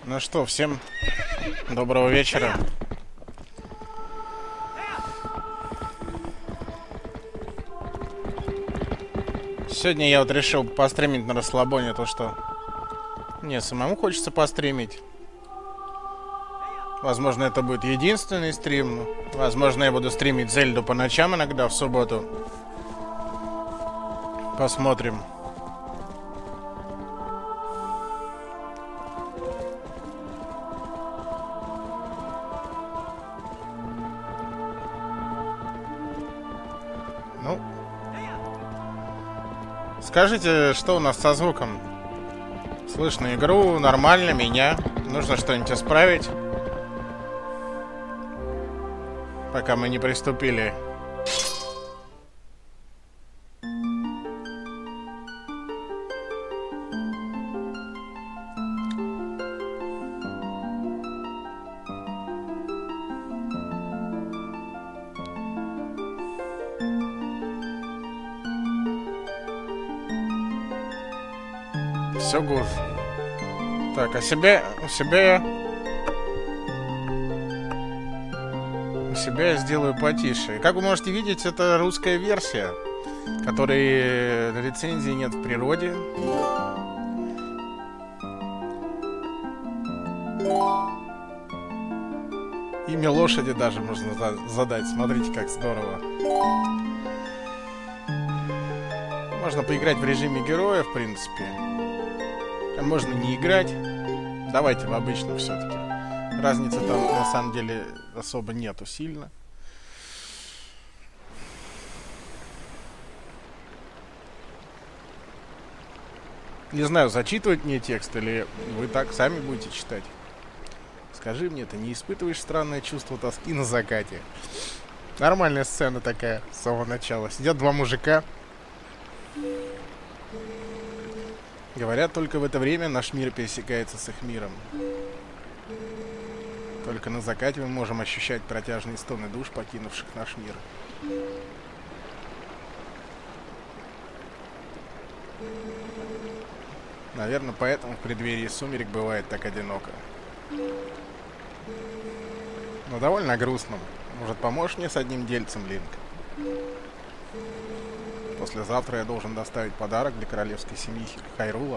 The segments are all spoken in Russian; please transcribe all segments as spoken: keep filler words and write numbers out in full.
Ну что, всем доброго вечера. Сегодня я вот решил постримить на расслабоне то, что мне самому хочется постримить. Возможно, это будет единственный стрим. Возможно, я буду стримить Зельду по ночам иногда в субботу. Посмотрим. Ну, скажите, что у нас со звуком? Слышно игру, нормально, меня. Нужно что-нибудь исправить, пока мы не приступили. Все гуд. Так, а себе, у себя, у себя я сделаю потише. И как вы можете видеть, это русская версия, которой рецензии нет в природе. Имя лошади даже можно задать. Смотрите, как здорово. Можно поиграть в режиме героя, в принципе. А можно не играть. Давайте в обычном все-таки. Разницы там на самом деле особо нету сильно. Не знаю, зачитывать мне текст или вы так сами будете читать. Скажи мне, ты не испытываешь странное чувство тоски на закате? Нормальная сцена такая с самого начала. Сидят два мужика. Говорят, только в это время наш мир пересекается с их миром. Только на закате мы можем ощущать протяжные стоны душ, покинувших наш мир. Наверное, поэтому в преддверии сумерек бывает так одиноко. Но довольно грустно. Может, поможешь мне с одним дельцем, Линк? Послезавтра я должен доставить подарок для королевской семьи Хайрула.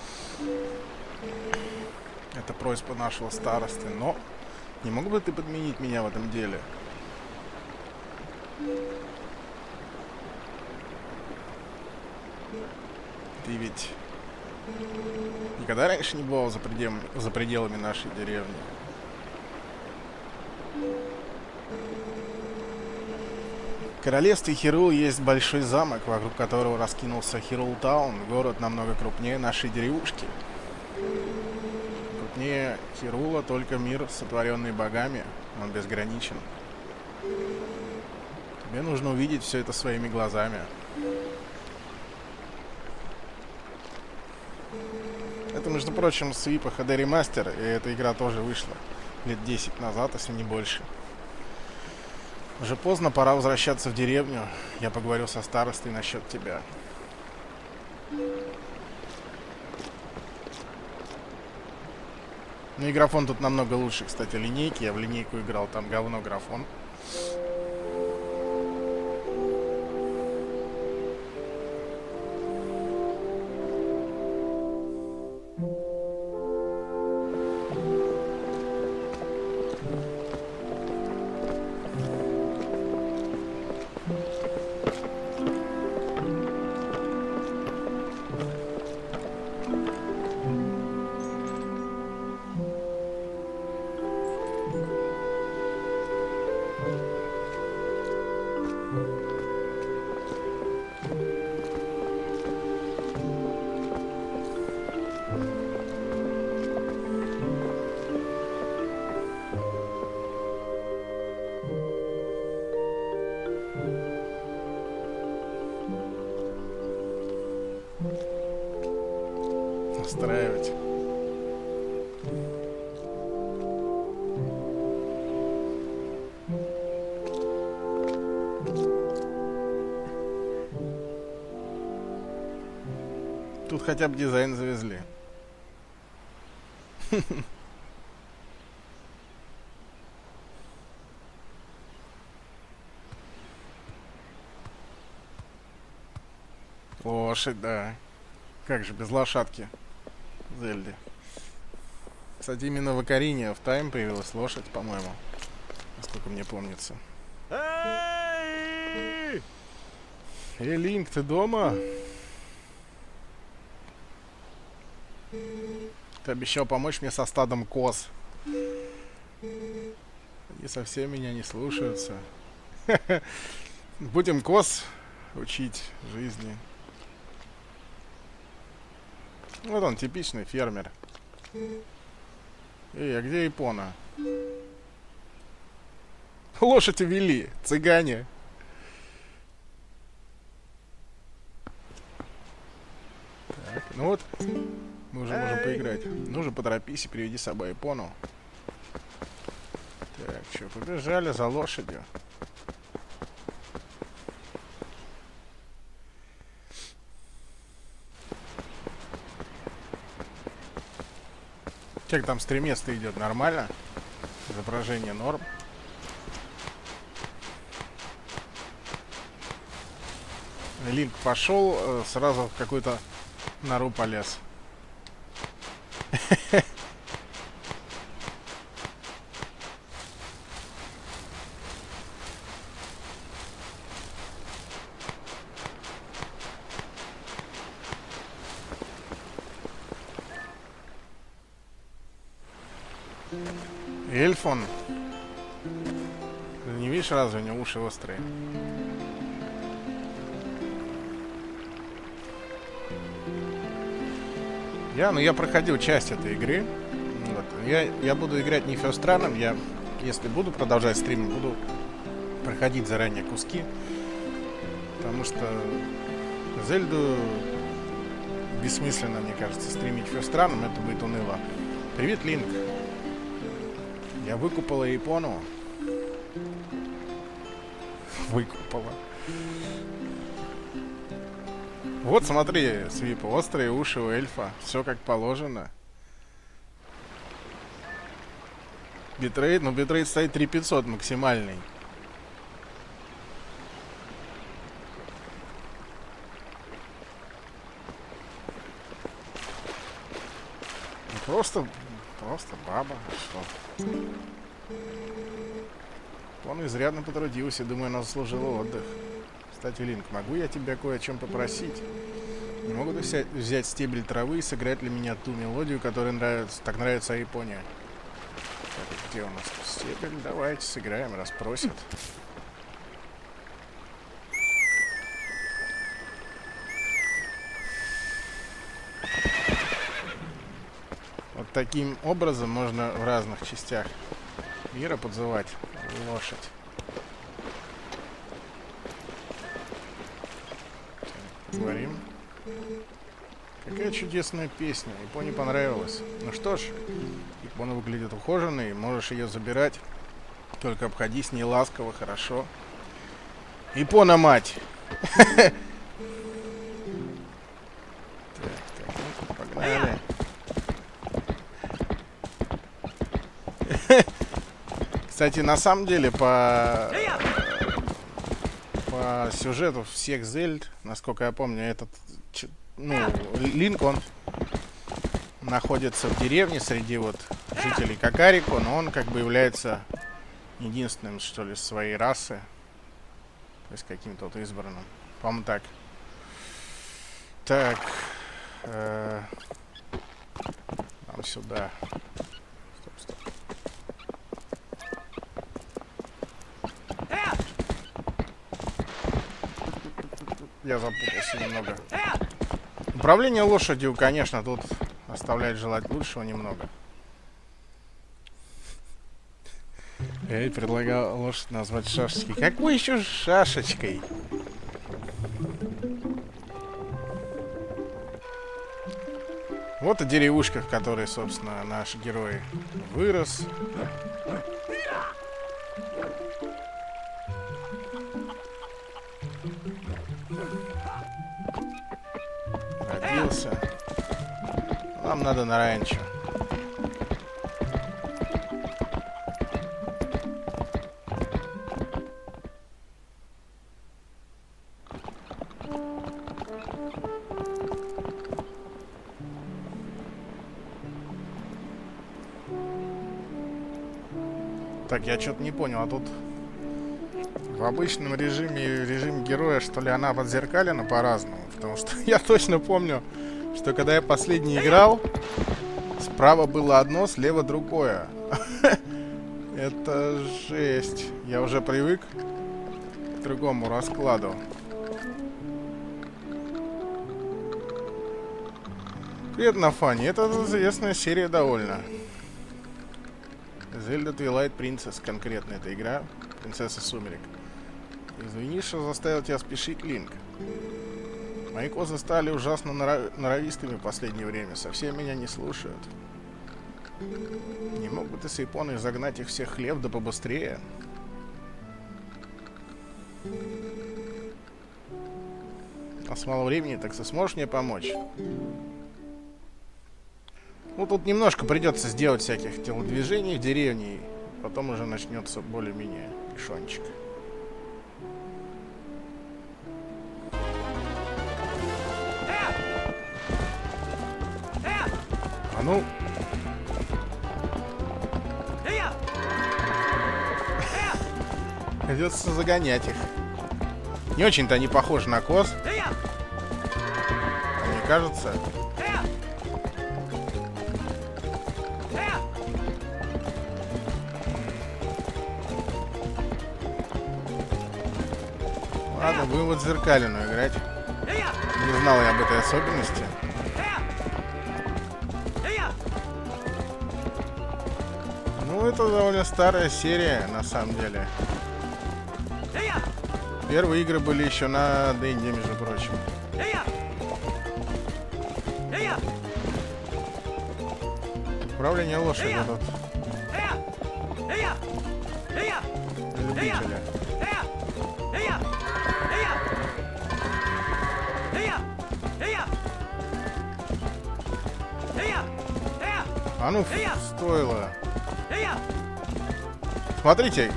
Это просьба нашего старосты, но не мог бы ты подменить меня в этом деле? Ты ведь никогда раньше не бывал за пределами, за пределами нашей деревни. В королевстве Хирул есть большой замок, вокруг которого раскинулся Хирул-таун, город намного крупнее нашей деревушки. Крупнее Хирула только мир, сотворенный богами, он безграничен. Тебе нужно увидеть все это своими глазами. Это, между прочим, Свип эйч ди ремастер, и эта игра тоже вышла лет десять назад, если не больше. Уже поздно, пора возвращаться в деревню. Я поговорю со старостой насчет тебя. Ну и графон тут намного лучше, кстати, линейки. Я в линейку играл, там говно графон. Настраивать. Тут хотя бы дизайн завезли. Лошадь, да. Как же без лошадки в Зельде. Кстати, именно в Окарине of Time появилась лошадь, по-моему. Насколько мне помнится. Эй, Линк, ты дома? Ты обещал помочь мне со стадом коз. Они совсем меня не слушаются. Будем коз учить жизни. Вот он, типичный фермер. Эй, а где Ипона? Лошадь увели, цыгане. Так, ну вот, мы уже можем поиграть. Ну же, поторопись и приведи с собой Ипону. Так, что, побежали за лошадью. Как там стримец-то идет? Нормально? Изображение норм. Линк пошел, сразу в какую-то нору полез. Эльф он. Ты не видишь, разве у него уши острые? Я, ну я проходил часть этой игры. Вот. Я, я буду играть не ферстраном. Я, если буду продолжать стрим, буду проходить заранее куски. Потому что Зельду бессмысленно, мне кажется, стримить ферстраном. Это будет уныло. Привет, Линк. Я выкупала Ипону. Выкупала. Вот, смотри, Свипа, острые уши у эльфа. Все как положено. Битрейт, ну битрейт стоит три тысячи пятьсот максимальный. Просто, просто баба. Что? Он изрядно потрудился, думаю, она заслужила отдых. Кстати, Линк, могу я тебя кое о чем попросить? Не могу взять, взять стебель травы и сыграть для меня ту мелодию, которая нравится, так нравится Япония? Так, где у нас тут стебель? Давайте сыграем, раз просит. Вот таким образом можно в разных частях мира подзывать лошадь. Говорим. Какая чудесная песня. Японе понравилась. Ну что ж, Япона выглядит ухоженной. Можешь ее забирать. Только обходись с ней ласково, хорошо. Япона, мать! Так, так, ну, погнали. Кстати, на самом деле, по... по сюжету всех Зельд, насколько я помню, этот, ну, Линк, он находится в деревне среди вот жителей Какарико, но он как бы является единственным, что ли, своей расы. То есть каким-то вот избранным. По-моему, так. Так. Э нам сюда. Стоп, стоп. Я запутался немного. Управление лошадью, конечно, тут оставляет желать лучшего немного. Я ей предлагал лошадь назвать шашечкой. Какой еще шашечкой? Вот и деревушка, в которой, собственно, наш герой вырос. Родился. Нам надо на ранчо. Так, я что-то не понял, а тут в обычном режиме, режиме героя, что ли, она подзеркалена по-разному? Потому что я точно помню, что когда я последний играл, справа было одно, слева другое. Это жесть. Я уже привык к другому раскладу. Привет, Нафани. Это известная серия довольно. Zelda Twilight Princess, конкретно эта игра. Принцесса Сумерек. Извини, что заставил тебя спешить, Линк. Мои козы стали ужасно нрав... норовистыми в последнее время. Совсем меня не слушают. Не мог бы ты с Японой загнать их всех в хлеб да побыстрее? У нас мало времени, так ты сможешь мне помочь? Ну, тут немножко придется сделать всяких телодвижений в деревне, и потом уже начнется более-менее решончик. А ну... Придется загонять их. Не очень-то они похожи на коз. Мне кажется... Ладно, будем вот зеркалину играть. Не знал я об этой особенности. Ну, это довольно старая серия, на самом деле. Первые игры были еще на Денде, между прочим. Управление лошадью тут. Любителя. А ну, стоило. Смотрите.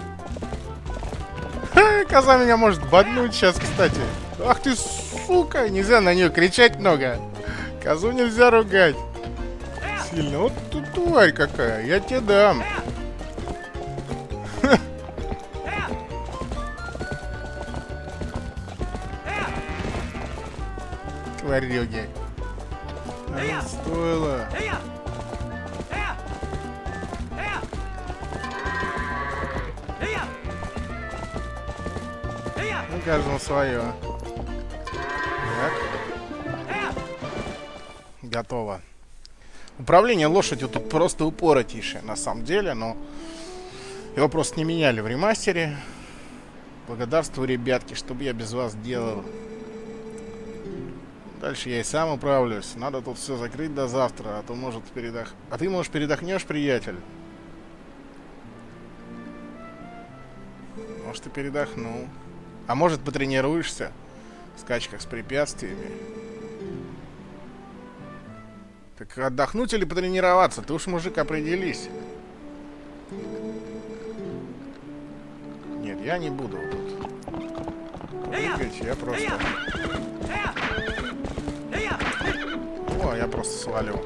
Ха, коза меня может боднуть сейчас, кстати. Ах ты, сука. Нельзя на нее кричать много. Козу нельзя ругать сильно. Вот тут тварь какая. Я тебе дам. Тварёги. А, стоило. Ну, каждому свое. Так. Готово. Управление лошадью тут просто упоротейшее, на самом деле, но его просто не меняли в ремастере. Благодарствую, ребятки, что бы я без вас делал. Дальше я и сам управлюсь. Надо тут все закрыть до завтра, а то может передох... А ты, может, передохнешь, приятель? Может, ты передохнул. А может, потренируешься в скачках с препятствиями? Так отдохнуть или потренироваться? Ты уж, мужик, определись. Нет, я не буду тут прыгать, я просто... О, я просто свалю.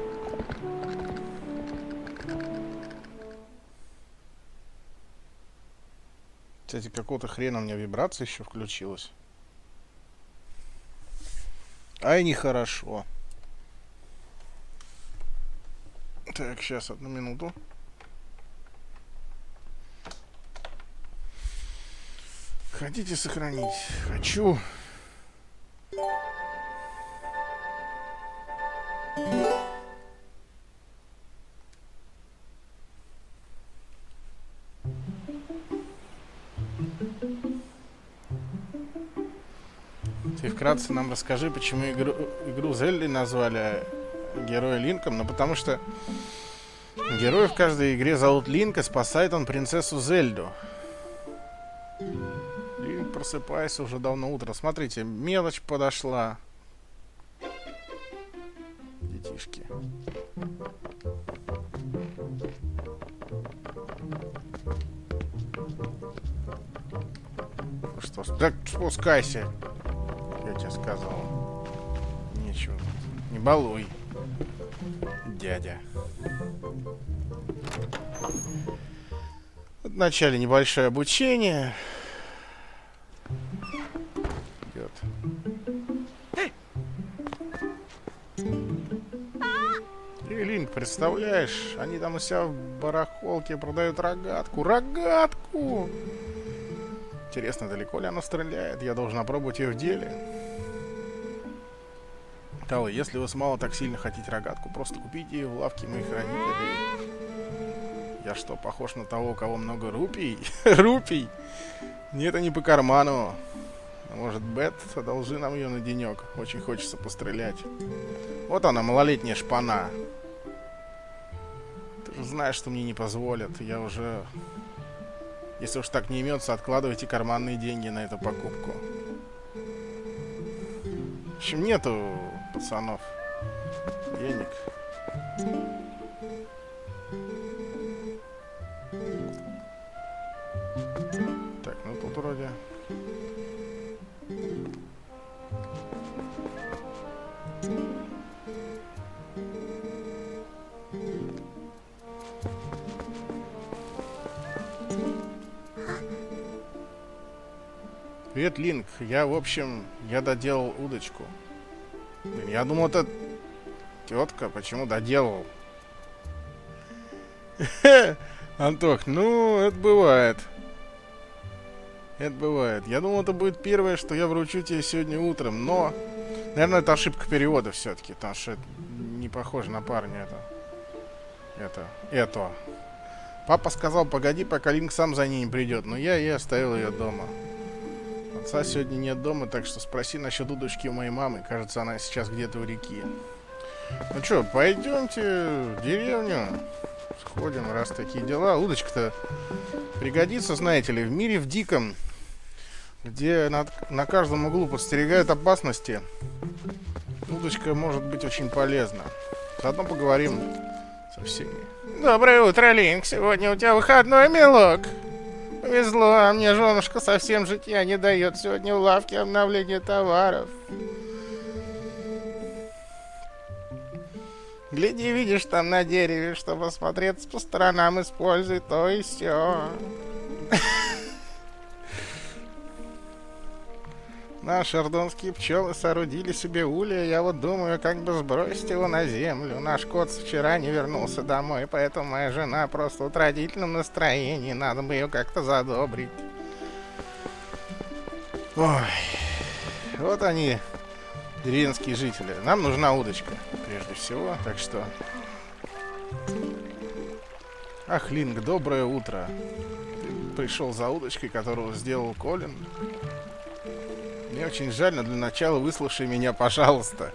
Кстати, какого-то хрена у меня вибрация еще включилась. Ай, нехорошо. Так, сейчас, одну минуту. Хотите сохранить? Хочу. Ты вкратце нам расскажи, почему игру, игру Зельды назвали Героя Линком. Ну, потому что герой в каждой игре зовут Линк, и спасает он принцессу Зельду. Линк, просыпайся, уже давно утро. Смотрите, мелочь подошла. Детишки. Ну что, так спускайся. Я тебе сказал. Нечего. Не балуй, дядя. Вначале небольшое обучение. Идет. И, Линк, представляешь, они там у себя в барахолке продают рогатку. Рогатку! Интересно, далеко ли она стреляет? Я должен опробовать ее в деле. Тало, если вы с Мало так сильно хотите рогатку, просто купите ее в лавке моих родителей. Я что, похож на того, у кого много рупий? Рупий? Нет, это не по карману. Может, Бет, одолжи нам ее на денек. Очень хочется пострелять. Вот она, малолетняя шпана. Ты же знаешь, что мне не позволят. Я уже... Если уж так не имется, откладывайте карманные деньги на эту покупку. В общем, нету, пацанов, денег. Так, ну тут вроде... Привет, Линк. Я, в общем, я доделал удочку. Блин, я думал, это тетка. Почему доделал? Антох, ну, это бывает. Это бывает. Я думал, это будет первое, что я вручу тебе сегодня утром, но... Наверное, это ошибка перевода все-таки, потому что это не похоже на парня это. Это. Это. Папа сказал, погоди, пока Линк сам за ней не придет, но я и оставил ее дома. Отца сегодня нет дома, так что спроси насчет удочки у моей мамы. Кажется, она сейчас где-то у реки. Ну что, пойдемте в деревню. Сходим, раз такие дела. Удочка-то пригодится, знаете ли, в мире в диком, где на, на каждом углу подстерегают опасности. Удочка может быть очень полезна. Заодно поговорим со всеми. Доброе утро, Линк. Сегодня у тебя выходной, милок. Повезло, а мне женушка совсем житья не дает. Сегодня в лавке обновление товаров. Гляди, видишь там на дереве, чтобы осмотреться по сторонам, используй то и сё. Наши ордонские пчелы соорудили себе улья. Я вот думаю, как бы сбросить его на землю. Наш кот вчера не вернулся домой, поэтому моя жена просто в утратительном настроении. Надо бы ее как-то задобрить. Ой, вот они, деревенские жители. Нам нужна удочка, прежде всего, так что... Ах, Линк, доброе утро. Ты пришел за удочкой, которую сделал Колин. Мне очень жаль, но для начала выслушай меня, пожалуйста.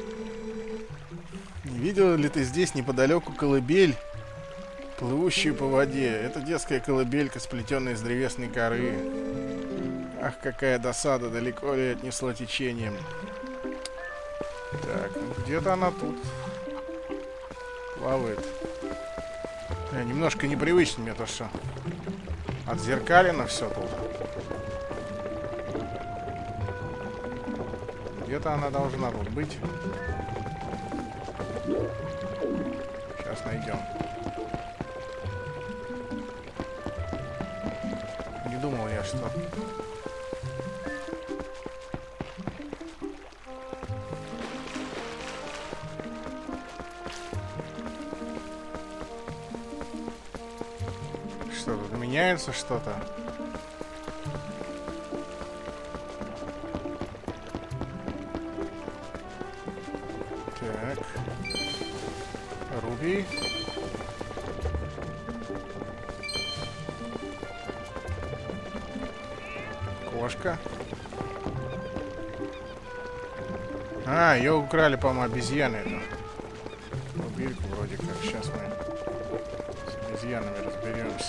Не видел ли ты здесь неподалеку колыбель, плывущую по воде? Это детская колыбелька, сплетенная из древесной коры. Ах, какая досада, далеко ли отнесло течением. Так, ну где-то она тут плавает. Э, немножко непривычно мне то, что отзеркалено все тут. Где-то она должна тут быть. Сейчас найдем. Не думал я, что... Что тут меняется что-то? Так. Руби. Кошка. А, ее украли, по-моему, обезьяны эту. Рубильку вроде как. Сейчас мы с обезьянами разберемся.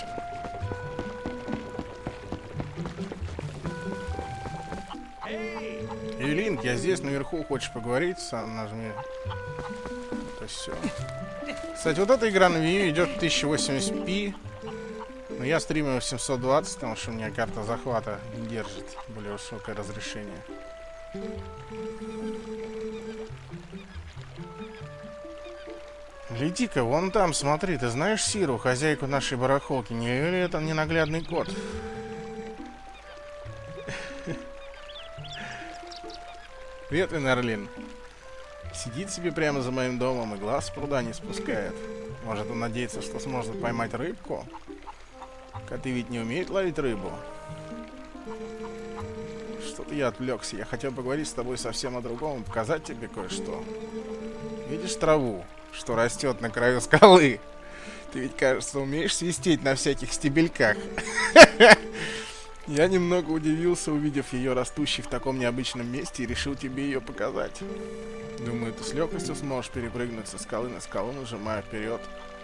Линк, я здесь наверху. Хочешь поговорить? Сам нажми. Это все. Кстати, вот эта игра на Wii U идет в тысяча восемьдесят пи. Но я стримлю в семьсот двадцать, потому что у меня карта захвата не держит более высокое разрешение. Лети-ка, вон там, смотри, ты знаешь Сиру, хозяйку нашей барахолки? Не или это ненаглядный кот? Привет, Винерлин. Сидит себе прямо за моим домом и глаз с пруда не спускает. Может, он надеется, что сможет поймать рыбку? Коты ведь не умеют ловить рыбу. Что-то я отвлекся. Я хотел поговорить с тобой совсем о другом, показать тебе кое-что. Видишь траву, что растет на краю скалы? Ты ведь, кажется, умеешь свистеть на всяких стебельках. Я немного удивился, увидев ее растущей в таком необычном месте, и решил тебе ее показать. Думаю, ты с легкостью сможешь перепрыгнуть со скалы на скалу, нажимая вперед.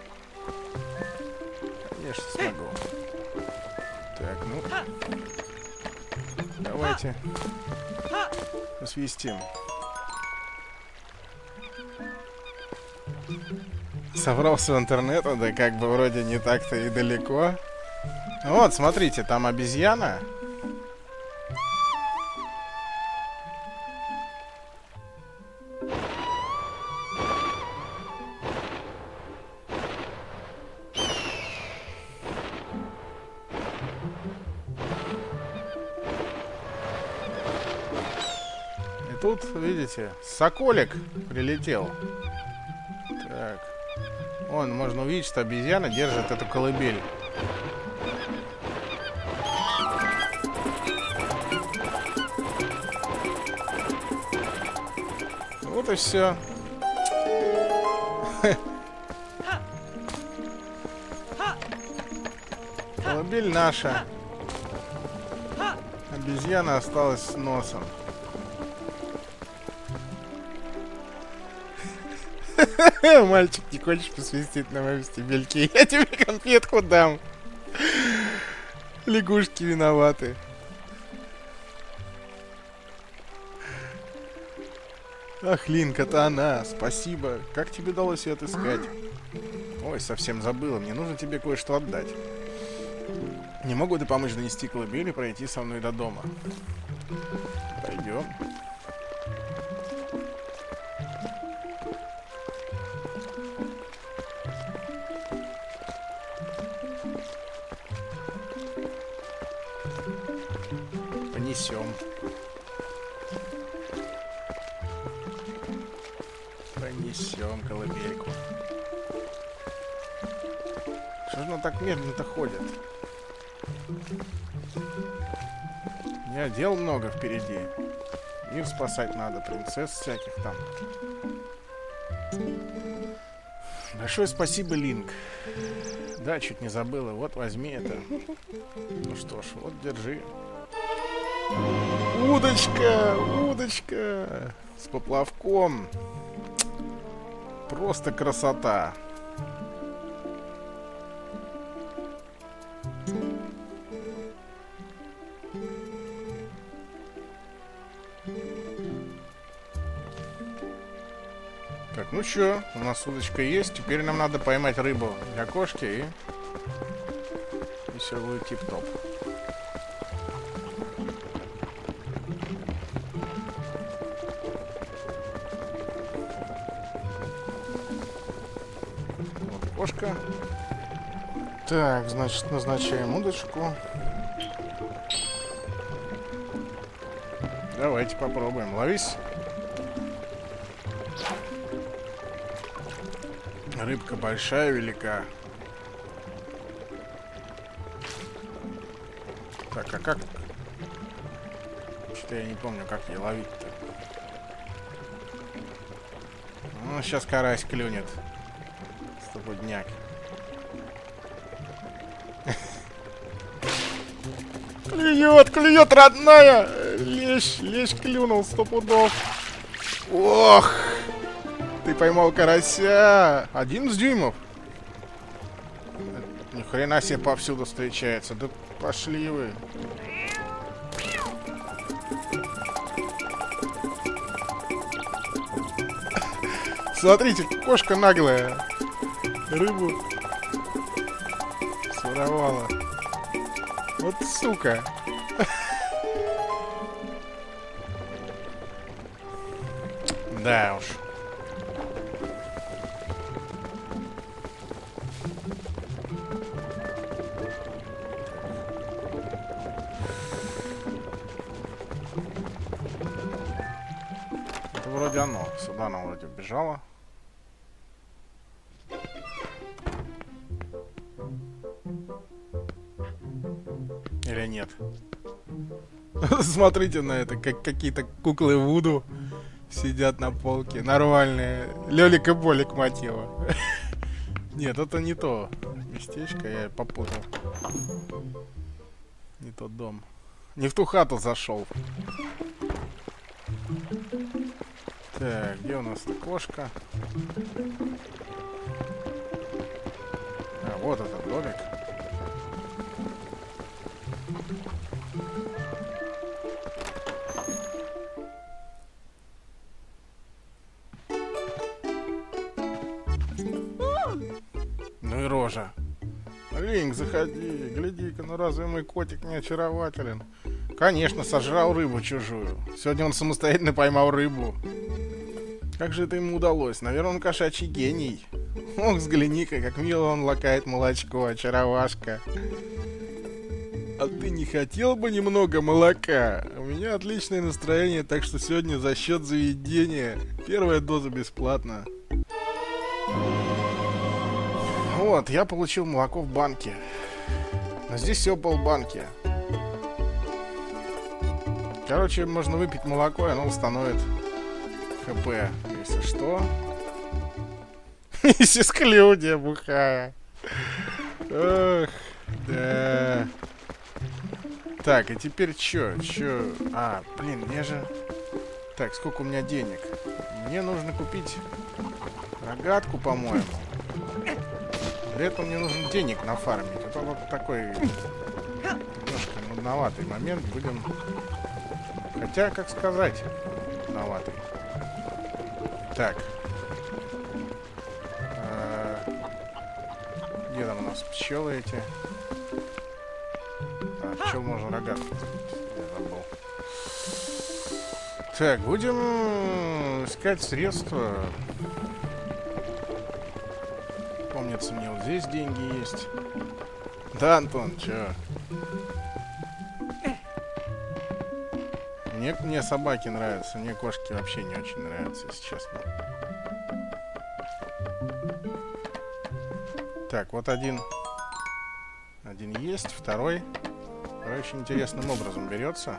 Конечно, смогу. Так, ну... Давайте посвистим. Собрался в интернет, да как бы вроде не так-то и далеко. Вот, смотрите, там обезьяна. И тут, видите, соколик прилетел. Так. Вон, можно увидеть, что обезьяна держит эту колыбель. Вот и все. Колыбель наша. Обезьяна осталась с носом. Мальчик, не хочешь посвистеть на моем стебельке? Я тебе конфетку дам. Лягушки виноваты. Ах, Линк, это она. Спасибо. Как тебе удалось ее отыскать? Ой, совсем забыла. Мне нужно тебе кое-что отдать. Не могу ты помочь донести колыбель и пройти со мной до дома? Пойдем. Понесем. Понесем колыбельку. Что же она так медленно-то ходит? У меня дел много впереди. Мир спасать надо, принцесс всяких там. Большое спасибо, Линк. Да, чуть не забыла. Вот, возьми это. Ну что ж, вот, держи. Удочка! Удочка! С поплавком. Просто красота. Так, ну чё, у нас удочка есть. Теперь нам надо поймать рыбу для кошки, и, и все будет тип-топ. Вот кошка. Так, значит, назначаем удочку. Давайте попробуем. Ловись. Рыбка большая, велика. Так, а как? Что-то я не помню, как ее ловить-то. Ну, сейчас карась клюнет. Стопудняк. Клюет, клюет, родная! Лещ, лещ клюнул, сто пудов. Ох! Ты поймал карася. одиннадцать дюймов. Ни хрена себе повсюду встречается. Да пошли вы. Смотрите, кошка наглая. Рыбу своровала. Вот сука. Да уж. вроде оно. Сюда она вроде бежала. Или нет? Смотрите на это, как какие-то куклы Вуду сидят на полке. Нормальные. Лёлик и Болик мотива. Нет, это не то местечко, я попутал. Не тот дом. Не в ту хату зашел. Так, где у нас-то кошка? А, вот этот домик. Ну и рожа. Линк, заходи, гляди-ка, ну разве мой котик не очарователен? Конечно, сожрал рыбу чужую. Сегодня он самостоятельно поймал рыбу. Как же это ему удалось? Наверное, он кошачий гений. Ох, взгляни-ка, как мило он лакает молочко, очаровашка. А ты не хотел бы немного молока? У меня отличное настроение, так что сегодня за счет заведения первая доза бесплатна. Вот, я получил молоко в банке. Но здесь всего полбанки. Короче, можно выпить молоко, и оно установит ХП. Если что. Миссис Клюдия бухая. Ох, да. Так, и теперь чё? Чё? А, блин, мне же... Так, сколько у меня денег? Мне нужно купить рогатку, по-моему. Для этого мне нужно денег нафармить. Это вот такой немножко нудноватый момент. Будем... Хотя, как сказать, нудноватый. Так. Где там у нас пчелы эти? А, пчел можно рогатку. Я забыл. Так, будем искать средства. Помнится, мне вот здесь деньги есть. Да, Антон, чё? Мне, мне собаки нравятся, мне кошки вообще не очень нравятся, если честно. Так, вот один. Один есть, второй. Второй очень интересным образом берется.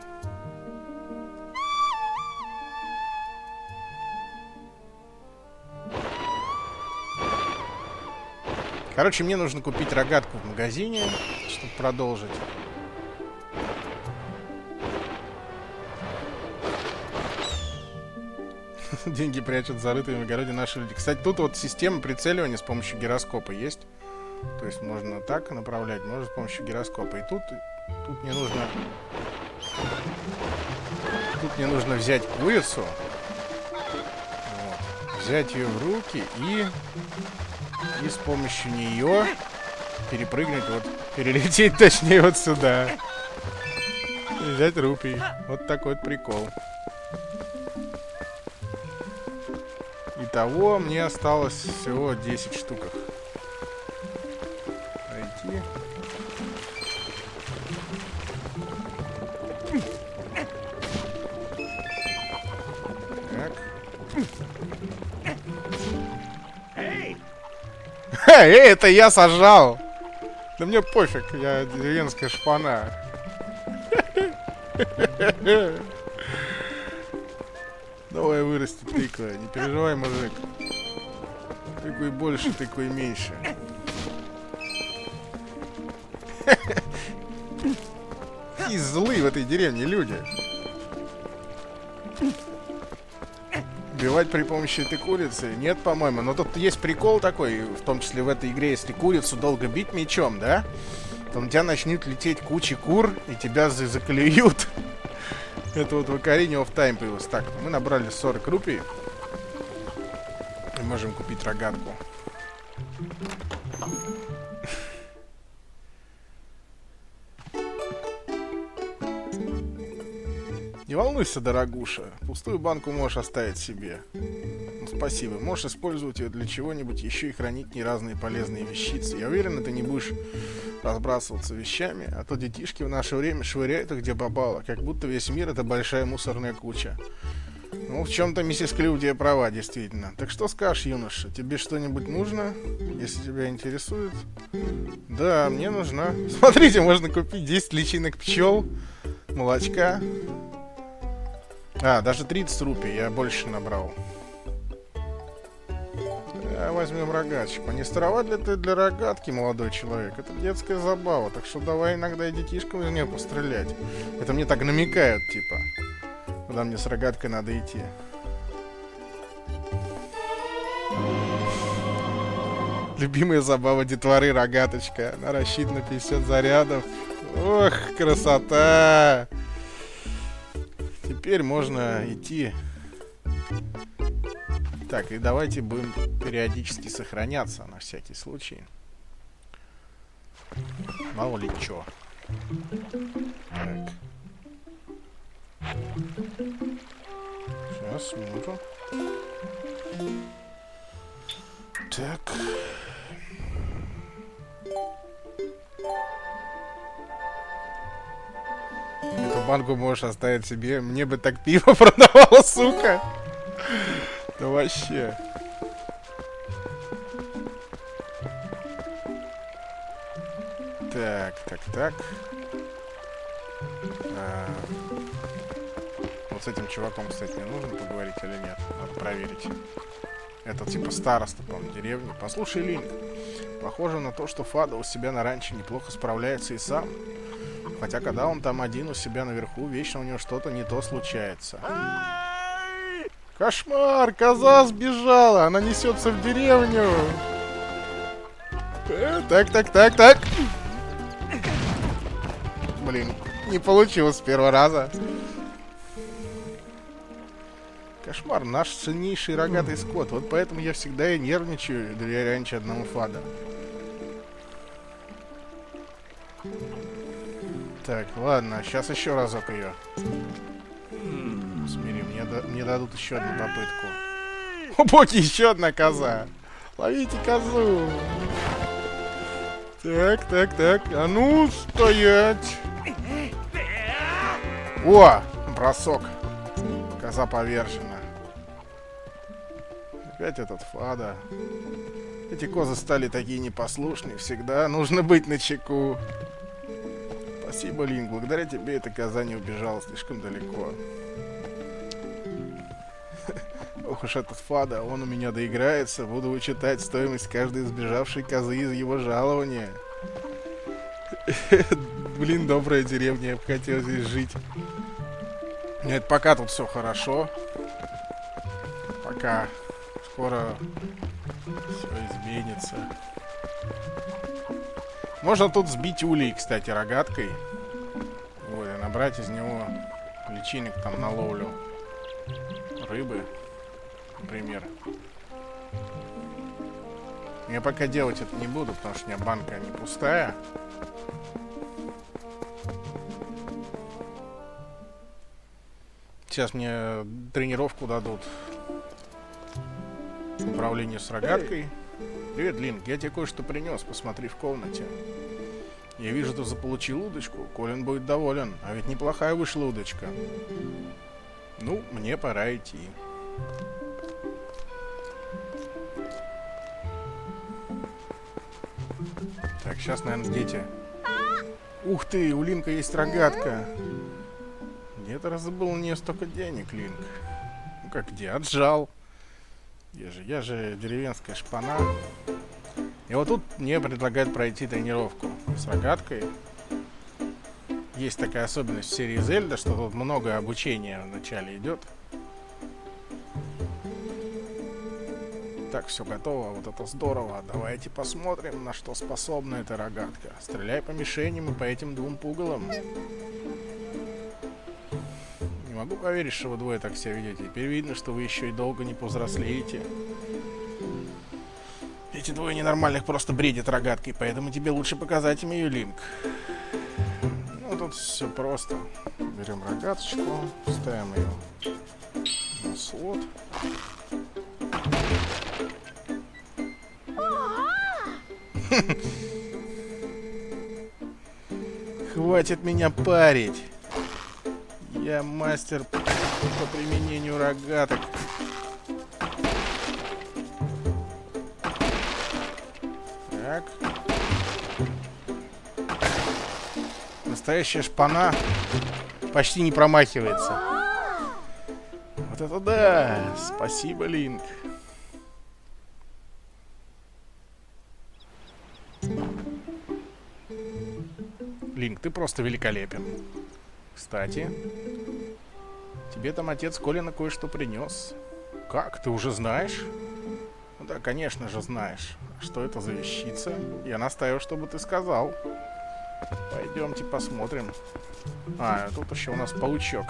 Короче, мне нужно купить рогатку в магазине, чтобы продолжить. Деньги прячут зарытыми в огороде наши люди. Кстати, тут вот система прицеливания с помощью гироскопа есть. То есть можно так направлять, можно с помощью гироскопа. И тут, тут мне нужно... Тут мне нужно взять курицу. Вот, взять ее в руки и... И с помощью нее перепрыгнуть, вот, перелететь, точнее, вот сюда. И взять рупий. Вот такой вот прикол. Итого мне осталось всего десять штук. Пройти. Эй, это я сажал! Да мне пофиг, я деревенская шпана. Давай вырастет тыква, не переживай, мужик. Тыквы больше, тыквы меньше. И злые в этой деревне люди. Убивать при помощи этой курицы? Нет, по-моему. Но тут есть прикол такой, в том числе в этой игре, если курицу долго бить мечом, да? То на тебя начнут лететь кучи кур, и тебя заклюют. Это вот в Ocarina of Time появилось. Так, мы набрали сорок рупий. И можем купить рогатку. Не волнуйся, дорогуша. Пустую банку можешь оставить себе. Ну, спасибо. Можешь использовать ее для чего-нибудь еще и хранить неразные полезные вещицы. Я уверен, ты не будешь разбрасываться вещами, а то детишки в наше время швыряют их где попало, как будто весь мир — это большая мусорная куча. Ну, в чем-то миссис Клюдия права, действительно. Так что скажешь, юноша, тебе что-нибудь нужно, если тебя интересует? Да, мне нужна. Смотрите, можно купить десять личинок пчел, молочка. А, даже тридцать рупий, я больше набрал. А, возьмем рогатчик. А не староват ли ты для рогатки, молодой человек? Это детская забава, так что давай иногда и детишкам из нее пострелять. Это мне так намекают, типа. Куда мне с рогаткой надо идти. Любимая забава детворы рогаточка. Она рассчитана на пятьдесят зарядов. Ох, красота! Теперь можно идти. Так, и давайте будем периодически сохраняться на всякий случай. Мало ли чё. Так. Сейчас, минуту. Так. Эту банку можешь оставить себе. Мне бы так пиво продавало, сука. Да вообще. Так, так, так. А... Вот с этим чуваком, кстати, мне нужно поговорить или нет? Надо проверить. Это типа староста, по-моему, деревни. Послушай, Линк, похоже на то, что Фада у себя на ранче неплохо справляется и сам. Хотя, когда он там один у себя наверху, вечно у него что-то не то случается. Кошмар! Коза сбежала! Она несется в деревню! Так, так, так, так! Блин, не получилось с первого раза. Кошмар, наш ценнейший рогатый скот. Вот поэтому я всегда и нервничаю, доверяя раньше одному Фада. Так, ладно, сейчас еще разок ее. Смири, мне, да, мне дадут еще одну попытку. О, боги, еще одна коза. Ловите козу. Так, так, так. А ну, стоять. О, бросок. Коза повержена. Опять этот Фада. Эти козы стали такие непослушные. Всегда нужно быть начеку. Спасибо, Линк. Благодаря тебе эта коза не убежала слишком далеко. Ох уж этот Фада, он у меня доиграется. Буду вычитать стоимость каждой сбежавшей козы из его жалования. Блин, добрая деревня, я бы хотел здесь жить. Нет, пока тут все хорошо. Пока скоро все изменится. Можно тут сбить улей, кстати, рогаткой. Вот, и набрать из него личинок там на ловлю рыбы, например. Я пока делать это не буду, потому что у меня банка не пустая. Сейчас мне тренировку дадут. Управление с рогаткой. Привет, Линк, я тебе кое-что принес, посмотри в комнате. Я вижу, ты заполучил удочку. Колин будет доволен. А ведь неплохая вышла удочка. Ну, мне пора идти. Так, сейчас, наверное, дети. Ух ты, у Линка есть рогатка. Где-то раздобыл у нее столько денег, Линк. Ну как где? Отжал. Я же, я же деревенская шпана. И вот тут мне предлагают пройти тренировку с рогаткой. Есть такая особенность в серии Зельда, что тут много обучения в начале идет. Так, все готово, вот это здорово. Давайте посмотрим, на что способна эта рогатка. Стреляй по мишеням и по этим двум пугалам. Не могу поверить, что вы двое так себя ведете. Теперь видно, что вы еще и долго не повзрослеете. Эти двое ненормальных просто бредят рогаткой, поэтому тебе лучше показать им ее, Линк. Ну, тут все просто. Берем рогаточку, ставим ее на слот. Хватит меня парить. Я мастер по применению рогаток. Так. Настоящая шпана почти не промахивается. Вот это да! Спасибо, Линк. Линк, ты просто великолепен. Кстати, тебе там отец Колина кое-что принес. Как? Ты уже знаешь? Ну да, конечно же знаешь. Что это за вещица? Я настаиваю, чтобы ты сказал. Пойдемте посмотрим. А, тут еще у нас паучок.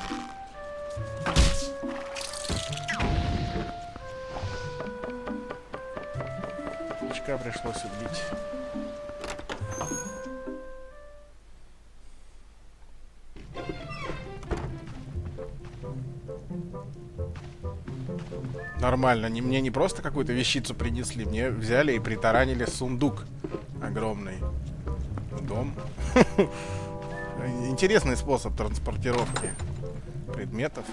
Паучка пришлось убить. Нормально, не, мне не просто какую-то вещицу принесли, мне взяли и притаранили сундук огромный. Дом. Интересный способ транспортировки предметов.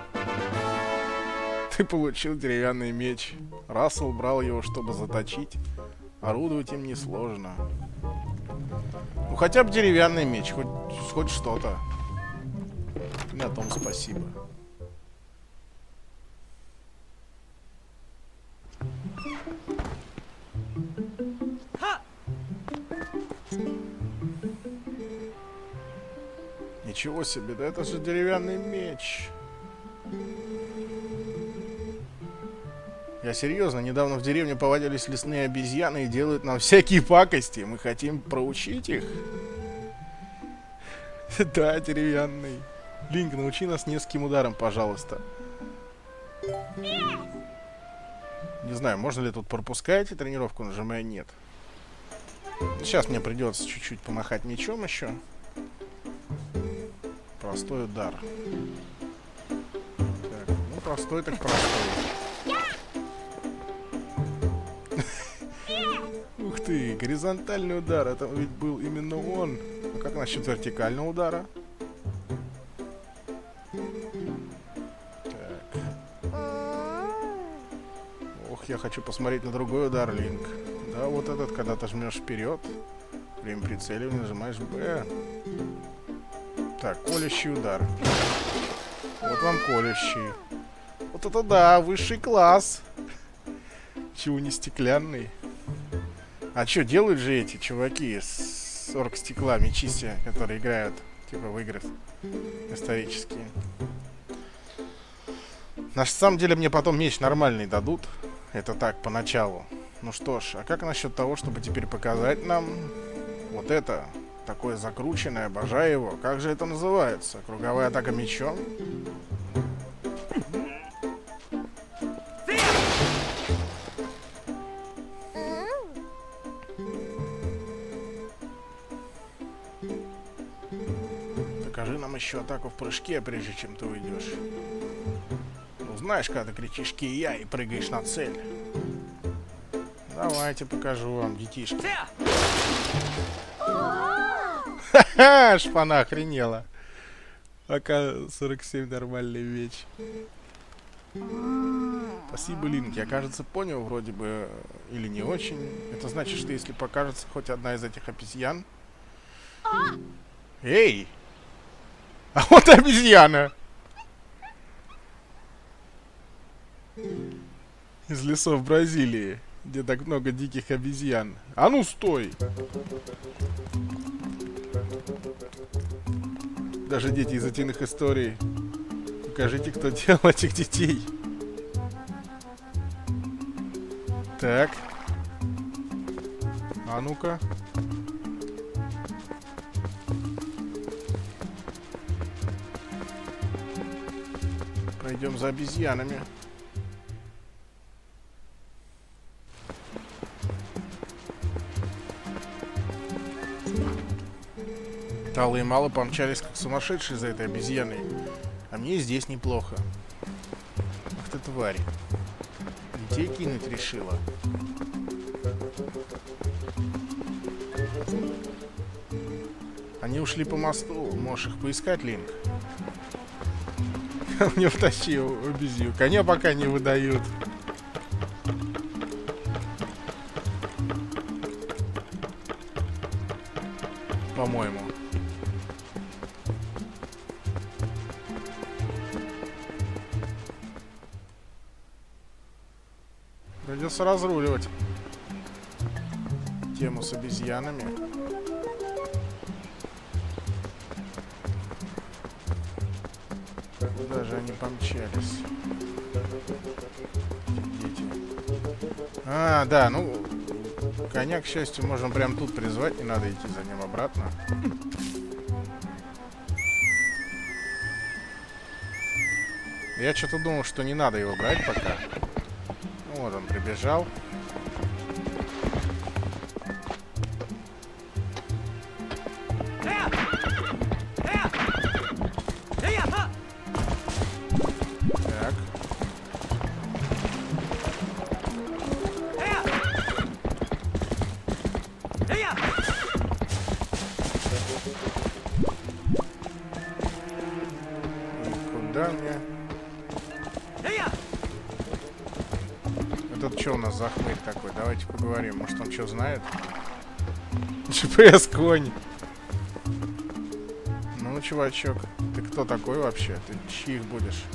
Ты получил деревянный меч. Рассел брал его, чтобы заточить. Орудовать им несложно. Ну хотя бы деревянный меч, хоть, хоть что-то. На том спасибо. Ничего себе, да это же деревянный меч. Я серьезно, недавно в деревне повадились лесные обезьяны и делают нам всякие пакости. Мы хотим проучить их. Да, деревянный. Линк, научи нас нескольким ударам, пожалуйста. Не знаю, можно ли тут пропускать тренировку, нажимая нет. Сейчас мне придется чуть-чуть помахать мечом еще. Простой удар. Так, ну простой так простой. Ух ты, горизонтальный удар. Это ведь был именно он. А как насчет вертикального удара? Так. Ох, я хочу посмотреть на другой удар, Линк. Да, вот этот, когда ты жмешь вперед. Время прицеливания, нажимаешь Б. Так, колющий удар. Вот вам колющий. Вот это да, высший класс. Чего не стеклянный? А что делают же эти чуваки с оргстекла, мечи все, которые играют, типа в игры исторические? На самом деле мне потом меч нормальный дадут. Это так, поначалу. Ну что ж, а как насчет того, чтобы теперь показать нам вот это? Такое закрученное, обожаю его. Как же это называется? Круговая атака мечом? Покажи нам еще атаку в прыжке, прежде чем ты уйдешь. Ну, знаешь, когда ты кричишь «Кия» и прыгаешь на цель. Давайте покажу вам, детишки. Ха-ха, шпана охренела. А К сорок семь нормальный меч. Спасибо, Линк. Я, кажется, понял вроде бы или не очень. Это значит, что если покажется хоть одна из этих обезьян... Эй! А вот обезьяна! Из лесов Бразилии, где так много диких обезьян. А ну, стой! Даже дети из утиных историй. Покажите, кто делал этих детей. Так. А ну-ка. Пойдем за обезьянами. Талы и Мало помчались как сумасшедшие за этой обезьяной. А мне здесь неплохо. Ах ты тварь. Детей кинуть решила. Они ушли по мосту. Можешь их поискать, Линк? Не втащи обезью. Коня пока не выдают. По-моему. Придется разруливать тему с обезьянами. Куда же они помчались? Дети. А, да, ну, коня, к счастью, можно прям тут призвать, не надо идти за ним обратно. Я что-то думал, что не надо его брать пока. Ну, вот он прибежал. Куда мне? Этот что у нас за хмырь такой? Давайте поговорим. Может, он что знает? джи пи эс-конь. Ну, чувачок, ты кто такой вообще? Ты чьих будешь?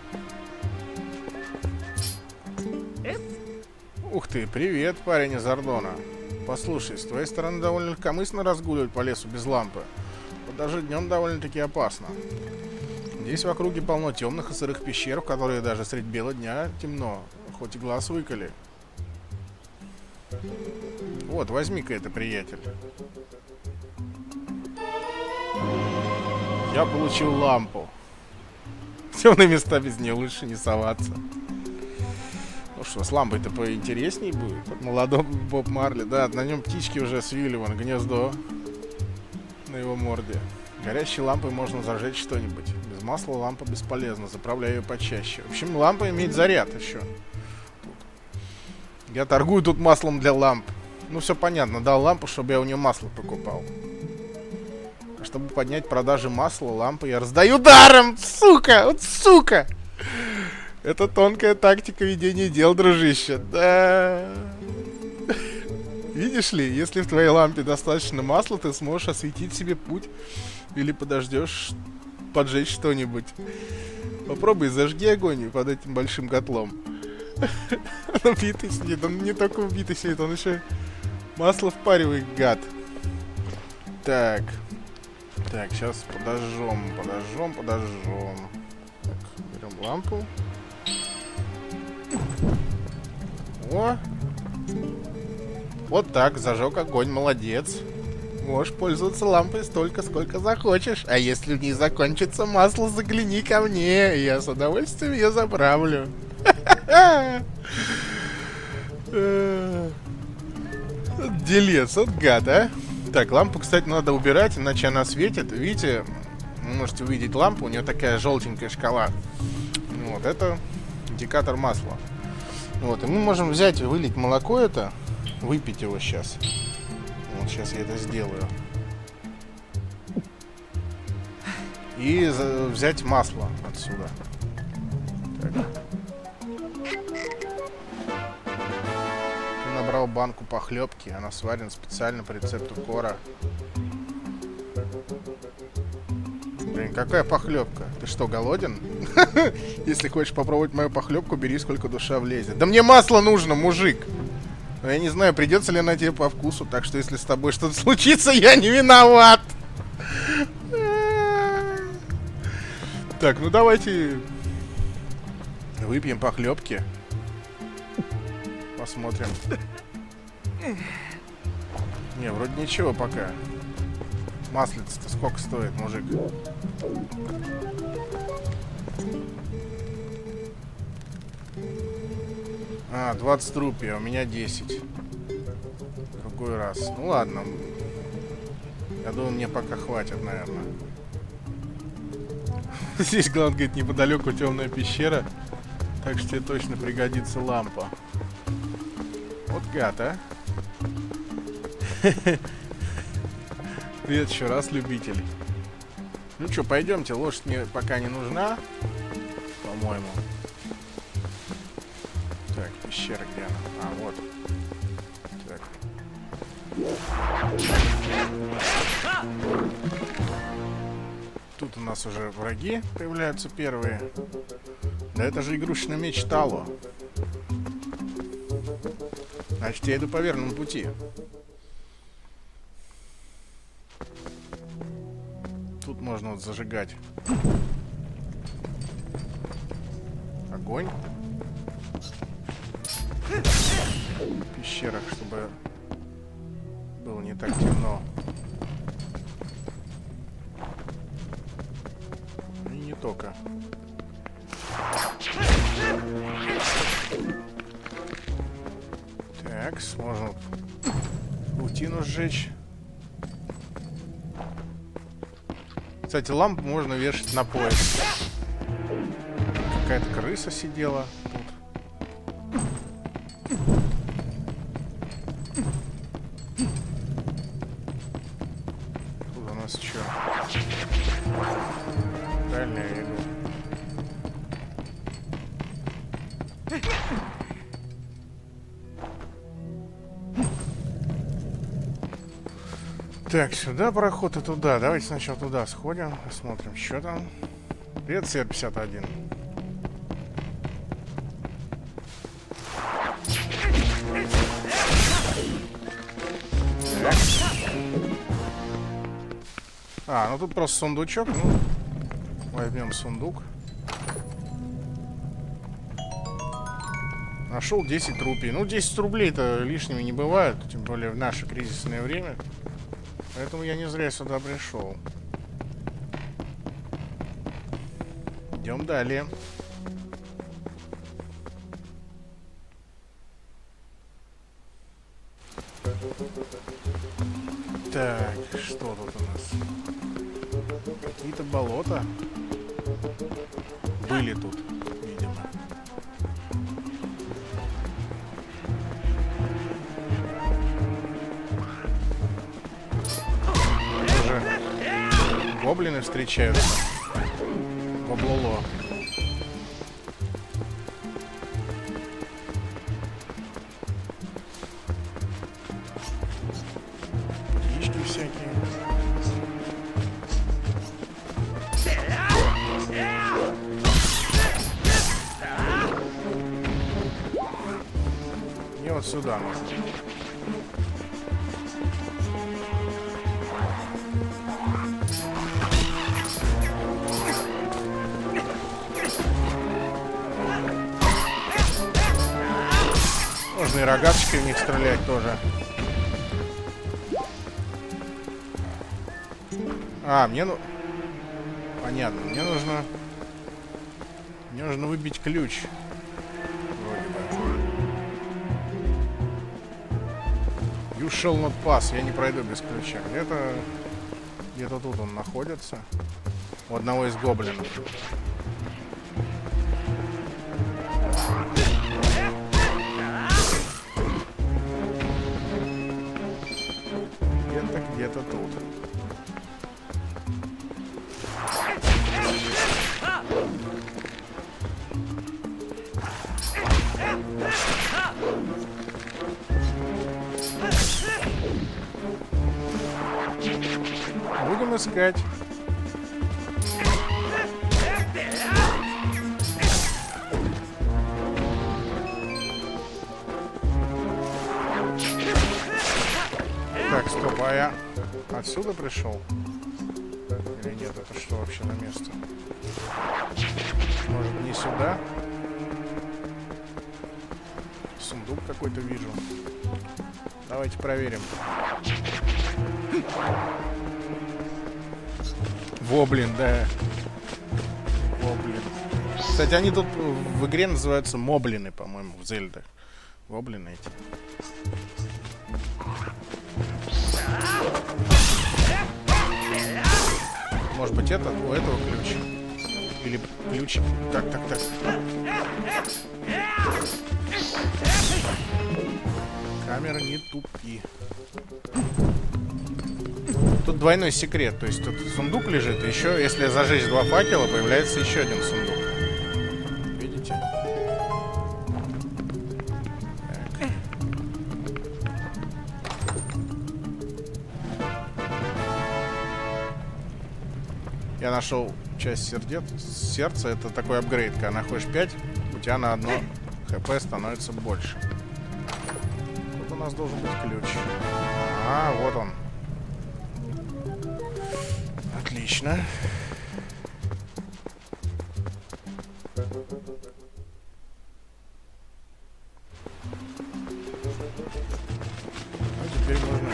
Ух ты, привет, парень из Ордона. Послушай, с твоей стороны довольно легкомысленно разгуливать по лесу без лампы. Вот даже днем довольно-таки опасно. Здесь в округе полно темных и сырых пещер, в которые даже средь бела дня темно, хоть и глаз выколи. Вот, возьми-ка это, приятель. Я получил лампу. В темные места без нее лучше не соваться. Ну что, с лампой-то поинтересней будет. Вот молодой Боб Марли. Да, на нем птички уже свили, вон, гнездо на его морде. Горящей лампой можно зажечь что-нибудь. Без масла лампа бесполезна, заправляю ее почаще. В общем, лампа имеет заряд еще. Я торгую тут маслом для ламп. Ну, все понятно, дал лампу, чтобы я у нее масло покупал. А чтобы поднять продажи масла, лампы я раздаю даром! Сука! Вот сука! Это тонкая тактика ведения дел, дружище. Да. Видишь ли, если в твоей лампе достаточно масла, ты сможешь осветить себе путь. Или подождешь поджечь что-нибудь. Попробуй, зажги огонь под этим большим котлом. Он убитый сидит, он не только убитый сидит, он еще масло впаривает, гад. Так. Так, сейчас подожжем, подожжем, подожжем. Так, берем лампу. О! Вот так, зажег огонь, молодец. Можешь пользоваться лампой столько, сколько захочешь. А если в ней закончится масло, загляни ко мне. Я с удовольствием ее заправлю. Делец, вот гад, а. Так, лампу, кстати, надо убирать, иначе она светит. Видите, вы можете увидеть лампу, у нее такая желтенькая шкала. Вот, это индикатор масла. Вот, и мы можем взять и вылить молоко это, выпить его сейчас. Вот сейчас я это сделаю. И взять масло отсюда. Так. Я набрал банку похлебки. Она сварена специально по рецепту Кора. Блин, какая похлебка? Ты что, голоден? Если хочешь попробовать мою похлебку, бери сколько душа влезет. Да мне масло нужно, мужик! Но я не знаю, придется ли она тебе по вкусу, так что если с тобой что-то случится, я не виноват. Так, ну давайте выпьем похлебки. Посмотрим. Не, вроде ничего пока. Маслица-то сколько стоит, мужик? А, двадцать рупий, а у меня десять. Другой раз. Ну ладно. Я думаю, мне пока хватит, наверное. Здесь, главное, говорит, неподалеку темная пещера. Так что тебе точно пригодится лампа. Вот гад, а? Привет еще раз, любитель. Ну что, пойдемте, лошадь мне пока не нужна. по-моему. Так, пещера где она? А, вот. Так. Тут у нас уже враги появляются первые. Да это же игрушечный меч Тало. Значит, я иду по верному пути. Тут можно вот зажигать огонь в пещерах, чтобы было не так темно. И не только. Так, можно паутину сжечь. Кстати, лампу можно вешать на пояс. Какая-то крыса сидела тут. Тут у нас что? Правильно я иду. Так, сюда проход и туда. Давайте сначала туда сходим, посмотрим, что там. Привет, Сер пятьдесят один. Так. А, ну тут просто сундучок. Ну, возьмем сундук. Нашел десять рупий. Ну, десять рублей-то лишними не бывают, тем более в наше кризисное время. Поэтому я не зря сюда пришел. Идем далее. Так, что тут у нас? Какие-то болота были тут, видимо. Гоблины встречаются. Гоблоло. Птички всякие. И вот сюда нужно. Можно и рогаточкой в них стрелять тоже. А, мне ну... Понятно. Мне нужно... Мне нужно выбить ключ. Вроде бы. You shall not pass. Я не пройду без ключа. Где-то... Где-то тут он находится. У одного из гоблинов. Где-то тут. Будем искать. Так, стоп, а я отсюда пришел? Или нет, это что вообще на место? Может, не сюда? Сундук какой-то вижу. Давайте проверим. Воблин, да. Воблин. Кстати, они тут в игре называются моблины, по-моему, в Зельдах. Воблины эти. Может быть, это у этого ключ? Или ключ? Так, так, так. Камера, не тупи. Тут двойной секрет. То есть тут сундук лежит. Еще, если зажечь два факела, появляется еще один сундук. Я нашел часть сердец, сердца. Это такой апгрейд. Когда находишь пять, у тебя на одно хп становится больше. Тут у нас должен быть ключ. А, вот он. Отлично. Ну, теперь можно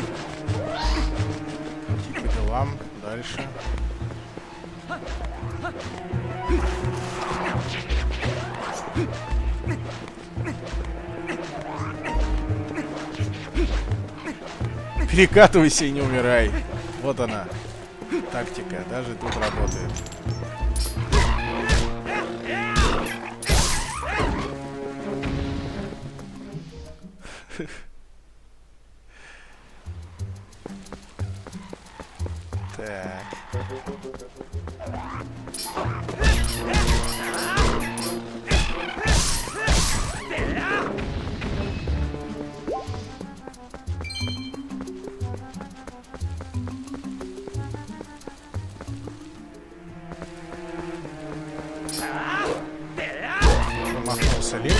идти по делам дальше. Перекатывайся и не умирай. Вот она. Тактика. Даже тут работает. Так. Промахнулся Линк.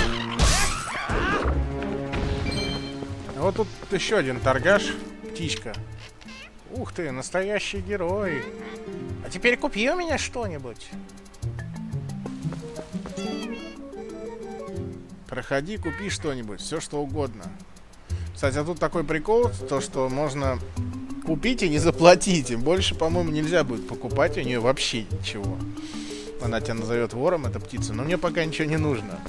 А вот тут еще один торгаш. Птичка. Ух ты, настоящий герой. А теперь купи у меня что-нибудь. Проходи, купи что-нибудь, все что угодно. Кстати, а тут такой прикол, то что можно купить и не заплатить. И больше, по-моему, нельзя будет покупать у нее вообще ничего. Она тебя назовет вором, эта птица, но мне пока ничего не нужно.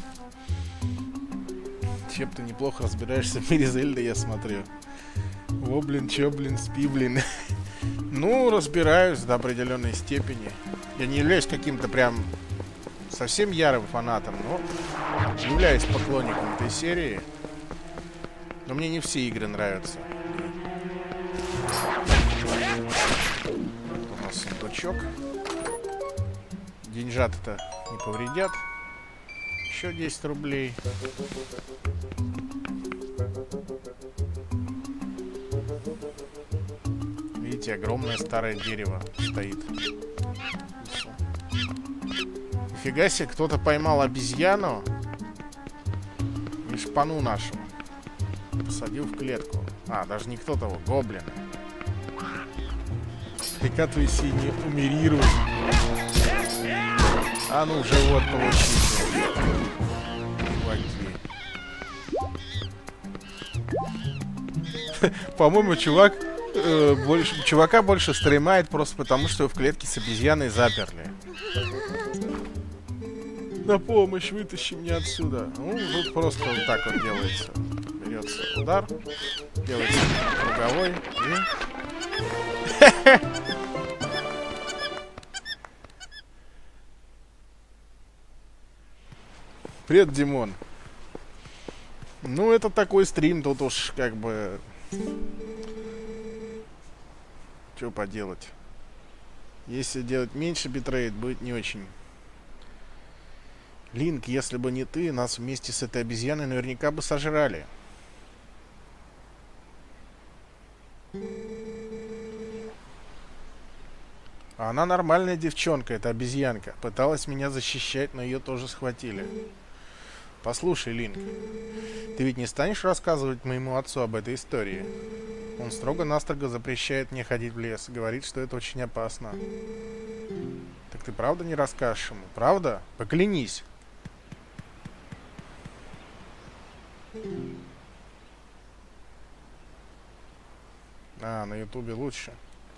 Чем ты неплохо разбираешься в мире Зельды, я смотрю. О, блин, чё, блин, спи, блин. Ну, разбираюсь до определенной степени. Я не являюсь каким-то прям совсем ярым фанатом, но являюсь поклонником этой серии. Но мне не все игры нравятся. У нас сундучок. Деньжат-то не повредят. Еще десять рублей. Видите, огромное старое дерево стоит. Нифига себе, кто-то поймал обезьяну и шпану нашу посадил в клетку. А, даже не кто-то, его, гоблин. Прикатывайся и не умирируй. А ну, живот получите. По-моему, чувак э, больше, чувака больше стримает просто потому, что его в клетке с обезьяной заперли. На помощь, вытащи меня отсюда. Ну, тут просто вот так вот делается. Берется удар, делается круговой и... Привет, Димон. Ну, это такой стрим, тут уж как бы... Что поделать? Если делать меньше битрейт, будет не очень. Линк, если бы не ты, нас вместе с этой обезьяной наверняка бы сожрали. А она нормальная девчонка, эта обезьянка. Пыталась меня защищать, но ее тоже схватили. Послушай, Линк, ты ведь не станешь рассказывать моему отцу об этой истории? Он строго-настрого запрещает мне ходить в лес. Говорит, что это очень опасно. Так ты правда не расскажешь ему? Правда? Поклянись. А, на ютубе лучше.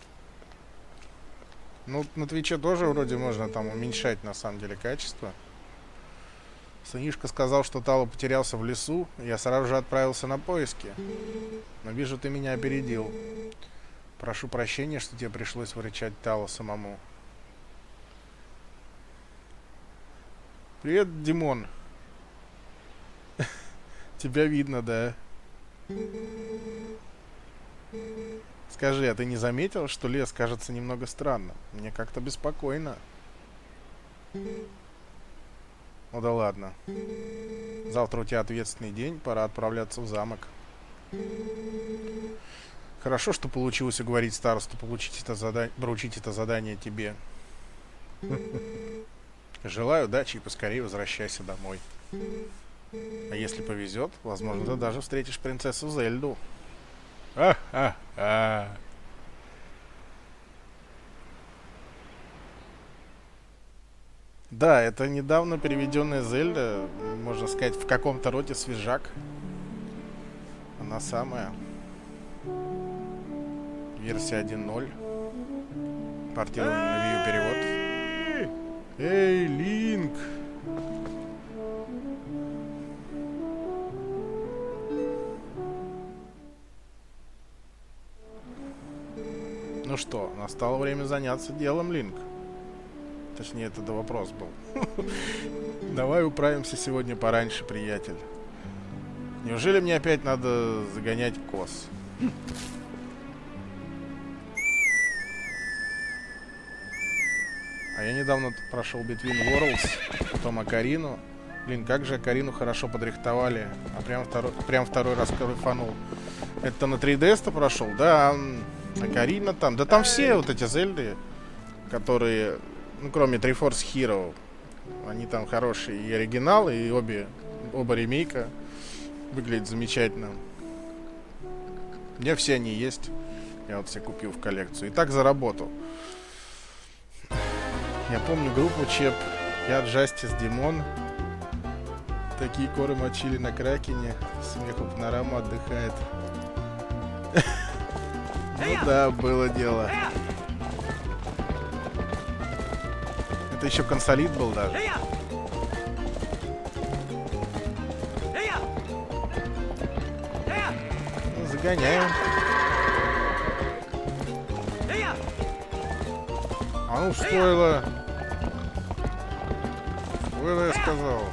Ну, на твиче тоже вроде можно там уменьшать, на самом деле, качество. Сынишка сказал, что Тало потерялся в лесу. Я сразу же отправился на поиски. Но вижу, ты меня опередил. Прошу прощения, что тебе пришлось выручать Тало самому. Привет, Димон. Тебя видно, да? Скажи, а ты не заметил, что лес кажется немного странным? Мне как-то беспокойно. Ну да ладно. Завтра у тебя ответственный день, пора отправляться в замок. Хорошо, что получилось уговорить старосту получить это задание, поручить это задание тебе. Желаю удачи и поскорее возвращайся домой. А если повезет, возможно, ты даже встретишь принцессу Зельду. А-а-а. Да, это недавно переведенная Зельда, можно сказать, в каком-то роде свежак. Она самая. Версия один ноль. Портирование на Wii U перевод. Эй, Линк! Ну что, настало время заняться делом, Линк. Точнее, это да вопрос был. Давай управимся сегодня пораньше, приятель. Неужели мне опять надо загонять коз? А я недавно прошел Between Worlds, потом Окарину. Блин, как же Окарину хорошо подрихтовали. А прям второй, прям второй раз кайфанул. Это на три ди эс-то прошел? Да, Окарина там. Да там все вот эти Зельды, которые, ну, кроме Three Force Hero, они там хорошие. И оригиналы, и обе, оба ремейка выглядят замечательно. У меня все они есть. Я вот все купил в коллекцию. И так заработал. Я помню группу Чеп, я Джастис, Димон. Такие коры мочили на Кракене. Смеху Панорама отдыхает. Ну да, было дело. Это еще консолид был даже. Ну, загоняем. А ну, стоило. Стоило, я сказал.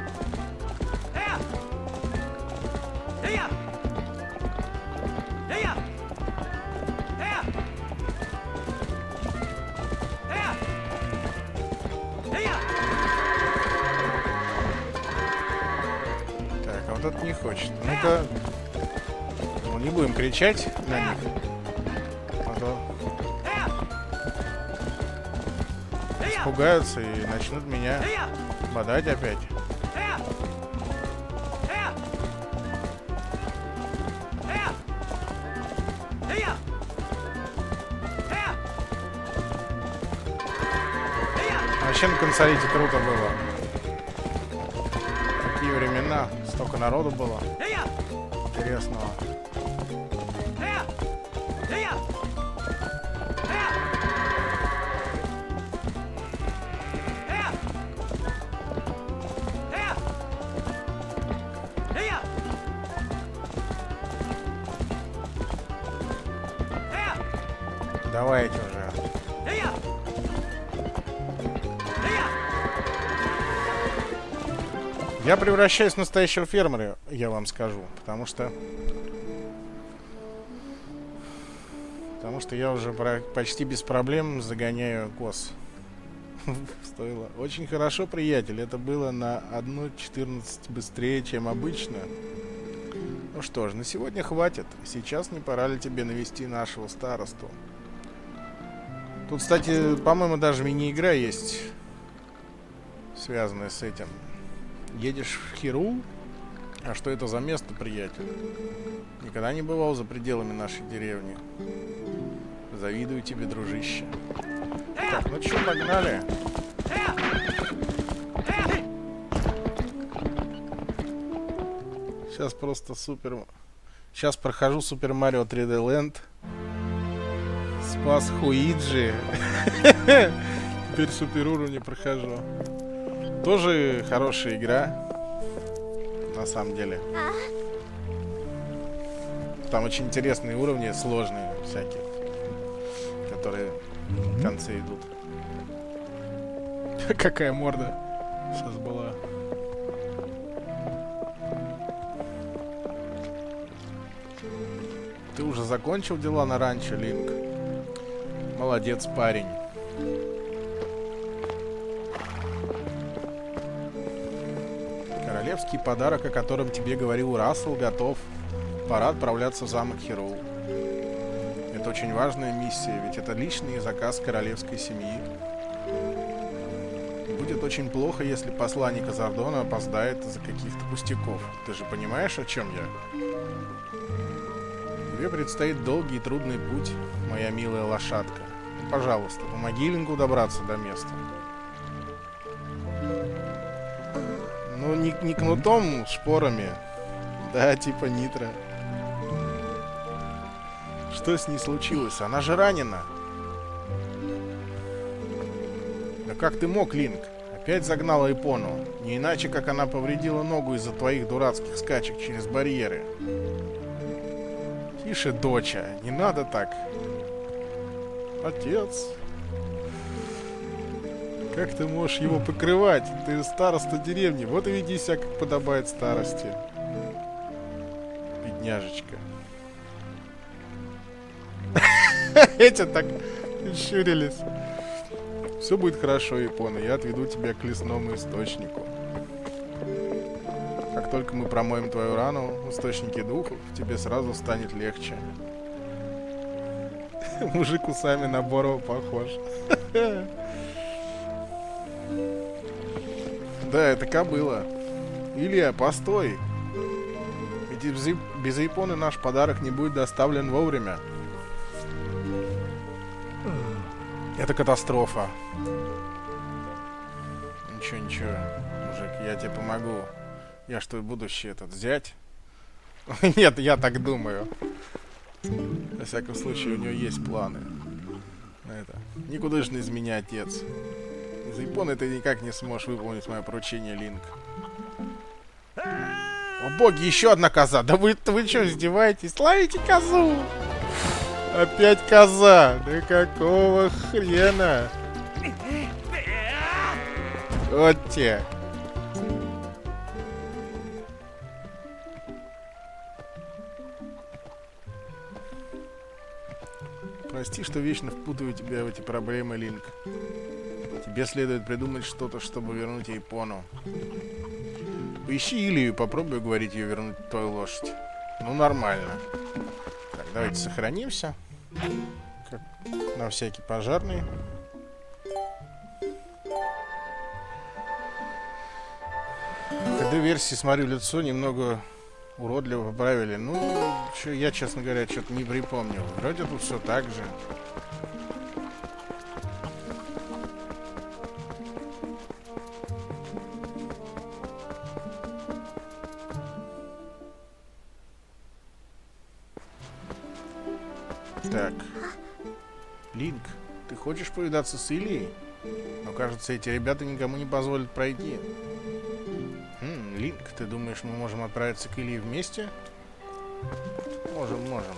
Так, а вот это не хочет. Ну-ка. Ну, не будем кричать на них. А то испугаются и начнут меня бодать опять. Вообще на консолите круто было. Такие времена, столько народу было интересного. Давайте уже. Я превращаюсь в настоящего фермера, я вам скажу, потому что потому что я уже почти без проблем загоняю коз. Стоило. Очень хорошо, приятель. Это было на одну четырнадцать быстрее, чем обычно. Ну что ж, на сегодня хватит. Сейчас не пора ли тебе навести нашего старосту? Тут, кстати, по-моему, даже мини-игра есть, связанная с этим. Едешь в Хирул? А что это за место, приятель? Никогда не бывал за пределами нашей деревни. Завидую тебе, дружище. Так, ну что, погнали. Сейчас просто супер... Сейчас прохожу Super Mario три дэ Land. Спас Хуиджи. Теперь супер уровни прохожу. Тоже хорошая игра. На самом деле. Там очень интересные уровни, сложные всякие, которые в конце идут. Какая морда сейчас была. Ты уже закончил дела на ранчо, Линк? Молодец, парень. Королевский подарок, о котором тебе говорил Рассел, готов. Пора отправляться в замок Хирул. Это очень важная миссия, ведь это личный заказ королевской семьи. будет очень плохо, если посланник Азардона опоздает из-за каких-то пустяков. Ты же понимаешь, о чем я? Тебе предстоит долгий и трудный путь, моя милая лошадка. Пожалуйста, помоги Линку добраться до места. Ну, не, не кнутом, шпорами. Да, типа Нитро. Что с ней случилось? Она же ранена. Да как ты мог, Линк? Опять загнала Эпону. Не иначе, как она повредила ногу из-за твоих дурацких скачек через барьеры. Тише, доча, не надо так. Отец. Как ты можешь его покрывать? Ты староста деревни. Вот и веди себя, как подобает старости. Бедняжечка. Эти так щурились. Все будет хорошо, Эпона. Я отведу тебя к лесному источнику. Как только мы промоем твою рану в источнике духов, тебе сразу станет легче. Мужик усами на Борова похож. Да, это кобыла. Илья, постой. Ведь без Эпоны наш подарок не будет доставлен вовремя. Это катастрофа. Ничего, ничего, мужик, я тебе помогу. Я что, будущий этот взять? Нет, я так думаю. Во всяком случае, у него есть планы. Это. Никудышный из меня отец. Из Японии ты никак не сможешь выполнить мое поручение, Линк. О боги, еще одна коза. Да вы, вы что, издеваетесь? Ловите козу! Опять коза! Да какого хрена? Вот те. Прости, что вечно впутываю тебя в эти проблемы, Линк. Тебе следует придумать что-то, чтобы вернуть Эпону. Поищи Илью и попробуй уговорить ее вернуть твою лошадь. Ну, нормально. Так, давайте сохранимся. Как на всякий пожарный. В КД-версии, смотрю, лицо немного уродливо поправили. Ну, чё, я, честно говоря, что-то не припомнил. Вроде тут все так же. Так. Линк, ты хочешь повидаться с Ильей? Но, кажется, эти ребята никому не позволят пройти. Хм, Линк, ты думаешь, мы можем отправиться к Илье вместе? Можем, можем.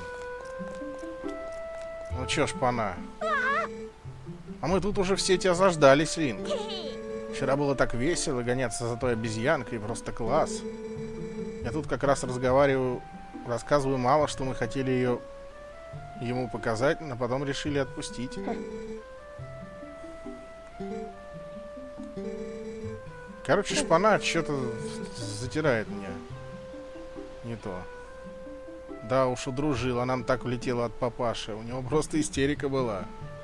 Ну чё ж, пана. А мы тут уже все тебя заждались, Линк. Вчера было так весело гоняться за той обезьянкой, просто класс. Я тут как раз разговариваю, рассказываю мало, что мы хотели ее ему показать, но потом решили отпустить. Короче, шпана что-то затирает меня. Не то. Да уж, удружила, нам так влетела от папаши. У него просто истерика была.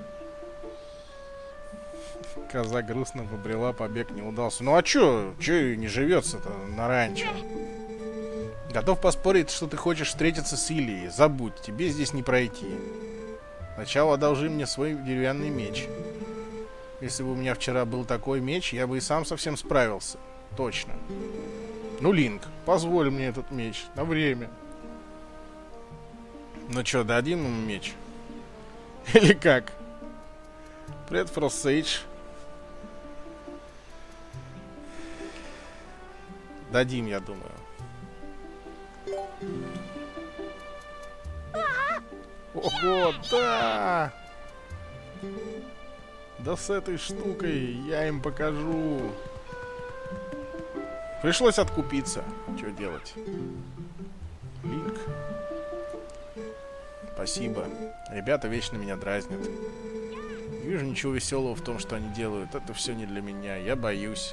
Коза грустно побрела, побег не удался. Ну а чё? Чё ей не живется-то на ранчо? Готов поспорить, что ты хочешь встретиться с Ильей. Забудь, тебе здесь не пройти. Сначала одолжи мне свой деревянный меч. Если бы у меня вчера был такой меч, я бы и сам совсем справился. Точно. Ну, Линк, позволь мне этот меч на время. Ну чё, дадим ему меч? Или как? Привет, Фрост Сейдж. Дадим, я думаю. Ого, да! Да с этой штукой я им покажу. Пришлось откупиться. Что делать? Линк. Спасибо. Ребята вечно меня дразнят. Не вижу ничего веселого в том, что они делают. Это все не для меня. Я боюсь.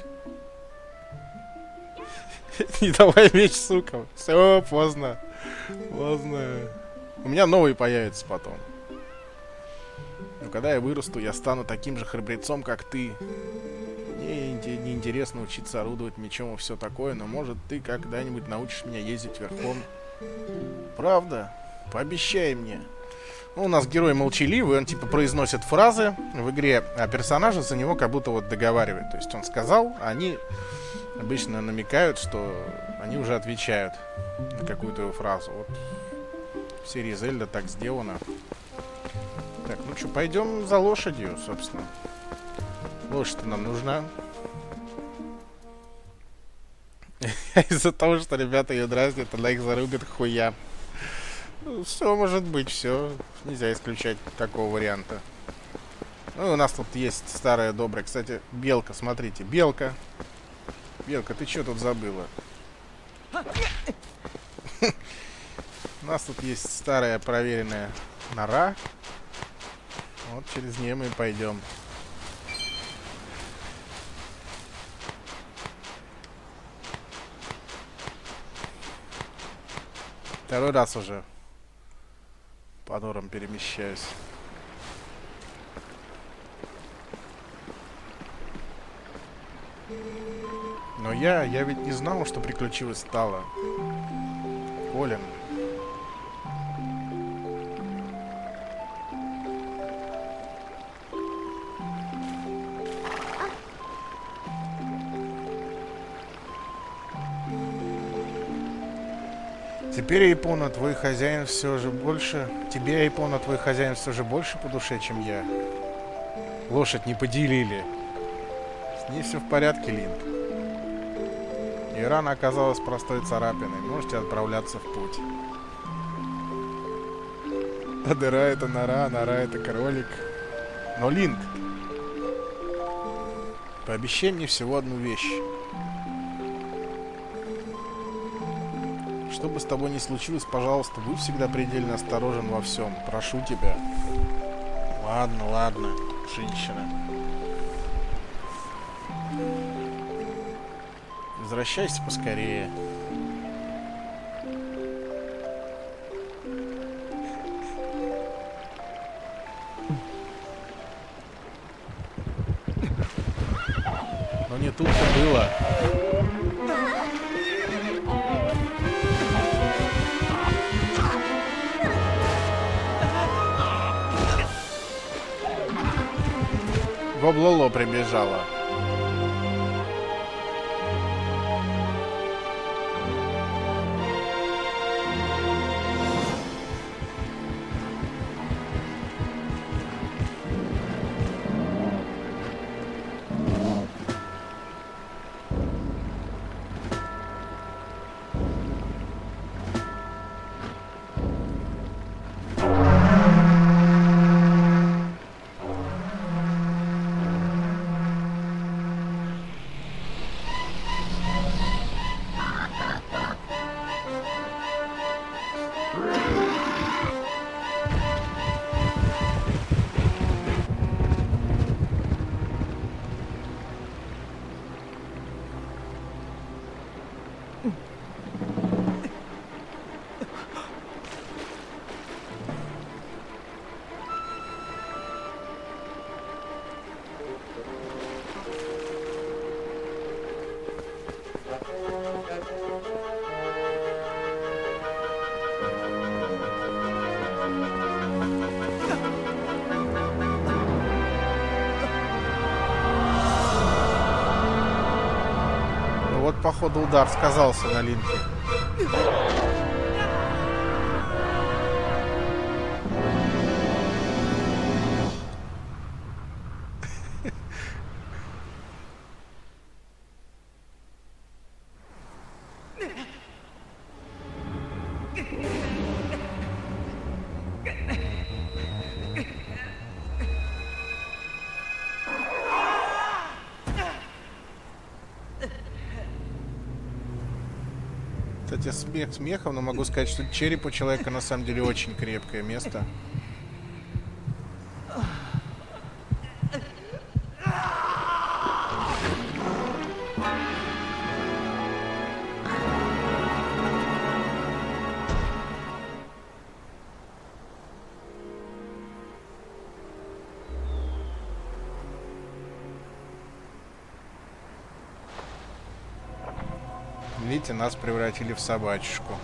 Не давай меч, сука. Все, поздно. Поздно. У меня новый появится потом. Но когда я вырасту, я стану таким же храбрецом, как ты. Мне неинтересно учиться орудовать мечом и все такое, но может ты когда-нибудь научишь меня ездить верхом. Правда? Пообещай мне. Ну, у нас герой молчаливый, он типа произносит фразы в игре, а персонажи за него как будто вот договаривают. То есть он сказал, а они обычно намекают, что они уже отвечают на какую-то его фразу. Вот в серии Зельда так сделано. Так, ну что, пойдем за лошадью, собственно. Лошадь нам нужна. Из-за того, что ребята ее дразнят, она их зарубит к хуям. Все может быть, все. Нельзя исключать такого варианта. Ну, у нас тут есть старая добрая. Кстати, белка, смотрите, белка. Белка, ты что тут забыла? У нас тут есть старая проверенная нора. Вот через нее мы и пойдем. Второй раз уже по норам перемещаюсь. Но я, я ведь не знал, что приключилось стало. Колин. Теперь, Япона, твой хозяин все же больше... Тебе, Япона, твой хозяин все же больше по душе, чем я. Лошадь не поделили. С ней все в порядке, Линк. И рана оказалась простой царапиной. Можете отправляться в путь. А дыра это нора, нора это кролик. Но, Линк, пообещай мне всего одну вещь. Что бы с тобой ни случилось, пожалуйста, будь всегда предельно осторожен во всем. Прошу тебя. Ладно, ладно, женщина. Возвращайся поскорее. Но не тут-то было. Гоблоло прибежала. Вот, походу, удар сказался на Линке. Кстати, смех смехом, но могу сказать, что череп у человека на самом деле очень крепкое место. Видите, нас превратили в собачку.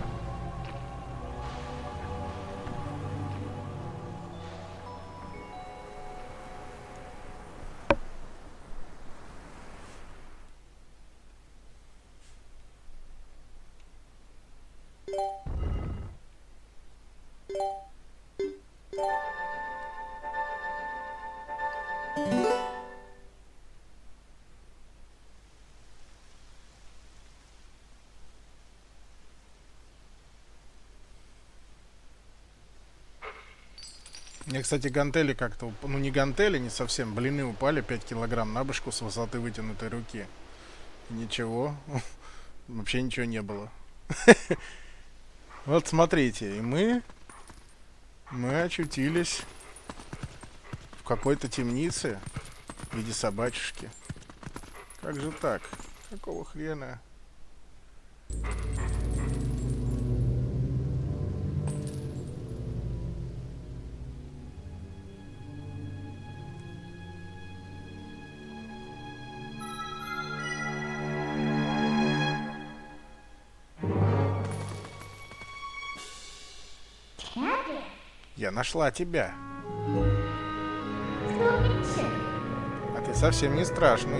Мне, кстати, гантели как-то... Ну, не гантели, не совсем. Блины упали пять килограмм на башку с высоты вытянутой руки. Ничего. Вообще ничего не было. Вот смотрите. И мы... Мы очутились в какой-то темнице в виде собачушки. Как же так? Какого хрена? Я нашла тебя. А ты совсем не страшный.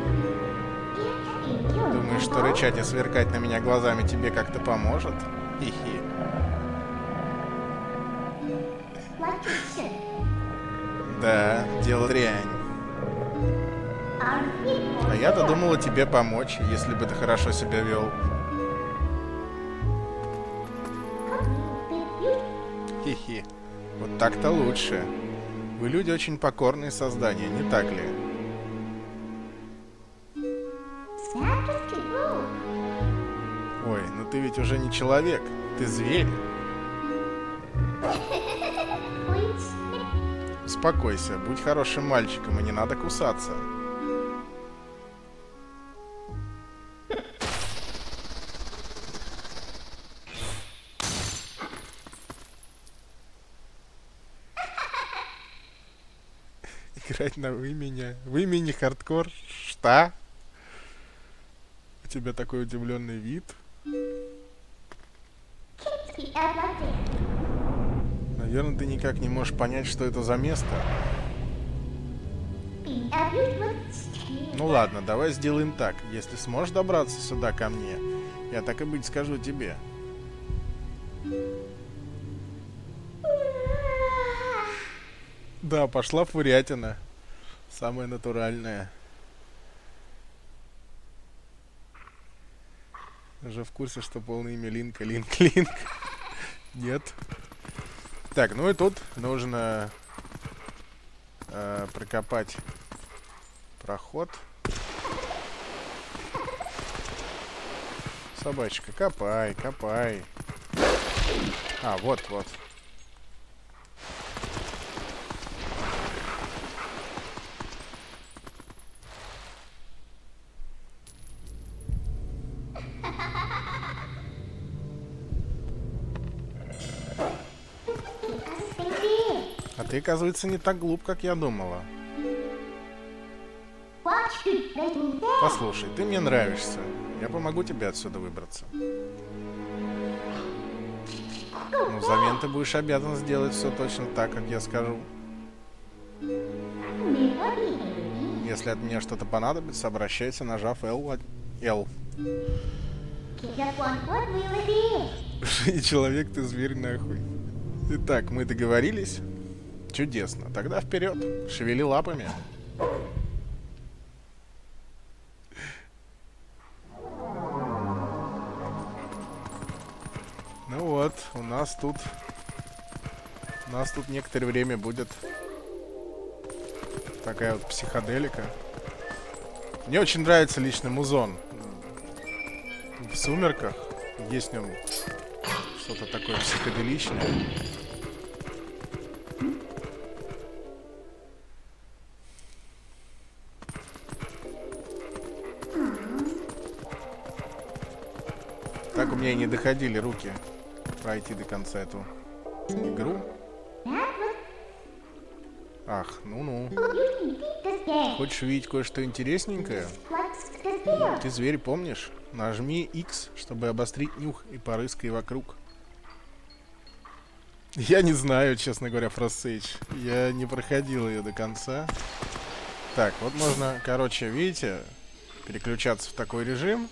Думаешь, что рычать и сверкать на меня глазами тебе как-то поможет? Хи-хи. Да, дело дрянь. А я-то думала тебе помочь, если бы ты хорошо себя вел. Хи-хи. Вот так-то лучше. Вы люди очень покорные создания, не так ли? Ой, ну ты ведь уже не человек, ты зверь. Успокойся, будь хорошим мальчиком, и не надо кусаться. Играть на вы меня. Вы имени хардкор. Что? У тебя такой удивленный вид. Наверное, ты никак не можешь понять, что это за место. Ну ладно, давай сделаем так. Если сможешь добраться сюда ко мне, я так и быть скажу тебе. Да, пошла фурятина. Самая натуральная. Уже в курсе, что полное имя Линка, Линк, Линк. Нет. Так, ну и тут нужно э, прокопать проход. Собачка, копай, копай. А, вот, вот. А ты, оказывается, не так глуп, как я думала. Послушай, ты мне нравишься. Я помогу тебе отсюда выбраться. Ну, взамен ты будешь обязан сделать все точно так, как я скажу. Если от меня что-то понадобится, обращайся, нажав L. L. И человек, ты зверь нахуй. Итак, мы договорились? Чудесно. Тогда вперед. Шевели лапами. Ну вот, у нас тут... У нас тут некоторое время будет такая вот психоделика. Мне очень нравится лично музон. В «Сумерках» есть в нем что-то такое психоделичное. Так у меня и не доходили руки пройти до конца эту игру. Ах, ну-ну. Хочешь увидеть кое-что интересненькое? Ты зверь, помнишь? нажми X, чтобы обострить нюх, и порыскай вокруг. Я не знаю, честно говоря, Frost Sage. Я не проходил ее до конца. Так, вот можно, короче, видите, переключаться в такой режим.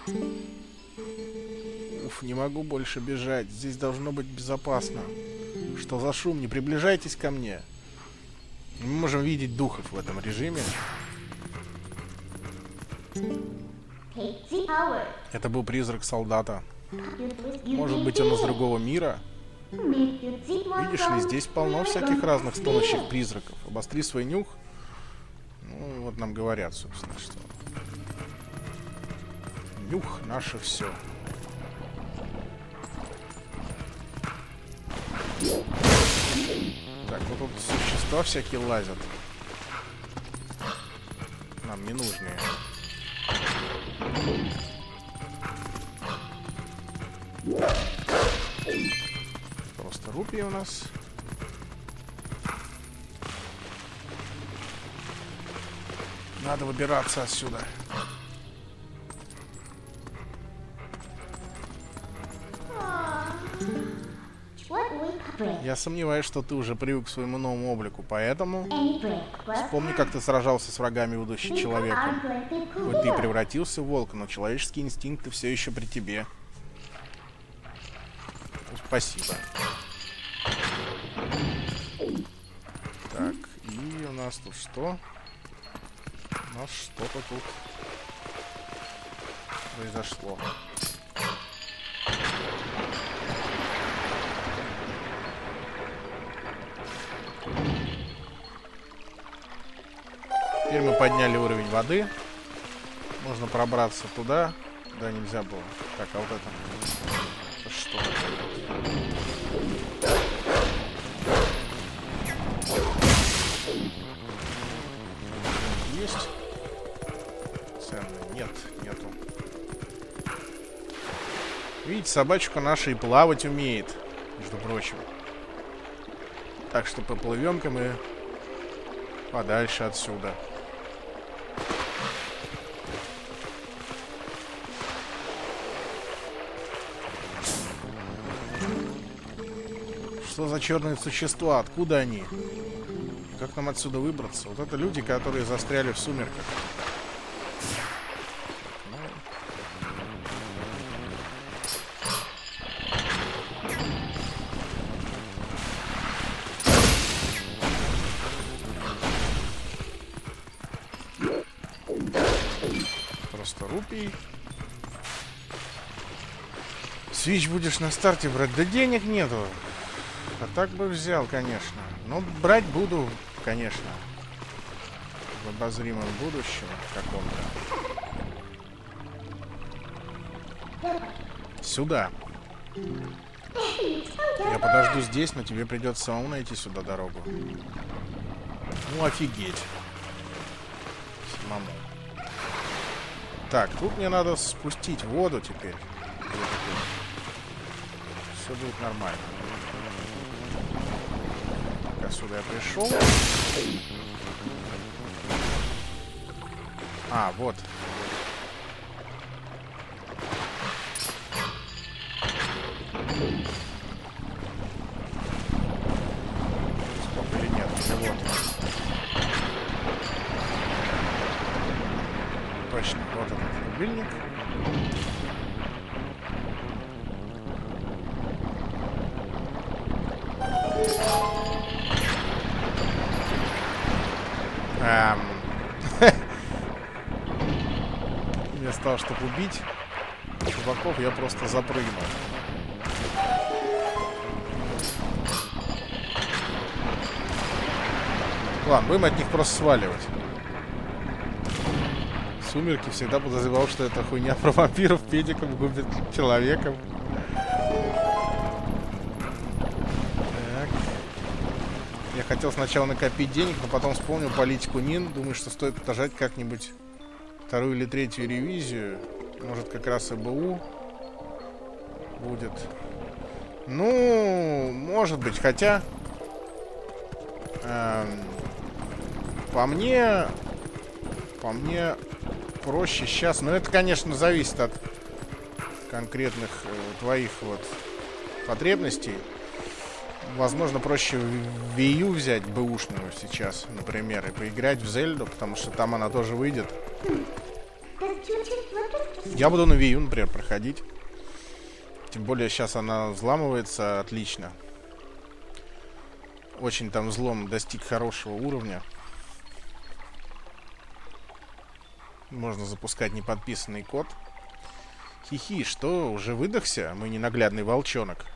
Уф, не могу больше бежать. Здесь должно быть безопасно. Что за шум? Не приближайтесь ко мне. Мы можем видеть духов в этом режиме. Это был призрак солдата. Может быть, он из другого мира? Видишь ли, здесь полно всяких разных стонущих призраков. Обостри свой нюх. Ну, вот нам говорят, собственно, что нюх наше все. Так, вот тут существа всякие лазят. Нам не нужные. Просто рупии у нас. Надо выбираться отсюда. Я сомневаюсь, что ты уже привык к своему новому облику, поэтому вспомни, как ты сражался с врагами, будучи человеком. Хоть ты и превратился в волка, но человеческие инстинкты все еще при тебе. Спасибо. Так, и у нас тут что? У нас что-то тут произошло. Теперь мы подняли уровень воды. Можно пробраться туда. Да, нельзя было. Так, а вот это... это что такое? Есть? Ценный? Нет, нету. Видите, собачка наша и плавать умеет, между прочим. Так что поплывем-ка мы подальше отсюда. Что за черные существа? Откуда они? Как нам отсюда выбраться? Вот это люди, которые застряли в сумерках. Просто рупий. Свич будешь на старте брать? Да денег нету. А так бы взял, конечно. Но брать буду, конечно. В обозримом будущем каком-то. Сюда. Я подожду здесь, но тебе придется самому найти сюда дорогу. Ну, офигеть. Самому. Так, тут мне надо спустить воду теперь. Все будет нормально. Сюда я пришел. А, вот. Сколько или нет? Или вот. Точно, вот этот рубильник. Эм. Вместо того, чтобы убить чуваков, я просто запрыгнул. Ладно, будем от них просто сваливать. Сумерки всегда подозревал, что это хуйня про вампиров, педиков губит человеком. Я хотел сначала накопить денег, но потом вспомнил политику Нин. Думаю, что стоит отожать как-нибудь вторую или третью ревизию. Может, как раз ЭБУ будет. Ну, может быть, хотя... Эм, по мне... По мне проще сейчас. Но это, конечно, зависит от конкретных э, твоих вот потребностей, возможно, проще Wii U взять бэушную сейчас, например, и поиграть в Зельду, потому что там она тоже выйдет. Я буду на Wii U, например, проходить. Тем более сейчас она взламывается отлично. Очень там взлом достиг хорошего уровня. Можно запускать неподписанный код. Хихи, что, уже выдохся? Мой ненаглядный волчонок.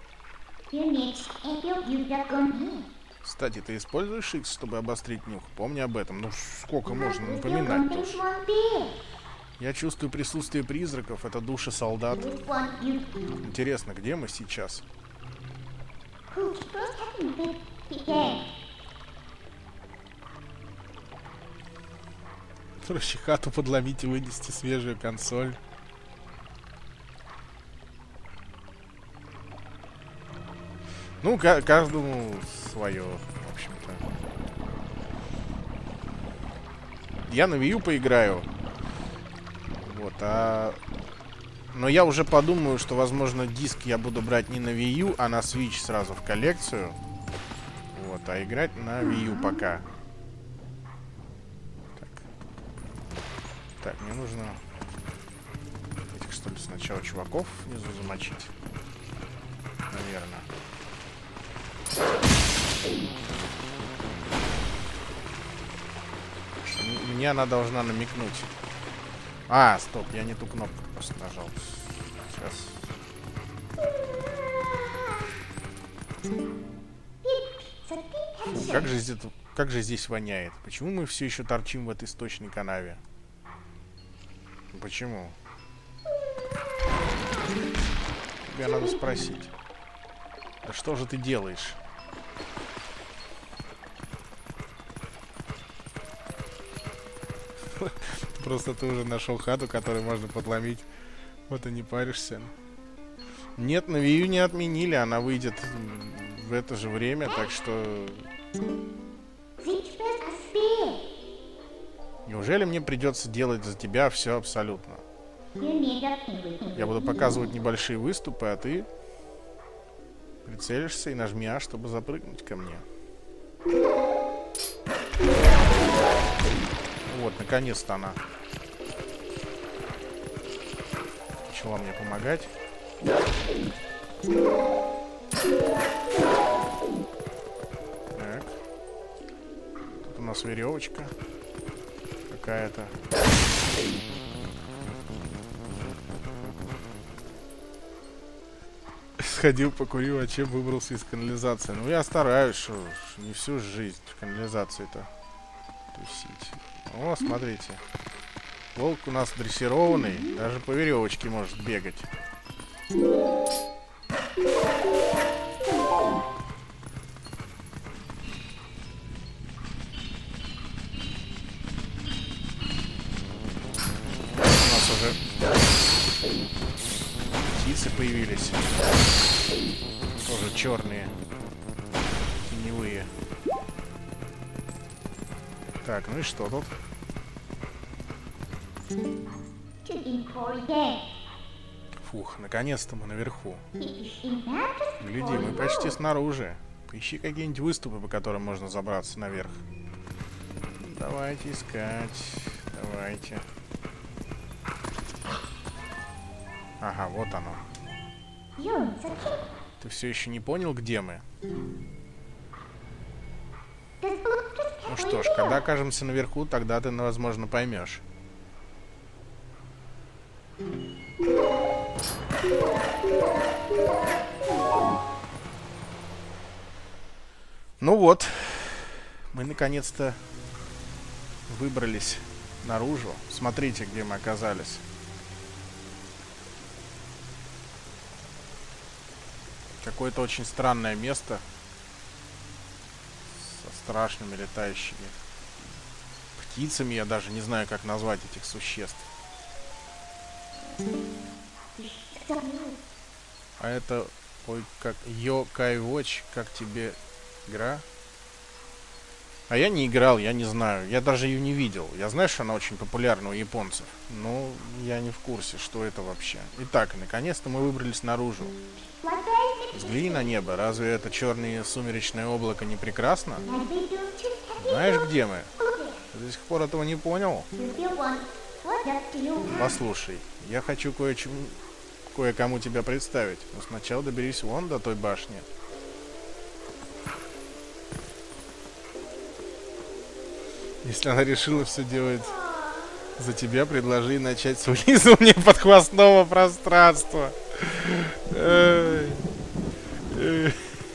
Кстати, ты используешь Икс, чтобы обострить нюх? Помни об этом. Ну, сколько можно напоминать тоже. Я чувствую присутствие призраков. Это души солдат. Интересно, где мы сейчас? Проще хату подломить и вынести свежую консоль. Ну, каждому свое, в общем-то. Я на Wii U поиграю. Вот, а... Но я уже подумаю, что, возможно, диск я буду брать не на Wii U, а на Switch сразу в коллекцию. Вот, а играть на Wii U пока. Так. Так, мне нужно... Этих, что ли, сначала чуваков внизу замочить. Наверное. Мне она должна намекнуть. А, стоп, я не ту кнопку просто нажал. Сейчас. Фу, как же здесь, как же здесь воняет? Почему мы все еще торчим в этой сточной канаве? Почему? Тебе надо спросить. Да что же ты делаешь? Просто ты уже нашел хату, которую можно подломить. Вот и не паришься. Нет, на Wii U не отменили. Она выйдет в это же время, так что... Неужели мне придется делать за тебя все абсолютно? Я буду показывать небольшие выступы, а ты прицелишься и нажми А, чтобы запрыгнуть ко мне. Вот, наконец-то она начала мне помогать. Так. Тут у нас веревочка какая-то. Сходил, покурил, а чем выбрался из канализации? Ну, я стараюсь, что не всю жизнь в канализации-то тусить. О, смотрите. Волк у нас дрессированный, даже по веревочке может бегать. У нас уже птицы появились. Тоже черные, теневые. Так, ну и что тут? Фух, наконец-то мы наверху. Гляди, мы почти снаружи. Поищи какие-нибудь выступы, по которым можно забраться наверх. Давайте искать. Давайте. Ага, вот оно. Ты все еще не понял, где мы? Ну что ж, когда окажемся наверху, тогда ты, возможно, поймешь. Ну вот, мы наконец-то выбрались наружу. Смотрите, где мы оказались. Какое-то очень странное место со страшными летающими птицами. Я даже не знаю, как назвать этих существ. А это, ой, как Yokai Watch, как тебе игра? А я не играл, я не знаю. Я даже ее не видел. Я знаю, что она очень популярна у японцев. Но я не в курсе, что это вообще. Итак, наконец-то мы выбрались наружу. Взгляни на небо. Разве это черное сумеречное облако не прекрасно? Знаешь, где мы? Ты до сих пор этого не понял? Послушай, я хочу кое-чему, кое-кому тебя представить. Но сначала доберись вон до той башни. Если она решила все делать за тебя, предложи начать с вылизывания подхвостного пространства. Эй. Эй.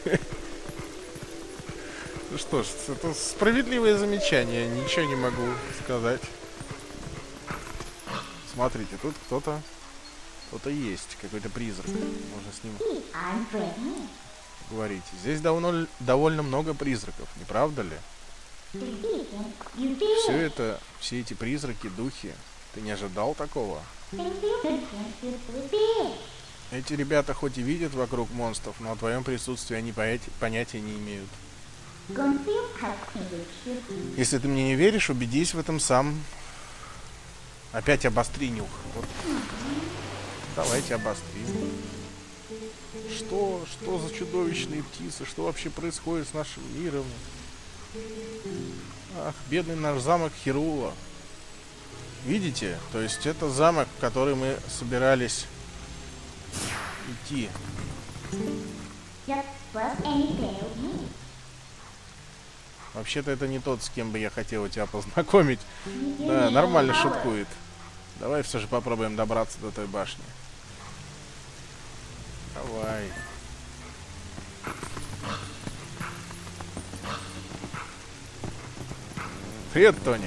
Ну что ж, это справедливое замечание, ничего не могу сказать. Смотрите, тут кто-то, кто-то есть, какой-то призрак. Можно с ним говорить. Здесь давно, довольно много призраков, не правда ли? Все это, все эти призраки, духи, ты не ожидал такого? Эти ребята хоть и видят вокруг монстров, но о твоем присутствии они понятия не имеют. Если ты мне не веришь, убедись в этом сам. Опять обостри нюх. Вот. Давайте обострим. Что? Что за чудовищные птицы? Что вообще происходит с нашим миром? Ах, бедный наш замок Хирула. Видите? То есть это замок, в который мы собирались идти. Вообще-то это не тот, с кем бы я хотел тебя познакомить. Да, нормально шуткует. Давай все же попробуем добраться до той башни. Давай. Привет, Тони.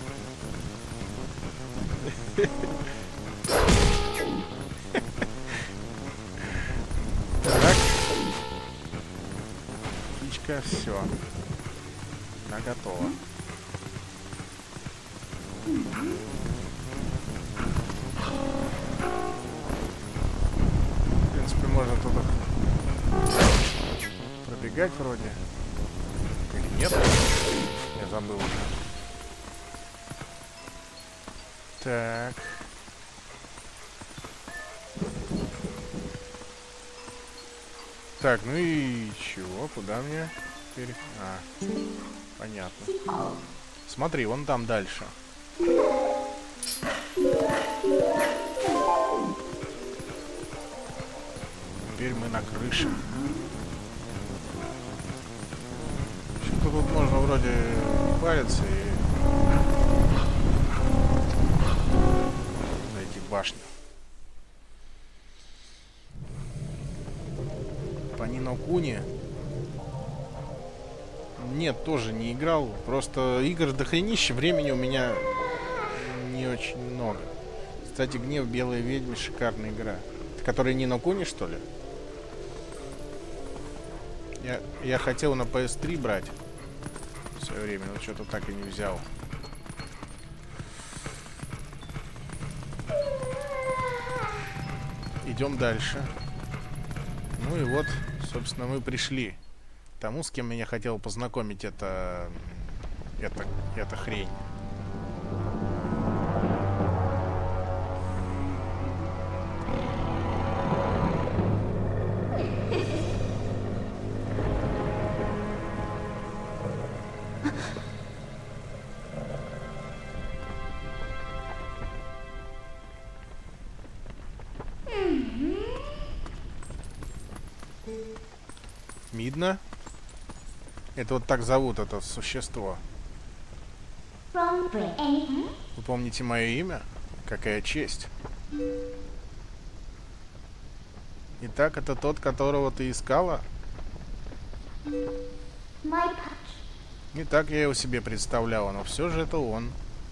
Так. Птичка, все. Она готова. В принципе, можно туда пробегать вроде. Или нет? Я забыл. Так. Так, ну и чего? Куда мне теперь? А, понятно. Смотри, вон там дальше. Теперь мы на крыше. Что-то тут можно вроде не париться и найти башню. По Ни но Куни. Нет, тоже не играл. Просто игр дохренища, времени у меня не очень много. Кстати, Гнев Белой Ведьмы шикарная игра. Это которая Ни но Куни, что ли? Я, я хотел на пи эс три брать в свое время, но что-то так и не взял. Идем дальше. Ну и вот, собственно, мы пришли к тому, с кем меня хотел познакомить это, это, эта хрень. Мидна? Это вот так зовут это существо. Вы помните мое имя? Какая честь. Итак, это тот, которого ты искала? Не так я его себе представляла, но все же это он.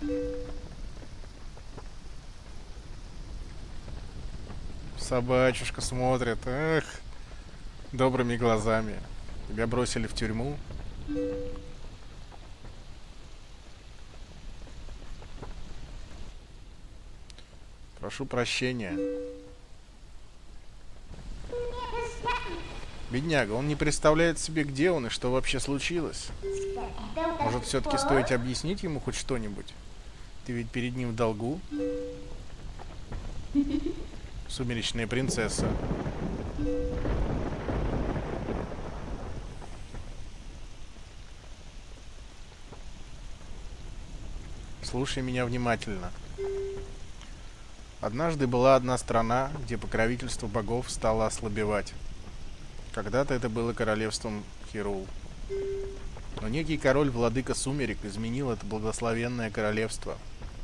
Собачушка смотрит. Эх, добрыми глазами. Тебя бросили в тюрьму. Прошу прощения. Бедняга, он не представляет себе, где он и что вообще случилось. Может, все-таки стоит объяснить ему хоть что-нибудь? Ты ведь перед ним в долгу. Сумеречная принцесса. Слушай меня внимательно. Однажды была одна страна, где покровительство богов стало ослабевать. Когда-то это было королевством Хирул. Но некий король-владыка сумерек изменил это благословенное королевство.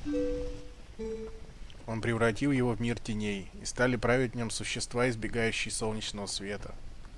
Он превратил его в мир теней, и стали править в нем существа, избегающие солнечного света.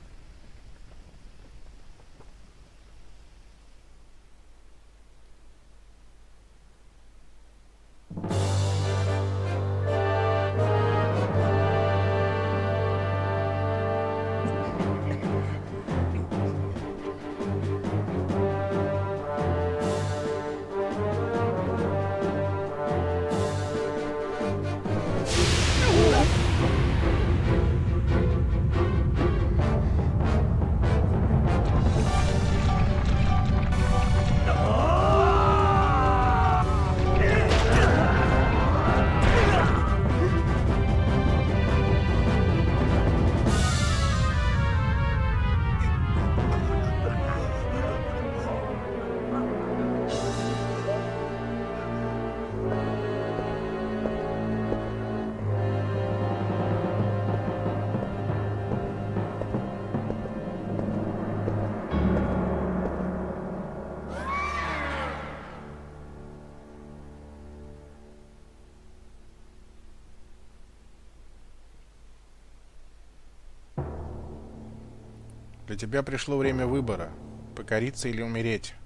Для тебя пришло время выбора: покориться или умереть.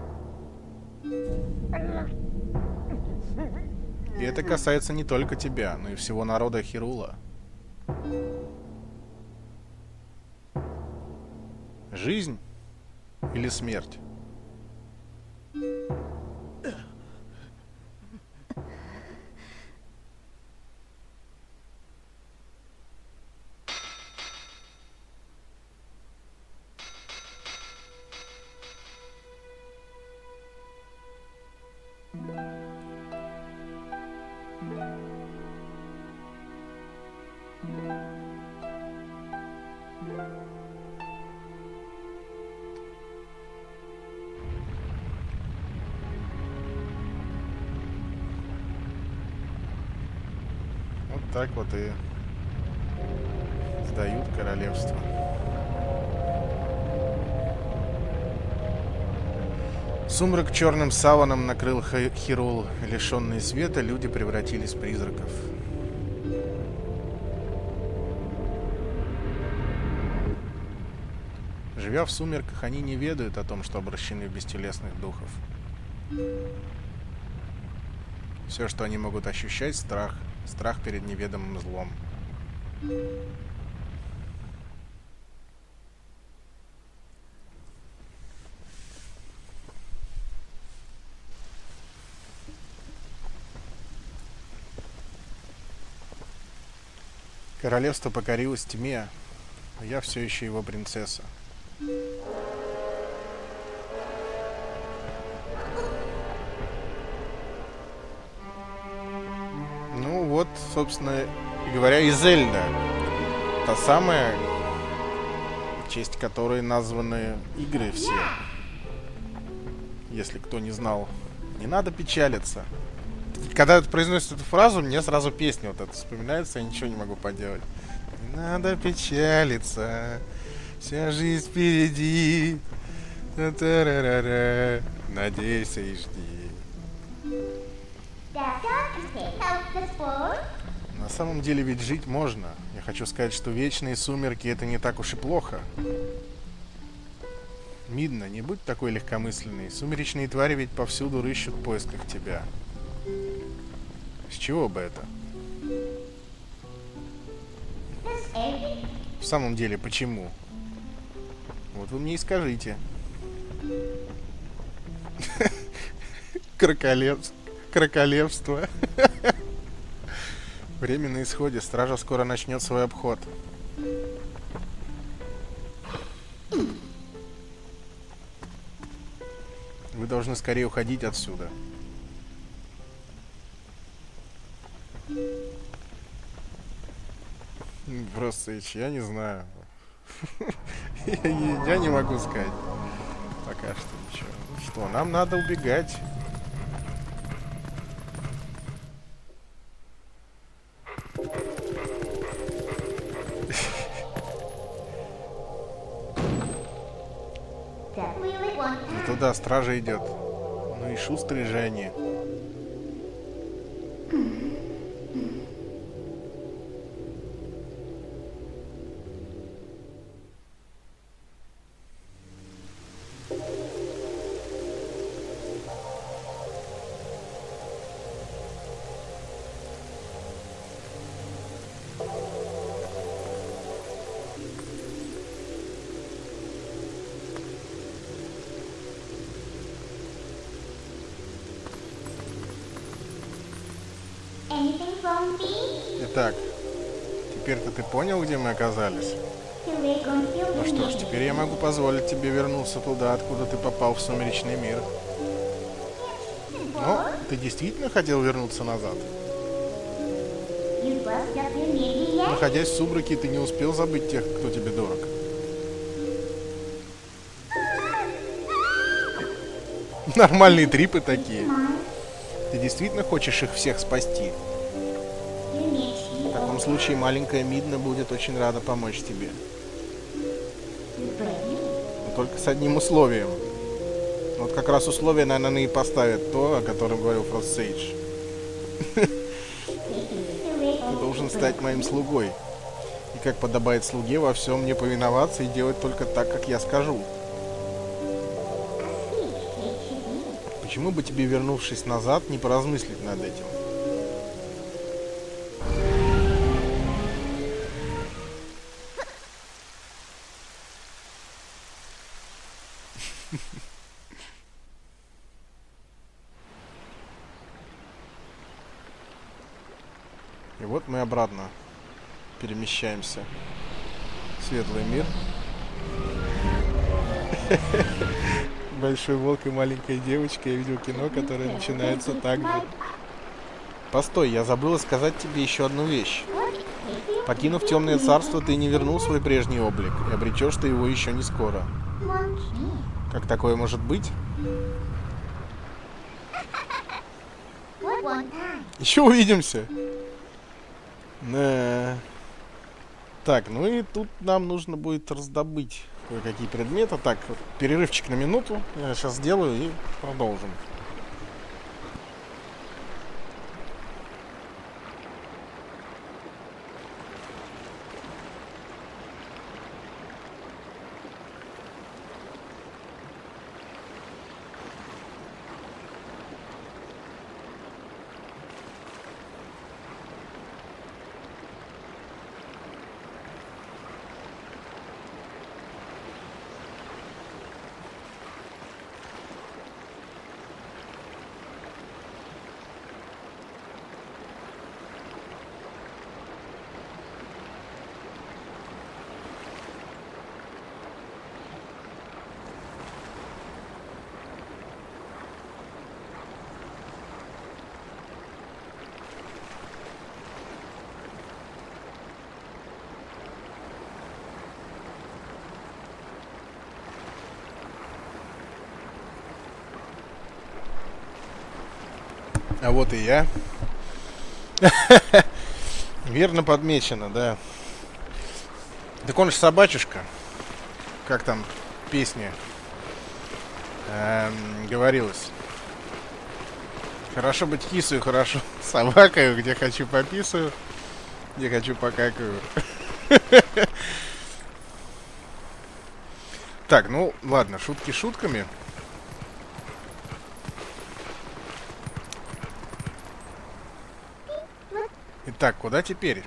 И это касается не только тебя, но и всего народа Хирула. Жизнь или смерть? Вот так вот и сдают королевство. Сумрак черным саваном накрыл Хирул. Лишенные света, люди превратились в призраков. Живя в сумерках, они не ведают о том, что обращены в бестелесных духов. Все, что они могут ощущать, страх. Страх перед неведомым злом. Королевство покорилось тьме, а я все еще его принцесса. Ну вот, собственно говоря, и Зельда. Та самая, в честь которой названы игры все. Если кто не знал. Не надо печалиться. Когда произносит эту фразу, мне сразу песня вот эта вспоминается, я ничего не могу поделать. Не надо печалиться, вся жизнь впереди. Та-та-ра-ра-ра. Надейся и жди. На самом деле ведь жить можно. Я хочу сказать, что вечные сумерки — это не так уж и плохо. Мидна, не будь такой легкомысленной. Сумеречные твари ведь повсюду рыщут в поисках тебя. С чего бы это? В самом деле, почему? Вот вы мне и скажите. Кроколевство. Кроколевство. Время на исходе. Стража скоро начнет свой обход. должны скорее уходить отсюда. Просто, я не знаю. Я не могу сказать. Пока что ничего. Ну что, нам надо убегать. И туда стража идет. Ну и шустрые же они. Итак, теперь-то ты понял, где мы оказались? Ну что ж, теперь я могу позволить тебе вернуться туда, откуда ты попал в сумеречный мир. Но ты действительно хотел вернуться назад? Находясь в сумраке, ты не успел забыть тех, кто тебе дорог. Нормальные трипы такие. Ты действительно хочешь их всех спасти? В таком случае маленькая Мидна будет очень рада помочь тебе. Но только с одним условием. Вот как раз условие, наверное, она и поставит то, о котором говорил Фрост Сейдж. Ты должен стать моим слугой. И как подобает слуге, во всем мне повиноваться и делать только так, как я скажу. Почему бы тебе, вернувшись назад, не поразмыслить над этим? И вот мы обратно перемещаемся в светлый мир. Большой волк и маленькая девочка. Я видел кино, которое начинается так же. Постой, я забыла сказать тебе еще одну вещь. Покинув темное царство, ты не вернул свой прежний облик, и обретешь ты его еще не скоро. Как такое может быть? Еще увидимся. Да. Так, ну и тут нам нужно будет раздобыть кое-какие предметы. Так, перерывчик на минуту. Я сейчас сделаю и продолжим. А вот и я. Верно подмечено, да. Так он же собачушка. Как там песня эм, говорилось. Хорошо быть кисою, хорошо собакою. Где хочу пописаю, где хочу покакаю. Так, ну ладно, шутки шутками. Итак, куда теперь?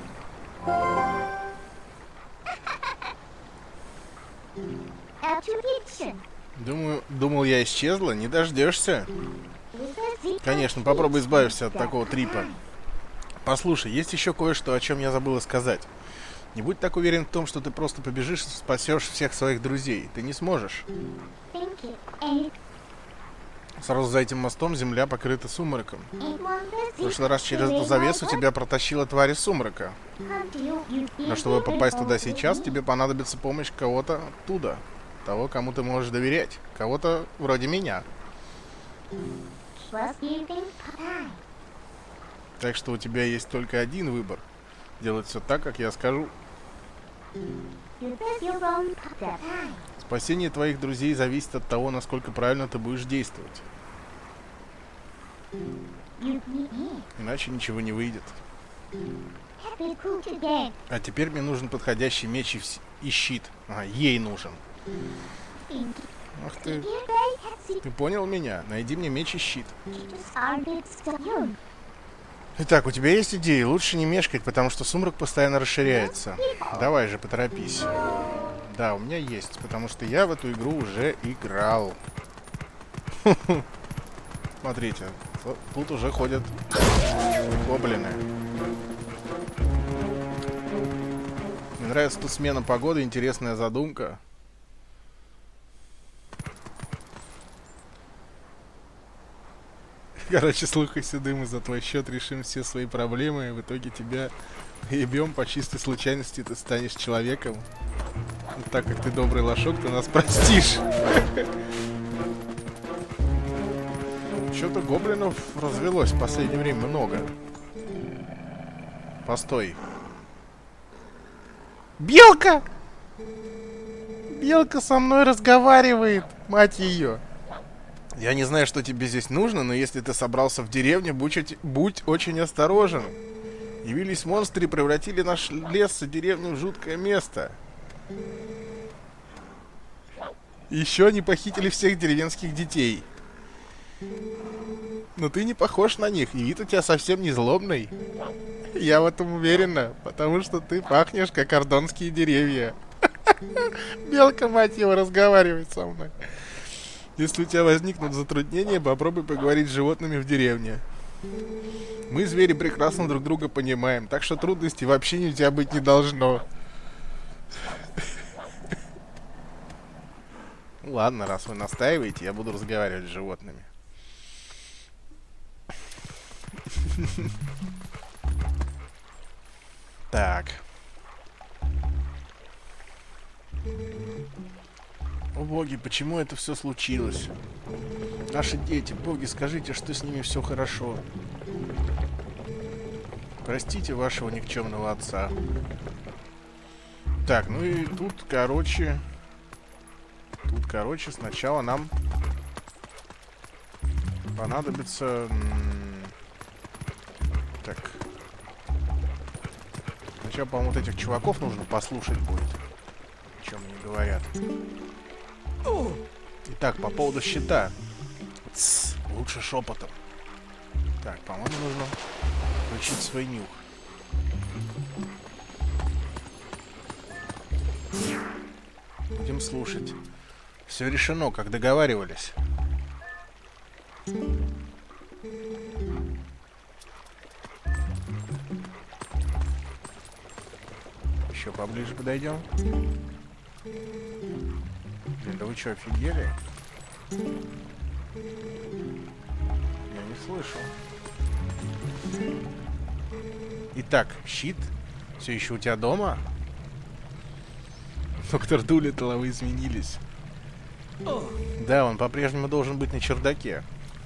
Думаю, думал, я исчезла, не дождешься. Конечно, попробуй избавиться от такого трипа. Послушай, есть еще кое-что, о чем я забыла сказать. Не будь так уверен в том, что ты просто побежишь и спасешь всех своих друзей. Ты не сможешь. Сразу за этим мостом земля покрыта сумраком. В прошлый раз через эту завесу тебя протащила тварь из сумрака. Но чтобы попасть туда сейчас, тебе понадобится помощь кого-то оттуда. Того, кому ты можешь доверять. Кого-то вроде меня. Так что у тебя есть только один выбор. Делать все так, как я скажу. Спасение твоих друзей зависит от того, насколько правильно ты будешь действовать. Иначе ничего не выйдет. А теперь мне нужен подходящий меч и, вс... и щит. А, ей нужен. Ах ты. Ты понял меня? Найди мне меч и щит. Итак, у тебя есть идеи? Лучше не мешкать, потому что сумрак постоянно расширяется. Давай же, поторопись. Да, у меня есть, потому что я в эту игру уже играл. Смотрите, тут уже ходят гоблины. Мне нравится тут смена погоды, интересная задумка. Короче, слухайся дым, за твой счет решим все свои проблемы, и в итоге тебя ебем по чистой случайности, ты станешь человеком. И так как ты добрый лошок, ты нас простишь. Что-то гоблинов развелось в последнее время много. Постой. Белка! Белка со мной разговаривает, мать ее. Я не знаю, что тебе здесь нужно, но если ты собрался в деревню, будь, будь очень осторожен. Явились монстры и превратили наш лес и деревню в жуткое место. Еще они похитили всех деревенских детей. Но ты не похож на них, и вид у тебя совсем не злобный. Я в этом уверена, потому что ты пахнешь, как ордонские деревья. Белка, мать его, разговаривает со мной. Если у тебя возникнут затруднения, попробуй поговорить с животными в деревне. Мы, звери, прекрасно друг друга понимаем, так что трудностей вообще у тебя быть не должно. Ладно, раз вы настаиваете, я буду разговаривать с животными. Так. О боги, почему это все случилось? Наши дети, боги, скажите, что с ними все хорошо. Простите вашего никчемного отца. Так, ну и тут, короче... Тут, короче, сначала нам понадобится... Так. Сначала, по-моему, вот этих чуваков нужно послушать будет. О чем они говорят. Итак, по поводу щита. Тс, лучше шепотом. Так, по-моему, нужно включить свой нюх. Будем слушать. Все решено, как договаривались. Еще поближе подойдем. Блин, да вы что, офигели? Я не слышу. Итак, щит все еще у тебя дома? Доктор Дулиттл, вы изменились. Да, он по-прежнему должен быть на чердаке.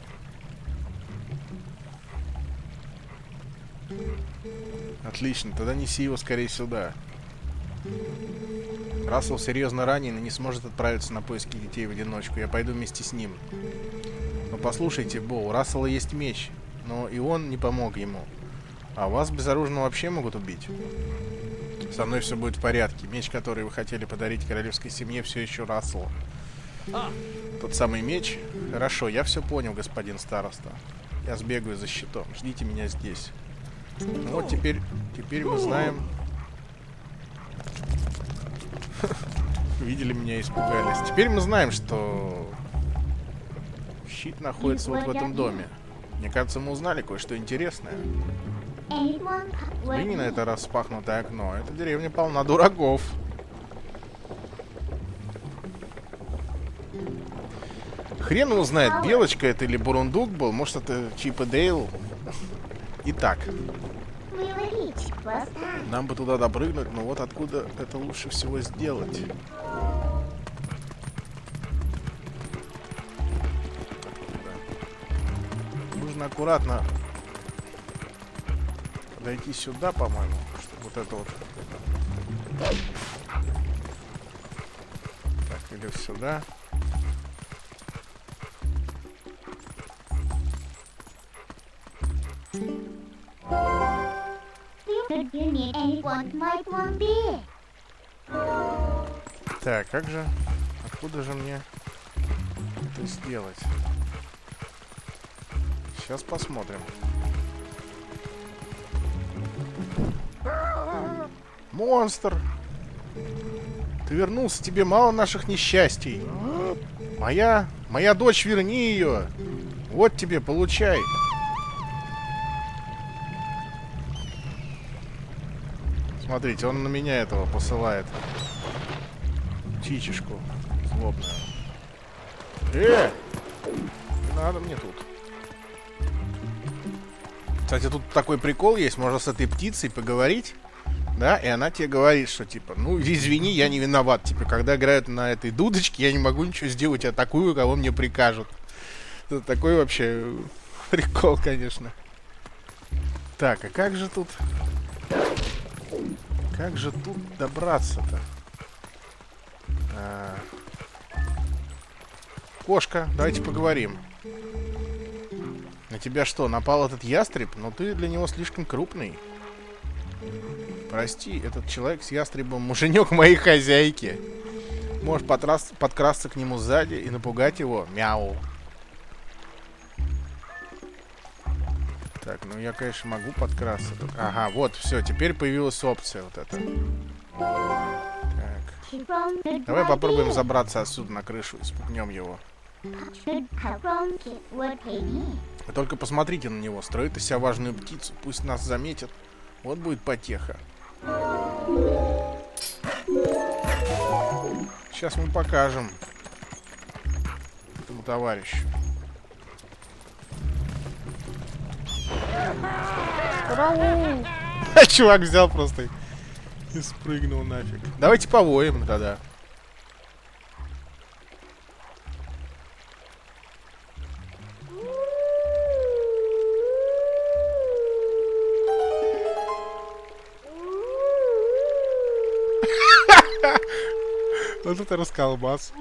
Отлично, тогда неси его скорее сюда. Рассел серьезно ранен и не сможет отправиться на поиски детей в одиночку. Я пойду вместе с ним. Но послушайте, Бо, у Рассела есть меч, но и он не помог ему. А вас безоружного вообще могут убить. Со мной все будет в порядке. Меч, который вы хотели подарить королевской семье, все еще Рассел. Тот самый меч? Хорошо, я все понял, господин староста. Я сбегаю за щитом. Ждите меня здесь. Ну вот теперь, теперь мы знаем... Видели меня и испугались. Теперь мы знаем, что щит находится вот в этом доме. Мне кажется, мы узнали кое-что интересное. Взгляни на это распахнутое окно. Эта деревня полна дураков. Хрен его знает, белочка это или бурундук был, может это Чип и Дейл. Итак, нам бы туда допрыгнуть, но вот откуда это лучше всего сделать. Нужно аккуратно подойти сюда, по-моему, чтобы вот это вот. Так, или сюда. Так, как же, откуда же мне это сделать? Сейчас посмотрим. Монстр! Ты вернулся, тебе мало наших несчастий. Моя, моя дочь, верни ее. Вот тебе, получай. Смотрите, он на меня этого посылает. Птичечку злобную. Э! Не надо мне тут. Кстати, тут такой прикол есть. Можно с этой птицей поговорить. Да, и она тебе говорит, что типа, ну, извини, я не виноват. Типа, когда играют на этой дудочке, я не могу ничего сделать, я атакую, кого мне прикажут. Это такой вообще прикол, конечно. Так, а как же тут... Как же тут добраться-то? А... Кошка, давайте поговорим. На тебя что, напал этот ястреб? Но ты для него слишком крупный. Прости, этот человек с ястребом муженек моей хозяйки. Можешь потрас... подкрасться к нему сзади и напугать его. Мяу. Так, ну я, конечно, могу подкрасться тут. Ага, вот, все, теперь появилась опция вот эта. Так. Давай попробуем забраться отсюда на крышу и спугнем его. Вы только посмотрите на него, строит из себя важную птицу. Пусть нас заметят. Вот будет потеха. Сейчас мы покажем этому товарищу. А чувак взял просто и спрыгнул нафиг. Давайте повоем тогда. Вот это расколбас.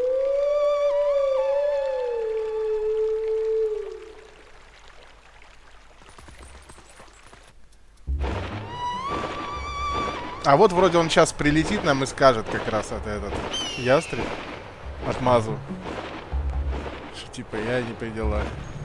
А вот вроде он сейчас прилетит нам и скажет как раз это этот ястреб отмазу. Что типа я не при делах.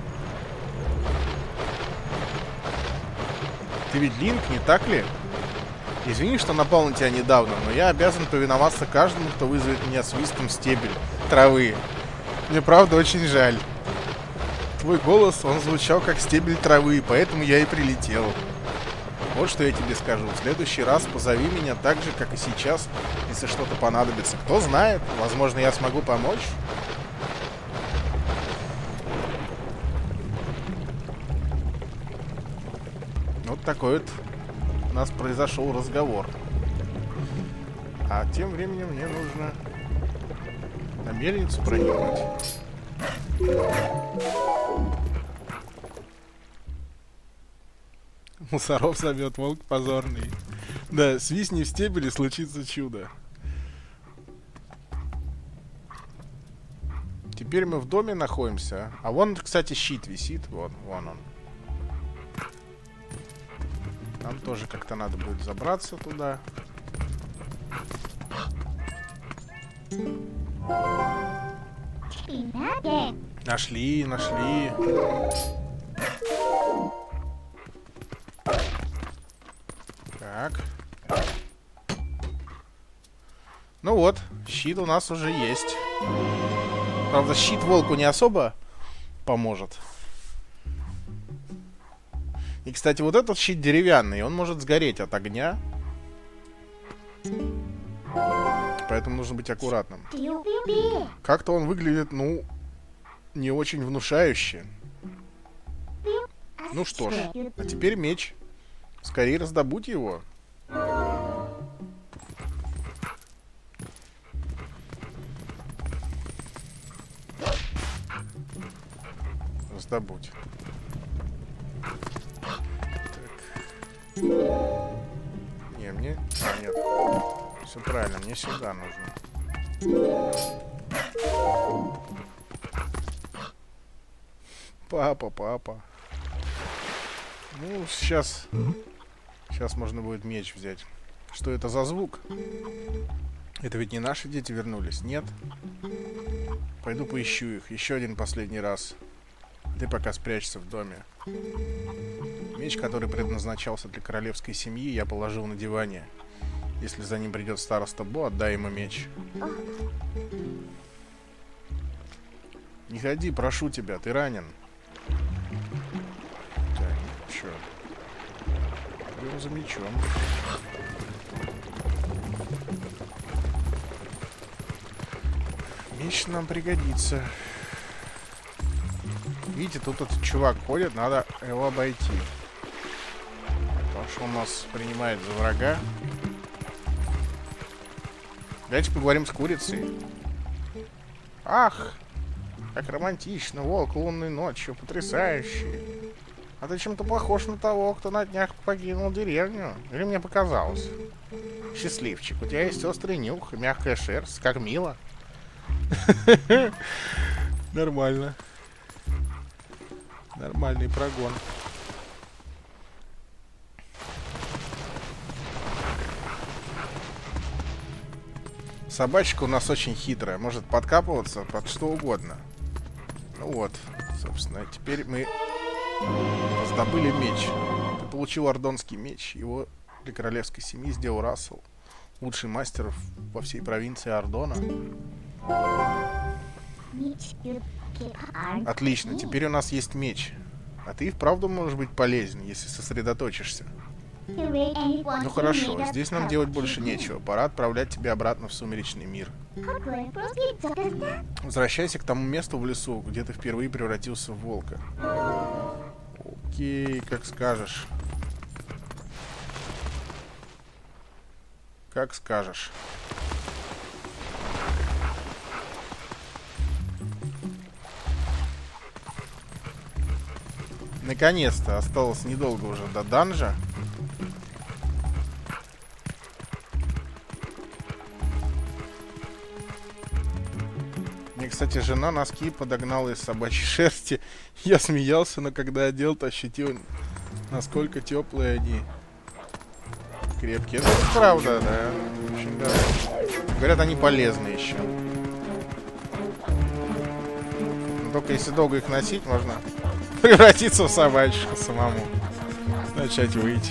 Ты ведь Линк, не так ли? Извини, что напал на тебя недавно, но я обязан повиноваться каждому, кто вызовет меня свистом стебель травы. Мне правда очень жаль. Твой голос, он звучал как стебель травы, поэтому я и прилетел. Вот что я тебе скажу. В следующий раз позови меня так же, как и сейчас, если что-то понадобится. Кто знает, возможно, я смогу помочь. Вот такой вот у нас произошел разговор. А тем временем мне нужно на мельницу проехать. Мусоров зовет, волк позорный. Да, свистни в стебель и случится чудо. Теперь мы в доме находимся. А вон, кстати, щит висит. Вон, вон он. Нам тоже как-то надо будет забраться туда. Нашли, нашли. Так. Ну вот, щит у нас уже есть. Правда, щит волку не особо поможет. И, кстати, вот этот щит деревянный, он может сгореть от огня. Поэтому нужно быть аккуратным. Как-то он выглядит, ну, не очень внушающе. Ну что ж, а теперь меч. Скорее раздобудь его. Раздобудь. Так. Не, мне... А, нет. Все правильно, мне сюда нужно. Папа, папа. Ну, сейчас... Сейчас можно будет меч взять. Что это за звук? Это ведь не наши дети вернулись, нет? Пойду поищу их. Еще один последний раз. Ты пока спрячься в доме. Меч, который предназначался для королевской семьи, я положил на диване. Если за ним придет староста Бо, отдай ему меч. Не ходи, прошу тебя, ты ранен. Так, чё? Идем за мечом. Меч нам пригодится. Видите, тут этот чувак ходит, надо его обойти. Потому что он нас принимает за врага. Давайте поговорим с курицей. Ах, как романтично, волк лунной ночью, потрясающий. А ты чем-то похож на того, кто на днях покинул деревню. Или мне показалось? Счастливчик, у тебя есть острый нюх и мягкая шерсть, как мило. Нормально. Нормальный прогон. Собачка у нас очень хитрая, может подкапываться под что угодно. Ну вот, собственно, теперь мы раздобыли меч. Ты получил ордонский меч, его для королевской семьи сделал Рассел, лучший мастер во всей провинции Ордона. Отлично, теперь у нас есть меч. А ты и вправду можешь быть полезен, если сосредоточишься. Ну хорошо, здесь нам делать больше нечего. Пора отправлять тебя обратно в сумеречный мир. Возвращайся к тому месту в лесу, где ты впервые превратился в волка. Окей, как скажешь. Как скажешь. Наконец-то, осталось недолго уже до данжа. Мне, кстати, жена носки подогнала из собачьей шерсти. Я смеялся, но когда одел, то ощутил, насколько теплые они. Крепкие. Это правда, да. Очень даже. Говорят, они полезны еще. Но только если долго их носить, можно превратиться в собачку самому. Начать выть.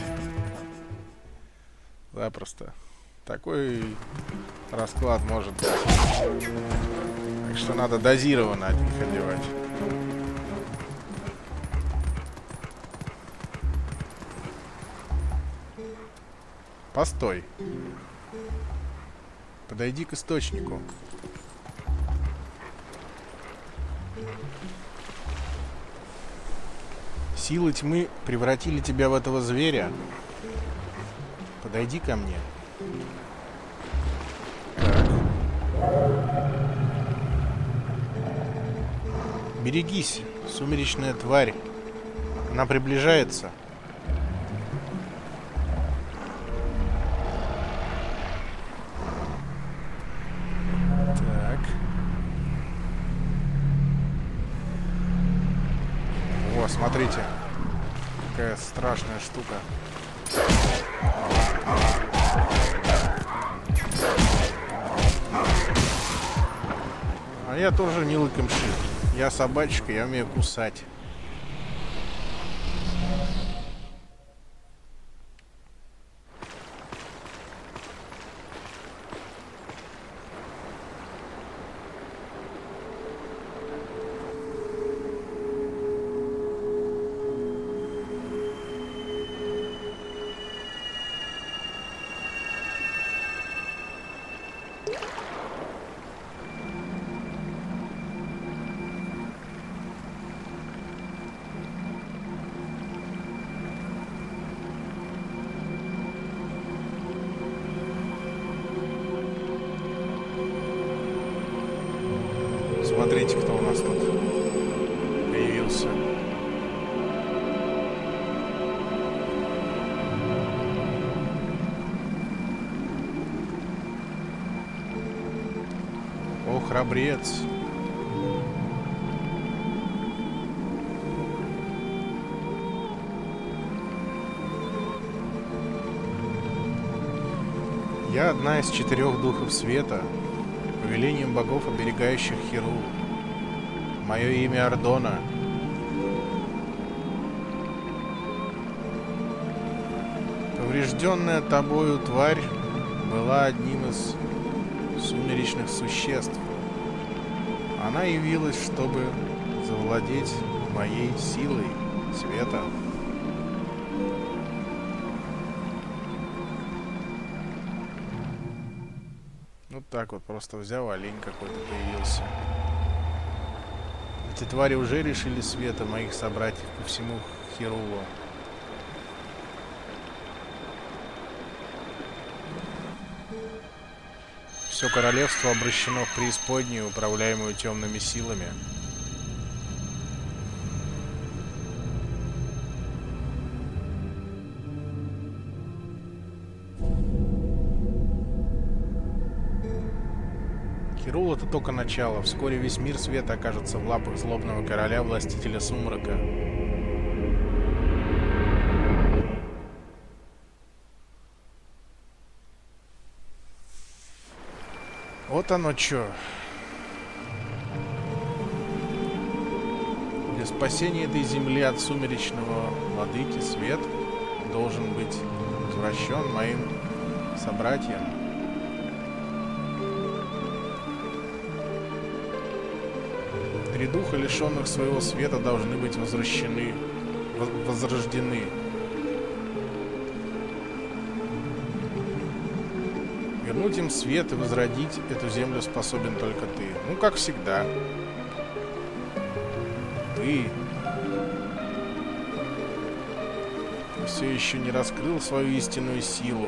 Запросто. Такой расклад может быть. Так что надо дозированно от них одевать. Постой. Подойди к источнику. Силы тьмы превратили тебя в этого зверя. Подойди ко мне. Так. Берегись, сумеречная тварь. Она приближается. Так. О, смотрите. Какая страшная штука. А я тоже не лыком шит. Я собачка, я умею кусать. Смотрите, кто у нас тут появился. О, храбрец. Я одна из четырех духов света, повелением богов, оберегающих Хирулу. Мое имя Ардона. Поврежденная тобою тварь была одним из сумеречных существ. Она явилась, чтобы завладеть моей силой света. Вот так вот просто взял, олень какой-то появился. Эти твари уже решили света моих собратьев по всему Хирулу. Все королевство обращено в преисподнюю, управляемую темными силами. Хирул — это только начало. Вскоре весь мир света окажется в лапах злобного короля, властителя сумрака. Вот оно чё. Для спасения этой земли от сумеречного владыки свет должен быть возвращен моим собратьям. Три духа, лишенных своего света, должны быть возвращены, возрождены. Вернуть им свет и возродить эту землю способен только ты. Ну, как всегда. Ты все еще не раскрыл свою истинную силу.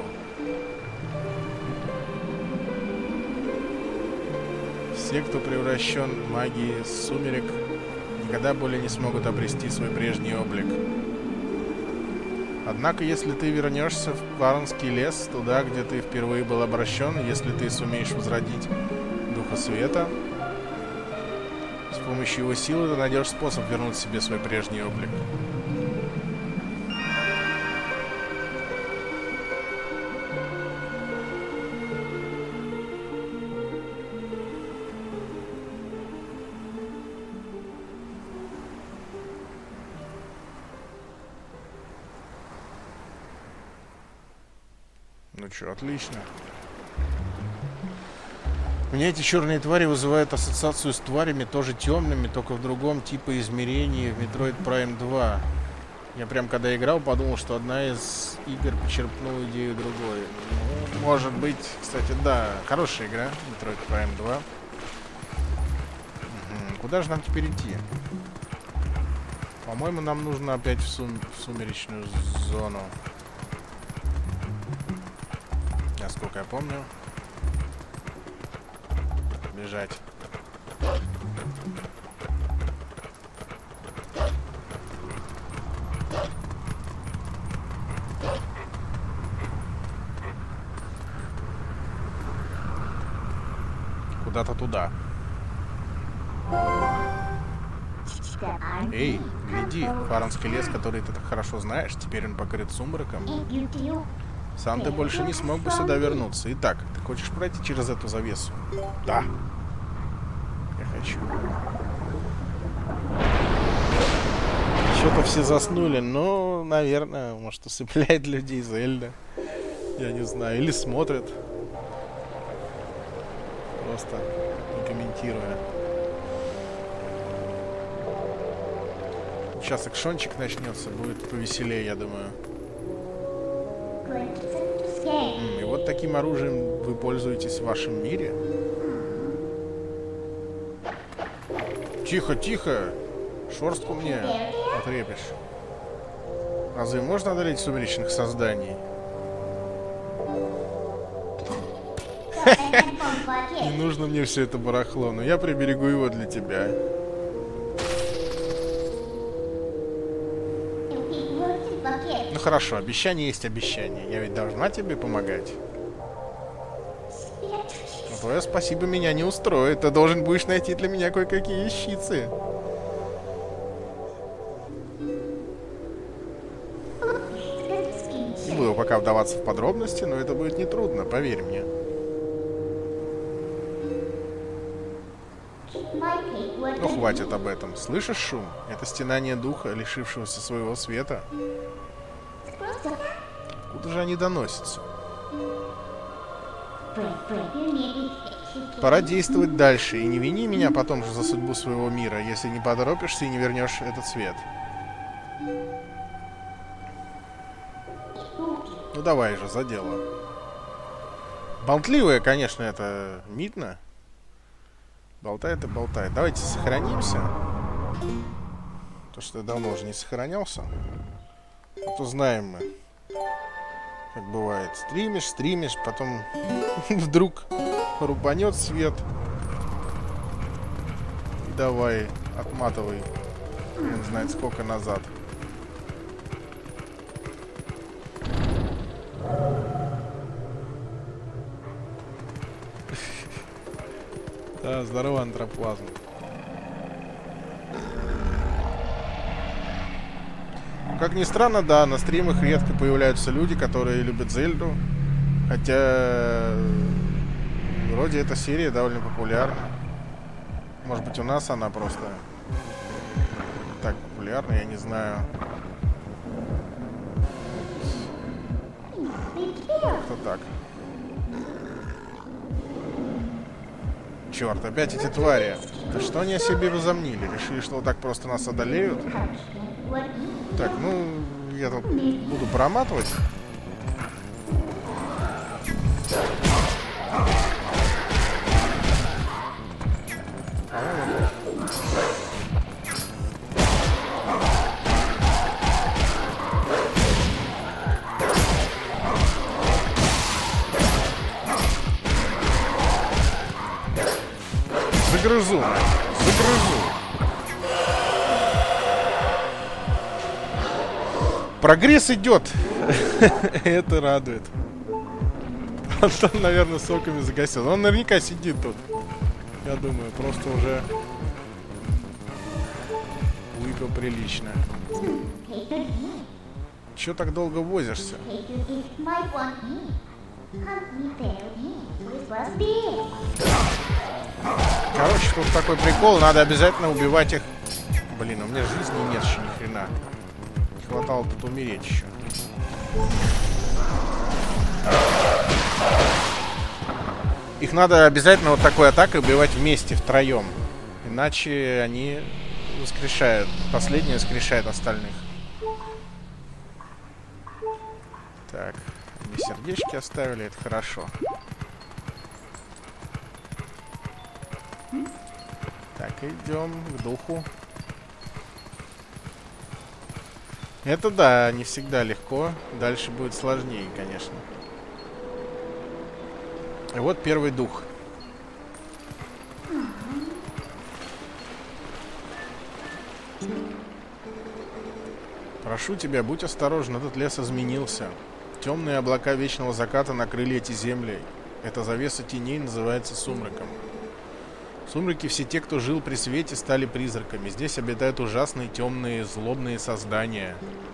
Все, кто превращен магией сумерек, никогда более не смогут обрести свой прежний облик. Однако, если ты вернешься в Варнский лес, туда, где ты впервые был обращен, если ты сумеешь возродить Духа Света, с помощью его силы ты найдешь способ вернуть себе свой прежний облик. Ну что, отлично. Меня эти черные твари вызывают ассоциацию с тварями, тоже темными, только в другом типа измерении в Metroid Prime два. Я прям когда играл, подумал, что одна из игр почерпнула идею другой. Ну, может быть, кстати, да, хорошая игра, Metroid Prime два. Угу. Куда же нам теперь идти? По-моему, нам нужно опять в, сум в сумеречную зону. Насколько я помню. Бежать. Куда-то туда. Эй, гляди, Варнский лес, который ты так хорошо знаешь, теперь он покрыт сумраком. Сам ты больше не смог бы сюда вернуться. Итак, ты хочешь пройти через эту завесу? Да. Я хочу. Что-то все заснули, но, наверное, может, усыпляет людей Зельда. Я не знаю. Или смотрят. Просто не комментируя. Сейчас экшончик начнется, будет повеселее, я думаю. И вот таким оружием вы пользуетесь в вашем мире? Тихо, тихо! Шорстку мне отрепишь. Разве можно одолеть сумеречных созданий? Не нужно мне все это барахло, но я приберегу его для тебя. Ну хорошо, обещание есть обещание. Я ведь должна тебе помогать. Но твое спасибо меня не устроит. Ты должен будешь найти для меня кое-какие вещицы. Не буду пока вдаваться в подробности, но это будет нетрудно, поверь мне. Ну, хватит об этом. Слышишь шум? Это стенание духа, лишившегося своего света. Откуда же они доносятся? Пора действовать дальше. И не вини меня потом же за судьбу своего мира, если не поторопишься и не вернешь этот свет. Ну, давай же, за дело. Болтливая, конечно, это Мидна. Болтает и болтает. Давайте сохранимся. То, что я давно уже не сохранялся. А то знаем мы, как бывает. Стримишь, стримишь, потом вдруг рубанет свет. И давай, отматывай. Не знает сколько назад. Да, здорово, антроплазм. Как ни странно, да, на стримах редко появляются люди, которые любят Зельду. Хотя вроде эта серия довольно популярна. Может быть, у нас она просто так популярна, я не знаю. Как-то так. Черт, опять эти твари. Да что они о себе возомнили? Решили, что вот так просто нас одолеют? Так, ну, я тут буду проматывать. Загрызу, загрызу. Прогресс идет. Это радует. Антон, наверное, соками загасил. Он наверняка сидит тут. Я думаю, просто уже выпил прилично. Чё так долго возишься? Короче, тут такой прикол, надо обязательно убивать их. Блин, у меня жизни нет еще ни хрена. Не хватало тут умереть еще. Их надо обязательно вот такой атакой убивать вместе, втроем. Иначе они воскрешают. Последний воскрешает остальных. Так, они сердечки оставили, это хорошо. Так, идем к духу. Это да, не всегда легко. Дальше будет сложнее, конечно. И вот первый дух. Прошу тебя, будь осторожен, этот лес изменился. Темные облака вечного заката накрыли эти земли. Эта завеса теней называется сумраком. В сумраке все те, кто жил при свете, стали призраками. Здесь обитают ужасные, темные, злобные создания.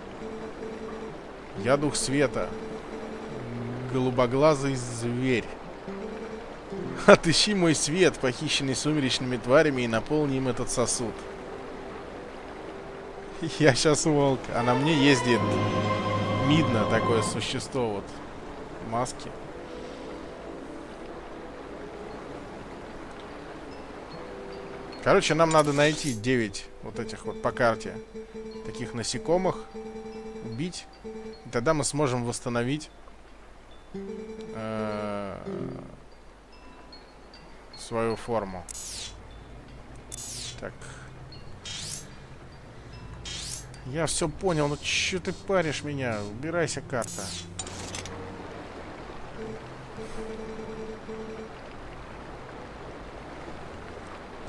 Я дух света. Голубоглазый зверь. Отыщи мой свет, похищенный сумеречными тварями, и наполни им этот сосуд. Я сейчас волк, а на мне ездит Мидна, такое существо вот в маске. Короче, нам надо найти девять вот этих вот по карте таких насекомых, убить, и тогда мы сможем восстановить э, свою форму. Так. Я все понял, ну чё ты паришь меня? Убирайся, карта.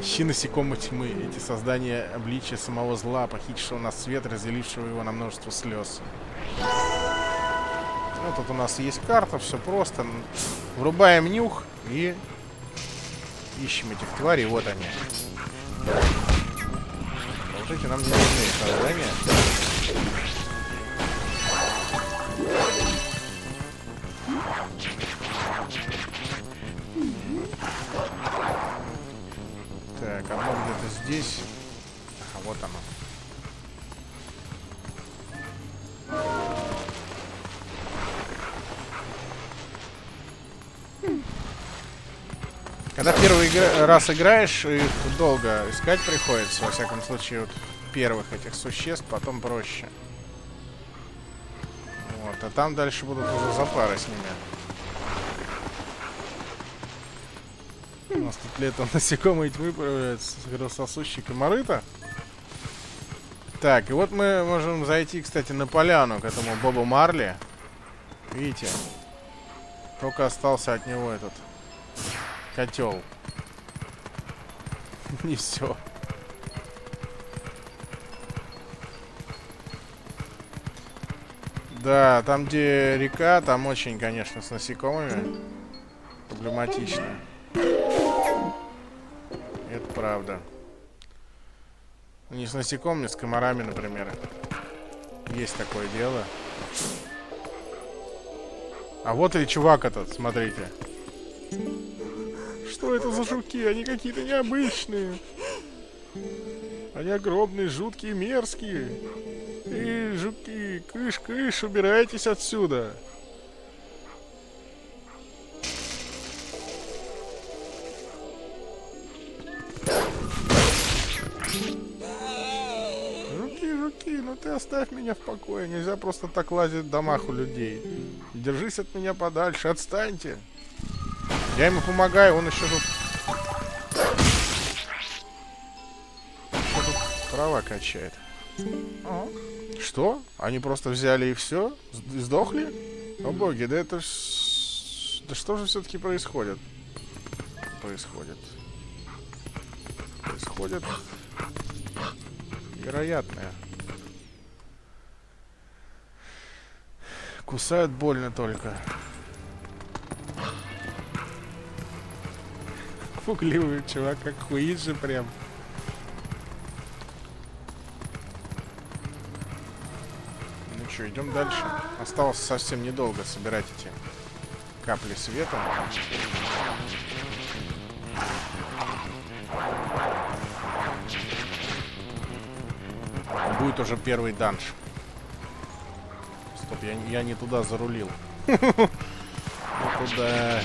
Ищи насекомые тьмы. Эти создания обличия самого зла, похитившего нас свет, разделившего его на множество слез. Ну, тут у нас есть карта, все просто. Врубаем нюх и ищем этих тварей. Вот они. Скажите, нам не нужны создания. Так, одно где-то здесь. А вот оно. Когда первый игра... раз играешь, их долго искать приходится. Во всяком случае, вот первых этих существ, потом проще. Вот, а там дальше будут уже запары с ними. У нас тут летом насекомые тьмы появляются, кровососущие комары-то. Так, и вот мы можем зайти, кстати, на поляну к этому Бобу Марли. Видите? Только остался от него этот котел. Не все. Да, там, где река, там очень, конечно, с насекомыми проблематично. Это правда. Не с насекомыми, с комарами, например. Есть такое дело. А вот и чувак этот, смотрите. Что это за жуки? Они какие-то необычные. Они огромные, жуткие, мерзкие. Эй, жуки, кыш, кыш, убирайтесь отсюда. Жуки, жуки, ну ты оставь меня в покое. Нельзя просто так лазить в домах у людей. Держись от меня подальше, отстаньте. Я ему помогаю, он еще тут... Еще тут права качает. Ага. Что? Они просто взяли и все? Сдохли? О боги, да это ж... Да что же все-таки происходит? Происходит. Происходит... Вероятное. Кусают больно только. Пугливый чувак, как Хуиджи прям. Ну что, идем дальше. Осталось совсем недолго собирать эти капли света. Будет уже первый данж. Стоп, я, я не туда зарулил. Не туда.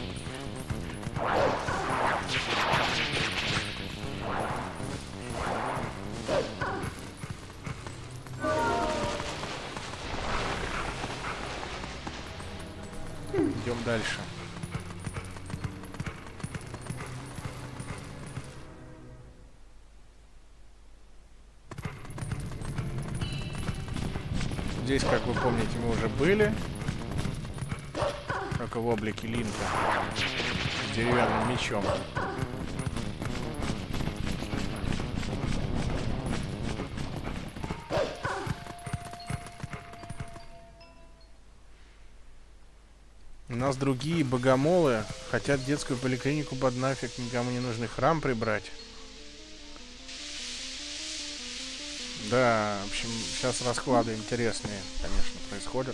Идем дальше. Здесь, как вы помните, мы уже были. Только в облике Линка. С деревянным мечом. У нас другие богомолы хотят детскую поликлинику под нафиг никому не нужный храм прибрать. Да, в общем, сейчас расклады интересные, конечно, происходят.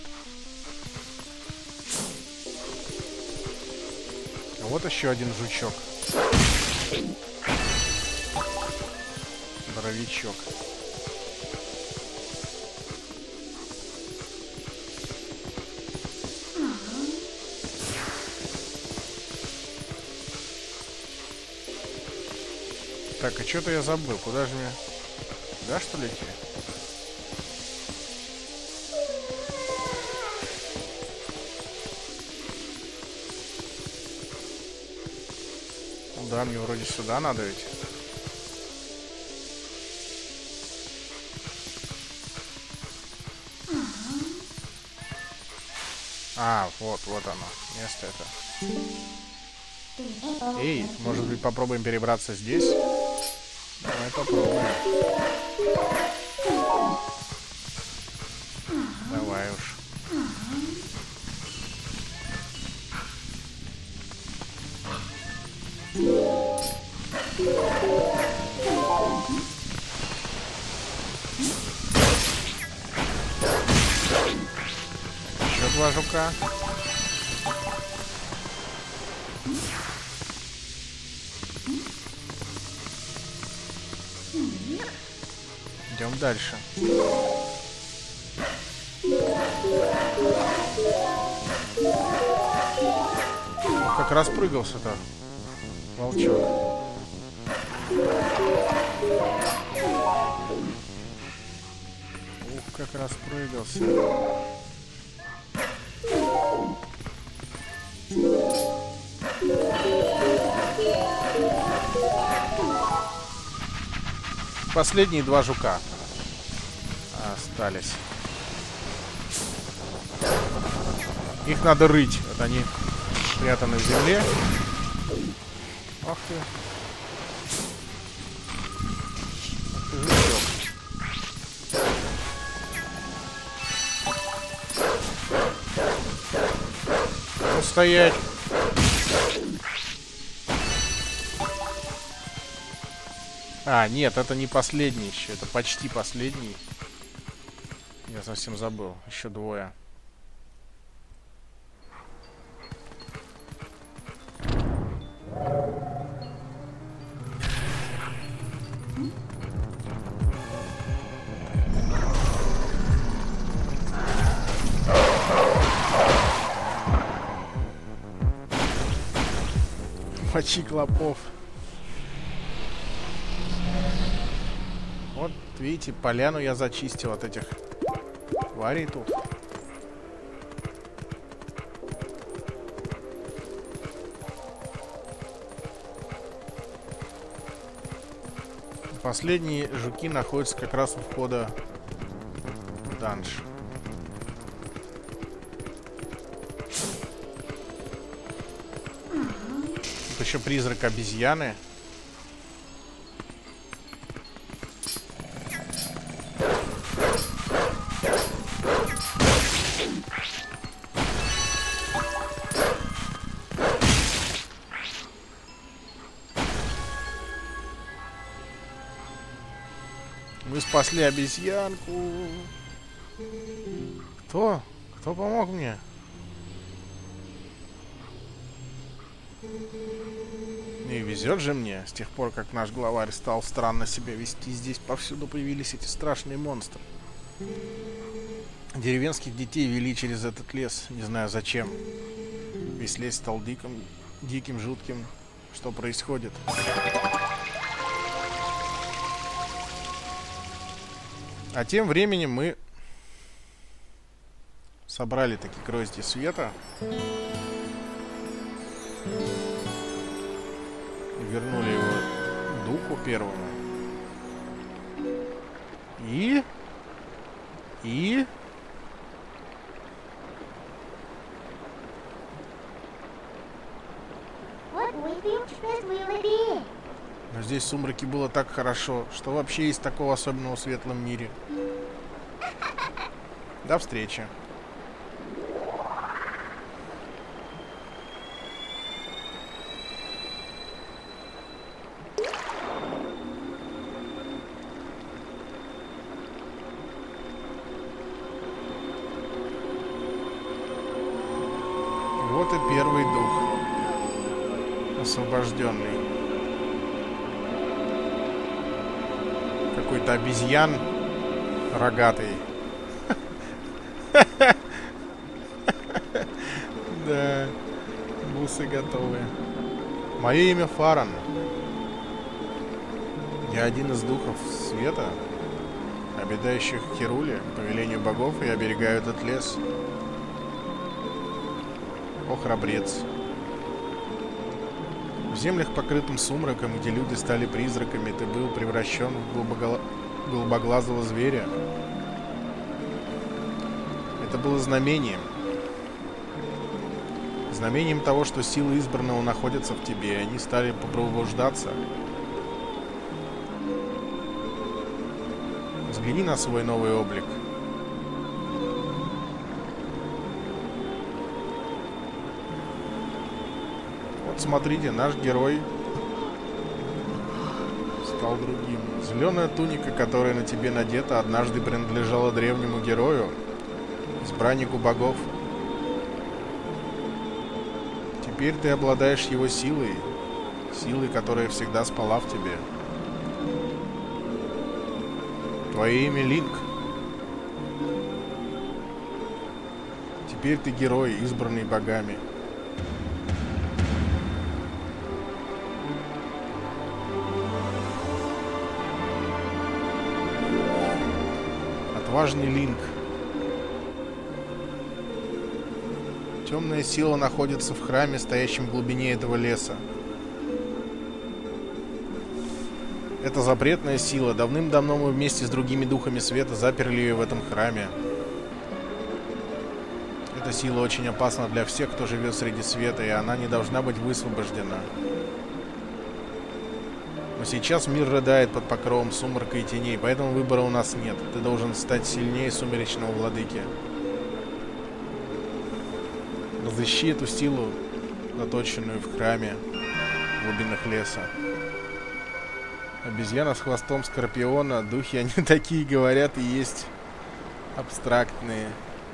А вот еще один жучок. Боровичок. Так, а что-то я забыл. Куда же мне... Да, что ли, идти? Ну да, мне вроде сюда надо ведь. А, вот, вот оно. Место это. Эй, может быть, попробуем перебраться здесь? Давай попробуем. Давай уж. Еще два жука. Идем дальше. О, как распрыгался-то волчок. Ух, как распрыгался. Последние два жука остались. Их надо рыть. Вот они спрятаны в земле. Ах ты. Ах ты жучок. Ну, стоять. А, нет, это не последний еще. Это почти последний. Я совсем забыл. Еще двое. Мочи клопов. Вот, видите, поляну я зачистил от этих тварей тут. Последние жуки находятся как раз у входа в данж. Тут еще призрак обезьяны. Мы спасли обезьянку. Кто? Кто помог мне? И везет же мне. С тех пор, как наш главарь стал странно себя вести, здесь повсюду появились эти страшные монстры. Деревенских детей вели через этот лес, не знаю зачем. Весь лес стал диким, диким, жутким. Что происходит? А тем временем мы собрали такие грозди света. Вернули его духу первому. И... И... Но здесь в сумраке было так хорошо. Что вообще есть такого особенного в светлом мире? До встречи. Вот и первый дух. Освобожденный. Какой-то обезьян рогатый. Да, бусы готовы. Мое имя Фаран. Я один из духов света, обитающих в Хируле. По велению богов я оберегаю этот лес. О, храбрец. В землях, покрытым сумраком, где люди стали призраками, ты был превращен в голубогла... голубоглазого зверя. Это было знамением. Знамением того, что силы избранного находятся в тебе, и они стали пробуждаться. Взгляни на свой новый облик. Вот смотрите, наш герой стал другим. Зеленая туника, которая на тебе надета, однажды принадлежала древнему герою, избраннику богов. Теперь ты обладаешь его силой, силой, которая всегда спала в тебе. Твое имя Линк. Теперь ты герой, избранный богами. Отважный Линк. Темная сила находится в храме, стоящем в глубине этого леса. Это запретная сила. Давным-давно мы вместе с другими духами света заперли ее в этом храме. Эта сила очень опасна для всех, кто живет среди света, и она не должна быть высвобождена. Но сейчас мир рыдает под покровом сумрака и теней, поэтому выбора у нас нет. Ты должен стать сильнее сумеречного владыки. Разыщи эту силу, заточенную в храме в глубинах леса. Обезьяна с хвостом скорпиона. Духи, они такие говорят и есть абстрактные.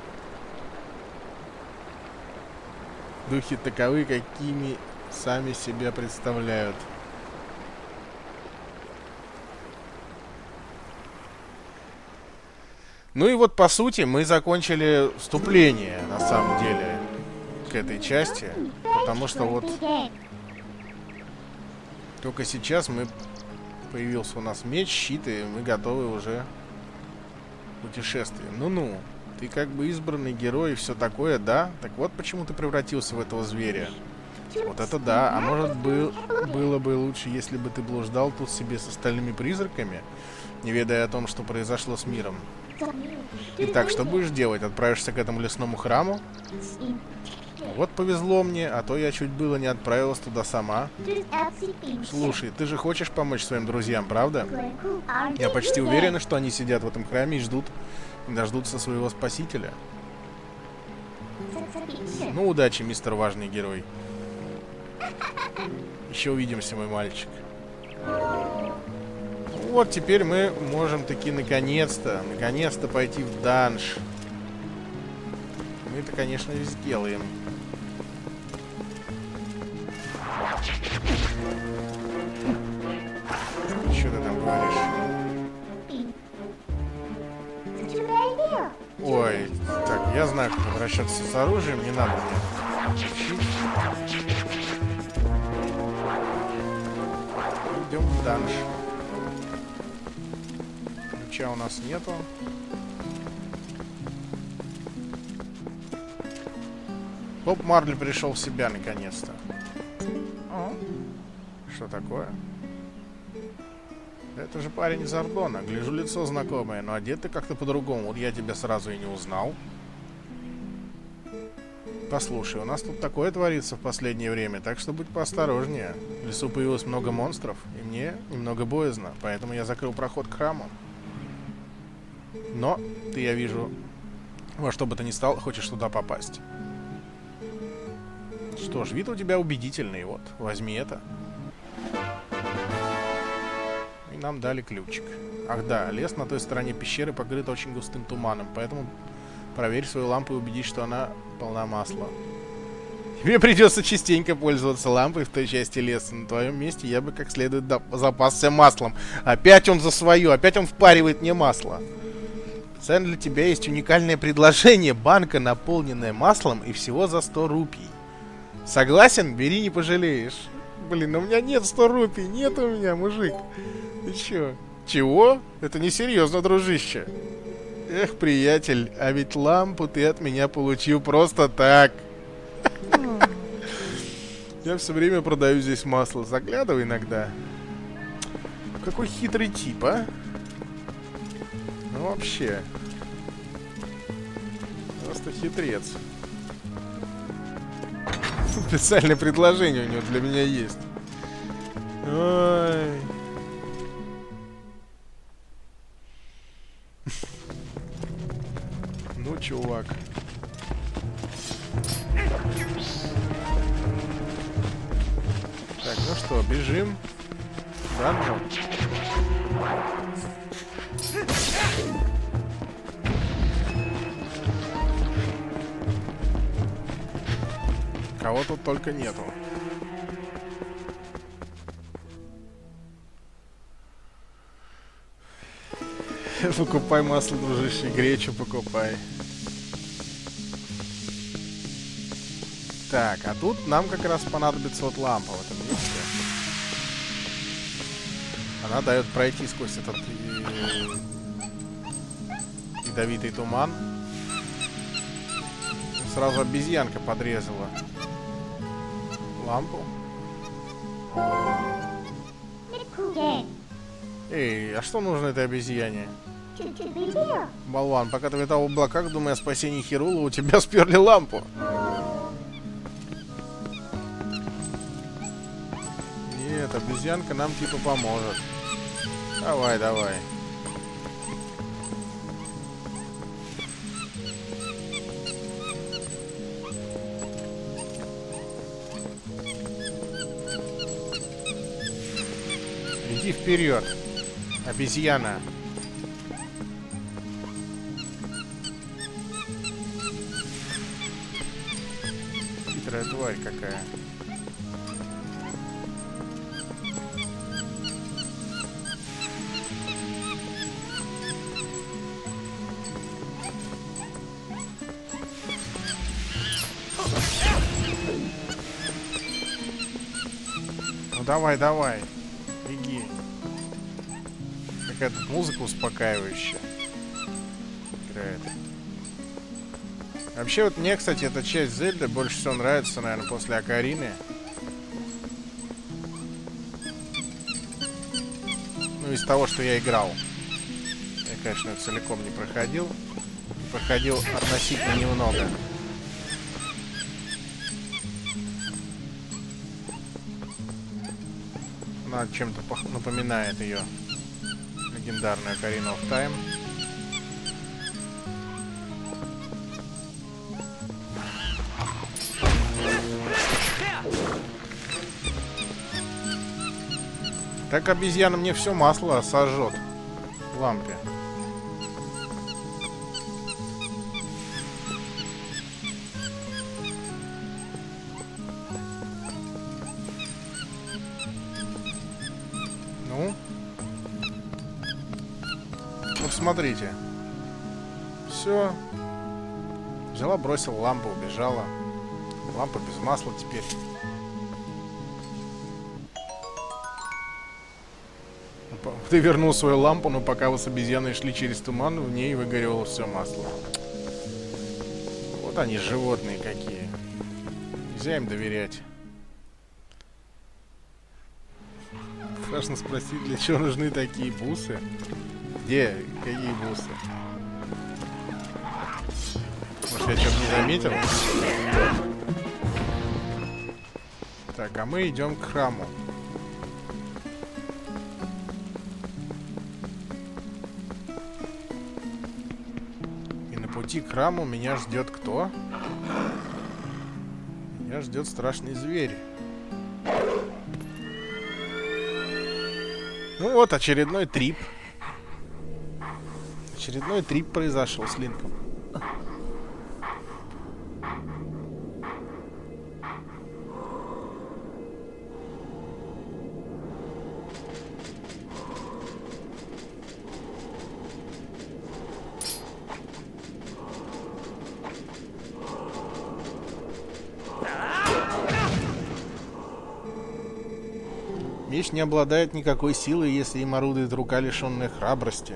Духи таковы, какими сами себя представляют. Ну и вот, по сути, мы закончили вступление, на самом деле, к этой части. Потому что вот только сейчас мы... Появился у нас меч, щит, и мы готовы уже к путешествию. Ну-ну, ты как бы избранный герой и все такое, да? Так вот почему ты превратился в этого зверя. Вот это да. А может был, было бы лучше, если бы ты блуждал тут себе с остальными призраками, не ведая о том, что произошло с миром. Итак, что будешь делать? Отправишься к этому лесному храму? Вот повезло мне, а то я чуть было не отправилась туда сама. Слушай, ты же хочешь помочь своим друзьям, правда? Я почти уверена, что они сидят в этом храме и ждут, и дождутся своего спасителя. Ну, удачи, мистер важный герой. Еще увидимся, мой мальчик. Вот, теперь мы можем таки наконец-то, наконец-то пойти в данж. Мы это, конечно, сделаем. Что ты там говоришь? Ой, так, я знаю, как обращаться с оружием, не надо мне учить. Идем в данж. Ключа у нас нету. Боб Марли пришел в себя наконец-то. Что такое? Это же парень из Ардона. Гляжу, лицо знакомое, но одет ты как-то по-другому. Вот я тебя сразу и не узнал. Послушай, у нас тут такое творится в последнее время, так что будь поосторожнее. В лесу появилось много монстров, и мне немного боязно, поэтому я закрыл проход к храму. Но ты, я вижу, во что бы ты ни стал, хочешь туда попасть. Что ж, вид у тебя убедительный, вот, возьми это. И нам дали ключик. Ах да, лес на той стороне пещеры покрыт очень густым туманом, поэтому проверь свою лампу и убедись, что она полна масла. Тебе придется частенько пользоваться лампой в той части леса. На твоем месте я бы как следует запасся маслом. Опять он за свое, опять он впаривает мне масло. Специально для тебя есть уникальное предложение. Банка, наполненная маслом, и всего за сто рупий. Согласен? Бери, не пожалеешь. Блин, у меня нет сто рупий. Нет у меня, мужик. Ты чё? Чего? Это несерьезно, дружище. Эх, приятель, а ведь лампу ты от меня получил просто так. Я все время продаю здесь масло. Заглядывай иногда. Какой хитрый тип, а? Ну, вообще. Просто хитрец. Специальное предложение у него для меня есть. Ой. чувак. Так, ну что, бежим. Данжен. Кого тут только нету. Покупай масло, дружище, гречу покупай. Так, а тут нам как раз понадобится вот лампа в этом месте. Она дает пройти сквозь этот э, ядовитый туман. Сразу обезьянка подрезала лампу. Эй, а что нужно этой обезьяне? Болван, пока ты летал в облаках, думая о спасении Хирула, у тебя сперли лампу. Нет, обезьянка нам типа поможет. Давай, давай. Иди вперед, обезьяна. Хитрая тварь какая. Ну давай, давай. Беги. Какая-то музыка успокаивающая играет. Вообще вот мне, кстати, эта часть Зельды больше всего нравится, наверное, после Окарины. Ну, из того, что я играл. Я, конечно, это целиком не проходил. Проходил относительно немного. Она чем-то напоминает ее легендарную Ocarina of Time. Так обезьяна мне все масло сожжет в лампе. Ну? Вот смотрите. Все. Взяла, бросила лампу, убежала. Лампа без масла теперь. Ты вернул свою лампу, но пока вы с обезьяной шли через туман, в ней выгорело все масло. Вот они, животные какие. Нельзя им доверять. Страшно спросить, для чего нужны такие бусы? Где? Какие бусы? Может, я что-то не заметил? Так, а мы идем к храму. К храму меня ждет кто? Меня ждет страшный зверь. Ну вот, очередной трип. Очередной трип произошел с Линком. Меч не обладает никакой силой, если им орудует рука, лишенная храбрости.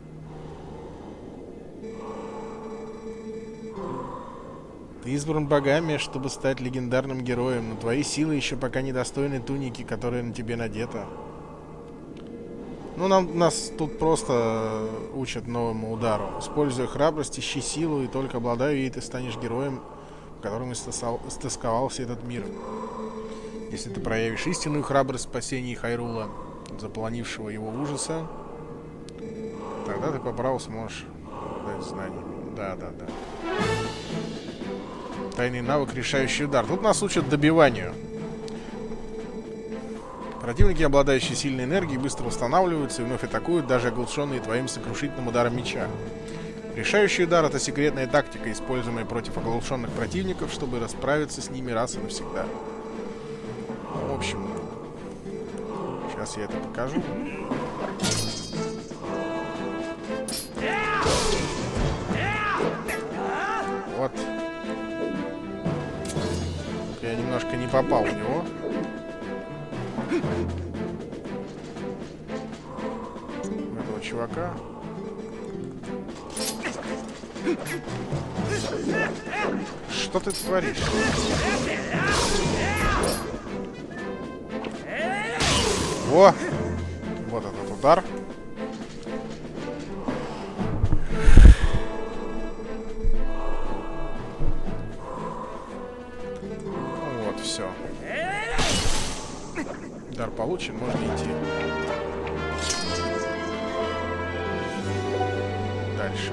Ты избран богами, чтобы стать легендарным героем, но твои силы еще пока недостойны туники, которая на тебе надета. Ну, нам, нас тут просто учат новому удару. Используя храбрость, ищи силу, и только обладая ей, ты станешь героем, в котором истосковался этот мир. Если ты проявишь истинную храбрость в спасении Хайрула, заполонившего его ужаса, тогда ты по праву сможешь дать знания. Да, да, да. Тайный навык решающий удар. Тут нас учат добиванию. Противники, обладающие сильной энергией, быстро восстанавливаются и вновь атакуют, даже оглушенные твоим сокрушительным ударом меча. Решающий удар — это секретная тактика, используемая против оглушенных противников, чтобы расправиться с ними раз и навсегда. В общем, сейчас я это покажу. Вот. Я немножко не попал в него. Этого чувака. Что ты творишь? Во! Вот этот удар. Вот, все. Удар получен, можно идти. Дальше.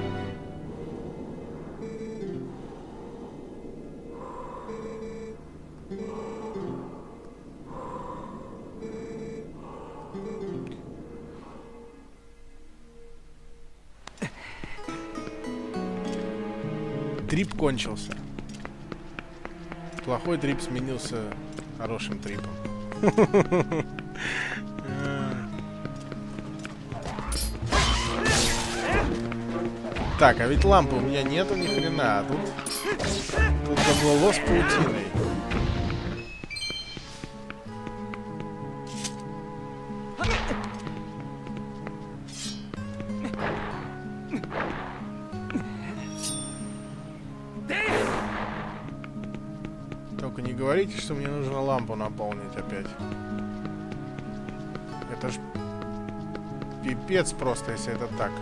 Трип кончился. Плохой трип сменился хорошим трипом. Так, а ведь лампы у меня нету ни хрена, а тут тут заблало с паутиной. Только не говорите, что мне нужно лампу наполнить опять. Это ж пипец просто, если это так.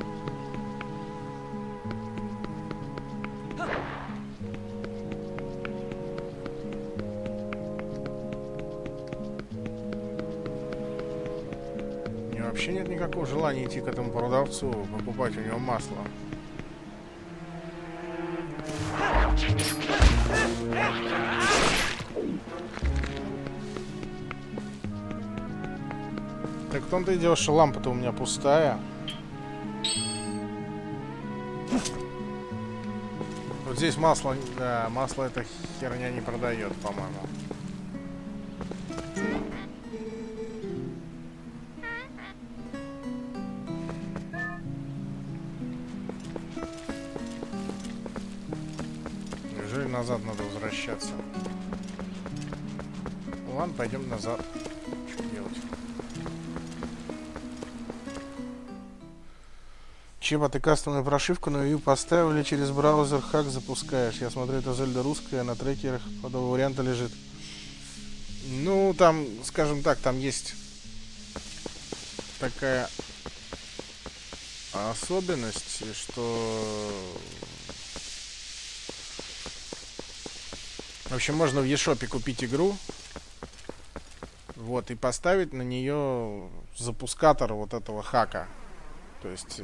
Мне вообще нет никакого желания идти к этому продавцу, покупать у него масло. Так в том-то и дело, что лампа-то у меня пустая. Вот здесь масло, да, масло эта херня не продает, по-моему. Неужели назад надо возвращаться? Ладно, пойдем назад. Что делать? Чеба, ты кастомную прошивку на Wii поставил или через браузер хак запускаешь? Я смотрю, это Зельда русская, на трекерах подобного варианта лежит. Ну, там, скажем так, там есть такая особенность, что... В общем, можно в eShop купить игру, вот, и поставить на нее запускатор вот этого хака. То есть...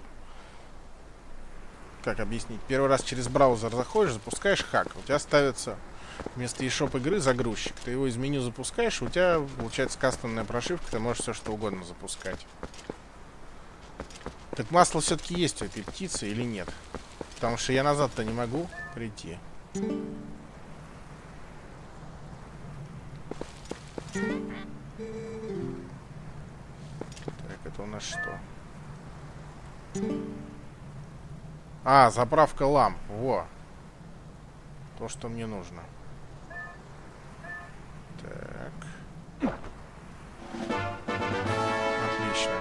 Как объяснить? Первый раз через браузер заходишь, запускаешь хак. У тебя ставится вместо eShop игры загрузчик. Ты его из меню запускаешь, у тебя получается кастомная прошивка, ты можешь все что угодно запускать. Так масло все-таки есть у этой птицы или нет? Потому что я назад-то не могу прийти. Так, это у нас что? А, заправка ламп. Во. То, что мне нужно. Так. Отлично.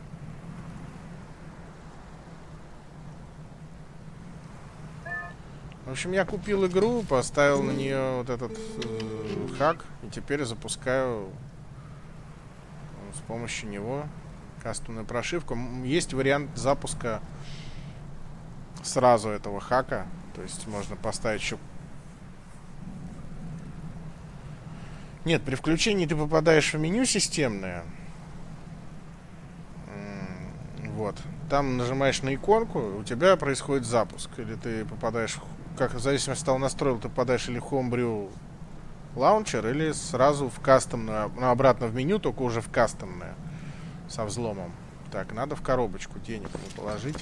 В общем, я купил игру, поставил на нее вот этот э, хак, и теперь запускаю с помощью него кастомную прошивку. Есть вариант запуска сразу этого хака. То есть можно поставить еще... Нет, при включении ты попадаешь в меню системное. Вот. Там нажимаешь на иконку, у тебя происходит запуск. Или ты попадаешь, как в зависимости от того, настроил, ты попадаешь или в Homebrew Launcher, или сразу в кастомную, ну, обратно в меню, только уже в кастомное, со взломом. Так, надо в коробочку денег положить.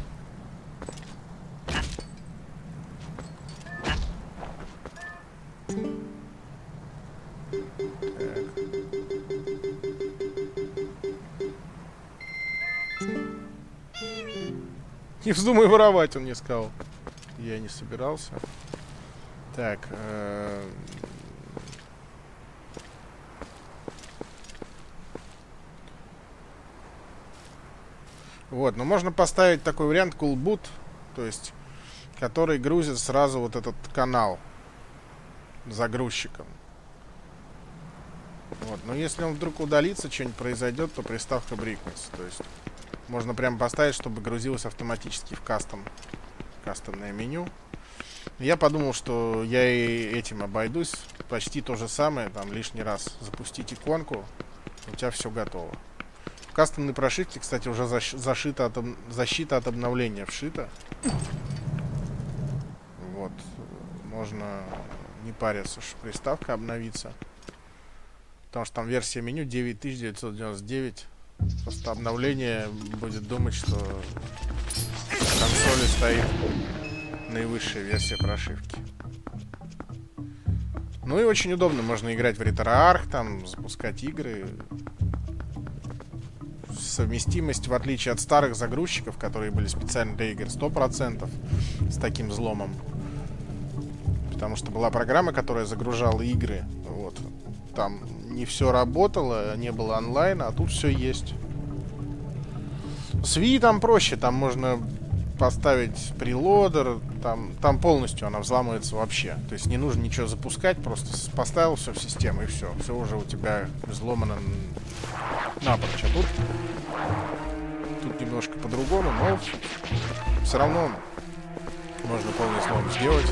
Не вздумай воровать, он мне сказал. Я не собирался. Так. Э вот, но можно поставить такой вариант Cool Boot, то есть, который грузит сразу вот этот канал загрузчиком. Вот, но если он вдруг удалится, что-нибудь произойдет, то приставка брикнется. То есть можно прямо поставить, чтобы грузилось автоматически в кастом, кастомное меню. Я подумал, что я и этим обойдусь. Почти то же самое, там лишний раз запустить иконку, у тебя все готово. В кастомной прошивке, кстати, уже защ зашита от, защита от обновления вшита. Вот, можно не париться, что приставка обновится. Потому что там версия меню девять тысяч девятьсот девяносто девять. Просто обновление будет думать, что в консоли стоит наивысшая версия прошивки. Ну и очень удобно. Можно играть в RetroArch, там запускать игры. Совместимость, в отличие от старых загрузчиков, которые были специально для игр, сто процентов с таким взломом. Потому что была программа, которая загружала игры. Вот. Там не все работало, не было онлайна, а тут все есть. С Wii там проще, там можно поставить прелодер, там, там полностью она взламывается вообще. То есть не нужно ничего запускать, просто поставил все в систему и все. Все уже у тебя взломано напрочь. А тут, тут немножко по-другому, но все равно можно полный взлом сделать.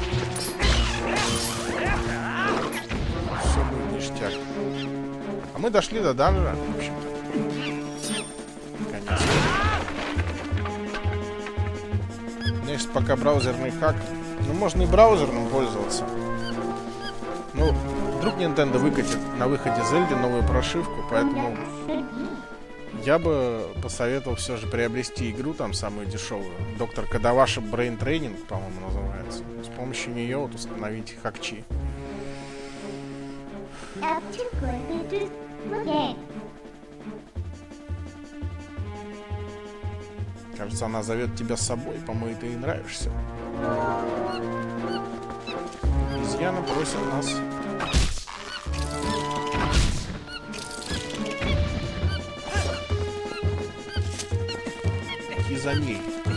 Все будет ништяк. А мы дошли до данжа, в общем-то. Наконец-то. Конечно, пока браузерный хак. Ну, можно и браузерным пользоваться. Ну, вдруг Nintendo выкатит на выходе Зельды новую прошивку, поэтому я бы посоветовал все же приобрести игру, там самую дешевую. Доктор Кадаваши Brain Training, по-моему, называется. С помощью нее вот установить хакчи. Кажется, она зовет тебя с собой, по-моему, ты ей нравишься. Обезьяна просит нас. И за ней.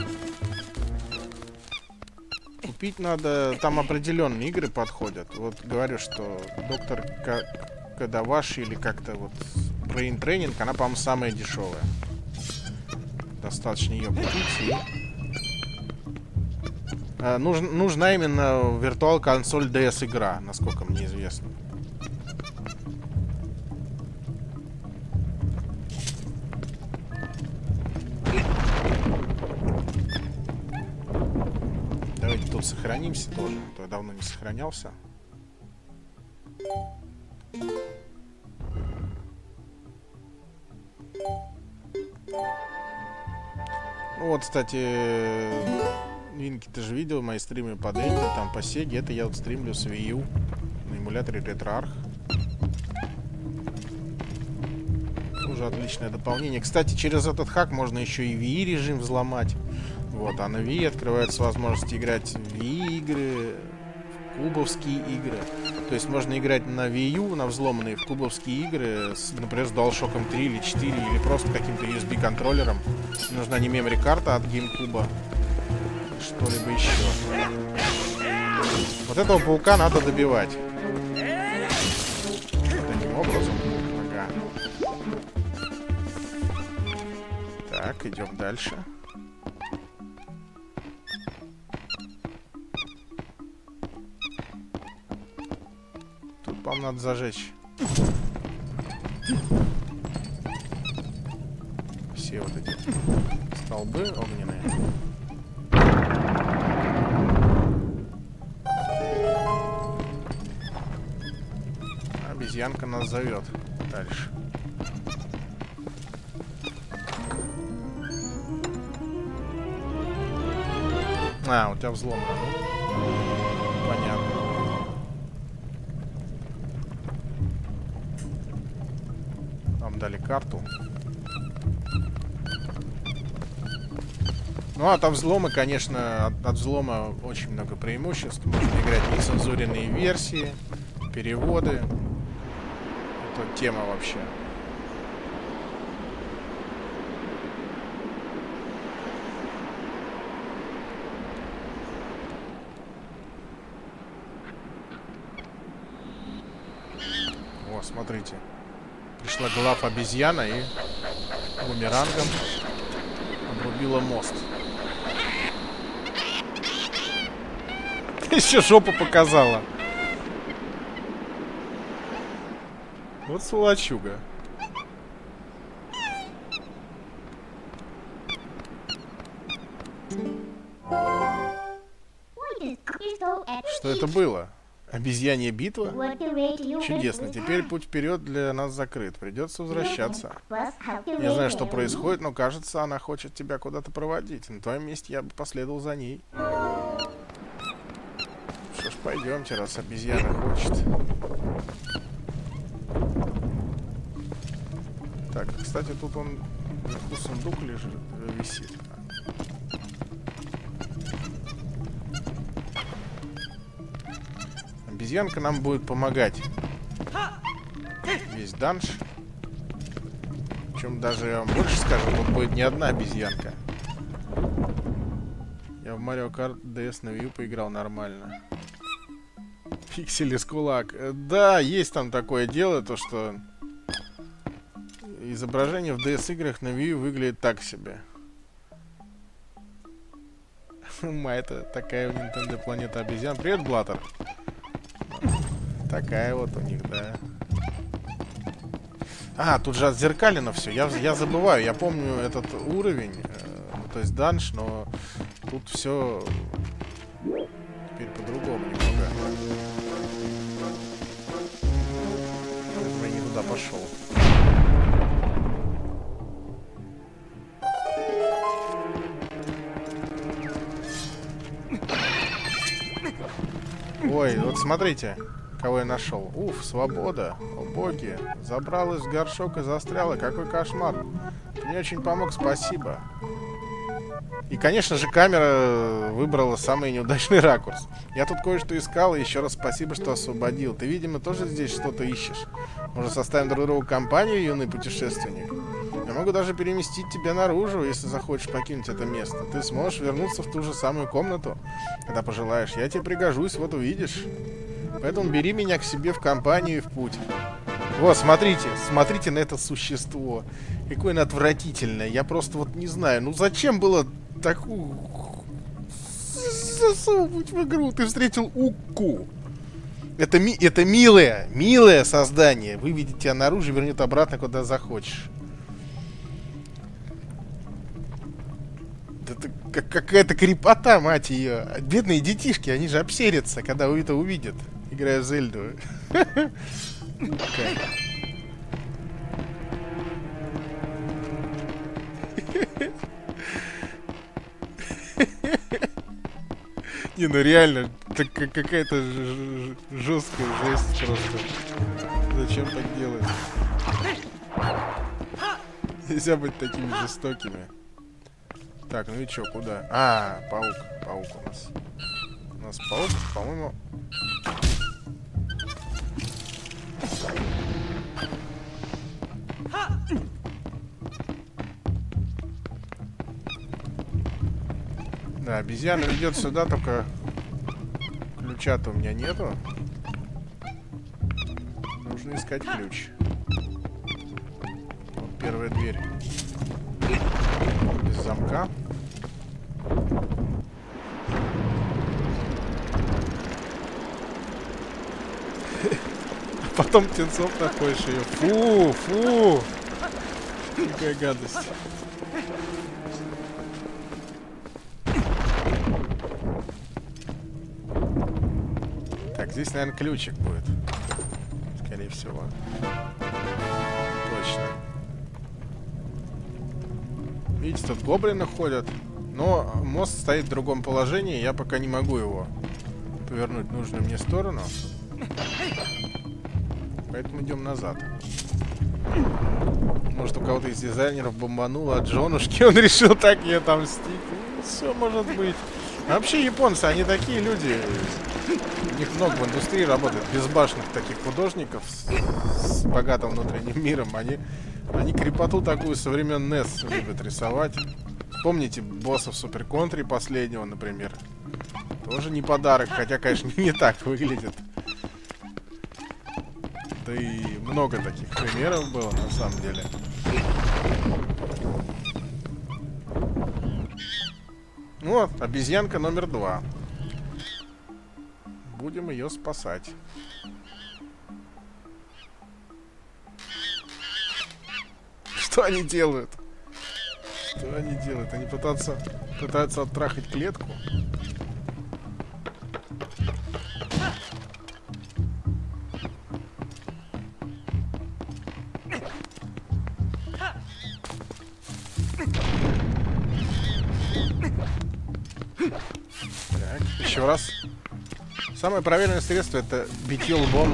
Купить надо, там определенные игры подходят. Вот говорю, что доктор Кадаваши или как-то вот Brain Training, она, по-моему, самая дешевая. Достаточно ее купить и... а, нуж... нужна именно Virtual Console ди эс игра, насколько мне известно. Давайте тут сохранимся тоже, а то я давно не сохранялся. Ну вот, кстати, Винки, ты же видел мои стримы по Денде, там по Сеге. Это я вот стримлю с Wii U на эмуляторе RetroArch. Тоже отличное дополнение. Кстати, через этот хак можно еще и Wii режим взломать. Вот, а на Wii открывается возможность играть в Wii игры, в кубовские игры. То есть можно играть на Wii U, на взломанные, в кубовские игры, с, например, с DualShock три или четыре, или просто каким-то ю эс би-контроллером. Нужна не мемори-карта от GameCube, что-либо еще. Вот этого паука надо добивать. Таким образом. Ага. Так, идем дальше. Тут, по-моему, надо зажечь все вот эти Столбы огненные. Обезьянка нас зовет дальше. А, у тебя взлом, да? Понятно. Нам дали карту. Ну, а там взломы, конечно, от, от взлома очень много преимуществ. Можно играть нецензуренные версии, переводы. Это тема вообще. О, смотрите. Пришла глав обезьяна и бумерангом обрубила мост. Еще жопу показала. Вот сволочуга. Что это было? Обезьянья битва? Чудесно. Теперь путь вперед для нас закрыт. Придется возвращаться. Не знаю, что происходит, но кажется, она хочет тебя куда-то проводить. На твоем месте я бы последовал за ней. Что ж, пойдемте, раз обезьяна хочет. Так, кстати, тут он вверху сундук лежит, висит. Обезьянка нам будет помогать. Весь данж. Причем даже, я вам больше скажу, тут будет не одна обезьянка. Я в Mario Kart ди эс на Wii U поиграл нормально. Пиксели с кулак. Да, есть там такое дело, то что изображение в ди эс играх на Wii U выглядит так себе. Ма, это такая у Nintendo планета обезьян. Привет, Блаттер. Такая вот у них, да. А, тут же отзеркалено все. Я, я забываю, я помню этот уровень, э, то есть данж, но тут все теперь по-другому немного. Я не туда пошел. Ой, вот смотрите, кого я нашел. Уф, свобода. О боги. Забралась в горшок и застряла. Какой кошмар. Ты мне очень помог, спасибо. И, конечно же, камера выбрала самый неудачный ракурс. Я тут кое-что искал, и еще раз спасибо, что освободил. Ты, видимо, тоже здесь что-то ищешь. Может, составим друг другу компанию, юный путешественник? Я могу даже переместить тебя наружу, если захочешь покинуть это место. Ты сможешь вернуться в ту же самую комнату, когда пожелаешь. Я тебе пригожусь, вот увидишь. Поэтому бери меня к себе в компанию и в путь. Вот, смотрите, смотрите на это существо. Какое оно отвратительное. Я просто вот не знаю, ну зачем было такую засовывать в игру? Ты встретил Укку. Это, ми это милое, милое создание. Выведет тебя наружу и вернет обратно, куда захочешь. Это какая-то крепота, мать ее. Бедные детишки, они же обсерятся, когда это увидят, играя в Зельду. Не, ну реально, так какая-то жесткая жесть просто. Зачем так делать? Нельзя быть такими жестокими. Так, ну и чё, куда? А, паук, паук у нас. У нас паук, по-моему... Да, обезьяна ведет сюда, только ключа-то у меня нету. Нужно искать ключ. Вот первая дверь. Без замка. А потом птенцов находишь ее. Фу, фу. Какая гадость. здесь, наверное, ключик будет. Скорее всего. Точно. Видите, тут гоблины ходят. Но мост стоит в другом положении. Я пока не могу его повернуть в нужную мне сторону. Поэтому идем назад. Может, у кого-то из дизайнеров бомбануло от женушки. Он решил так ей отомстить. Ну, все может быть. А вообще японцы, они такие люди. У них много в индустрии работает. Безбашенных таких художников с, с богатым внутренним миром. Они, они крепоту такую со времен нес любят рисовать. Помните боссов Супер Контри последнего, например? Тоже не подарок, хотя, конечно, не так выглядит. Да и много таких примеров было, на самом деле. Вот, обезьянка номер два. Будем ее спасать. Что они делают? Что они делают? Они пытаются, пытаются оттрахать клетку. Так, еще раз. Самое правильное средство — это битье лбом.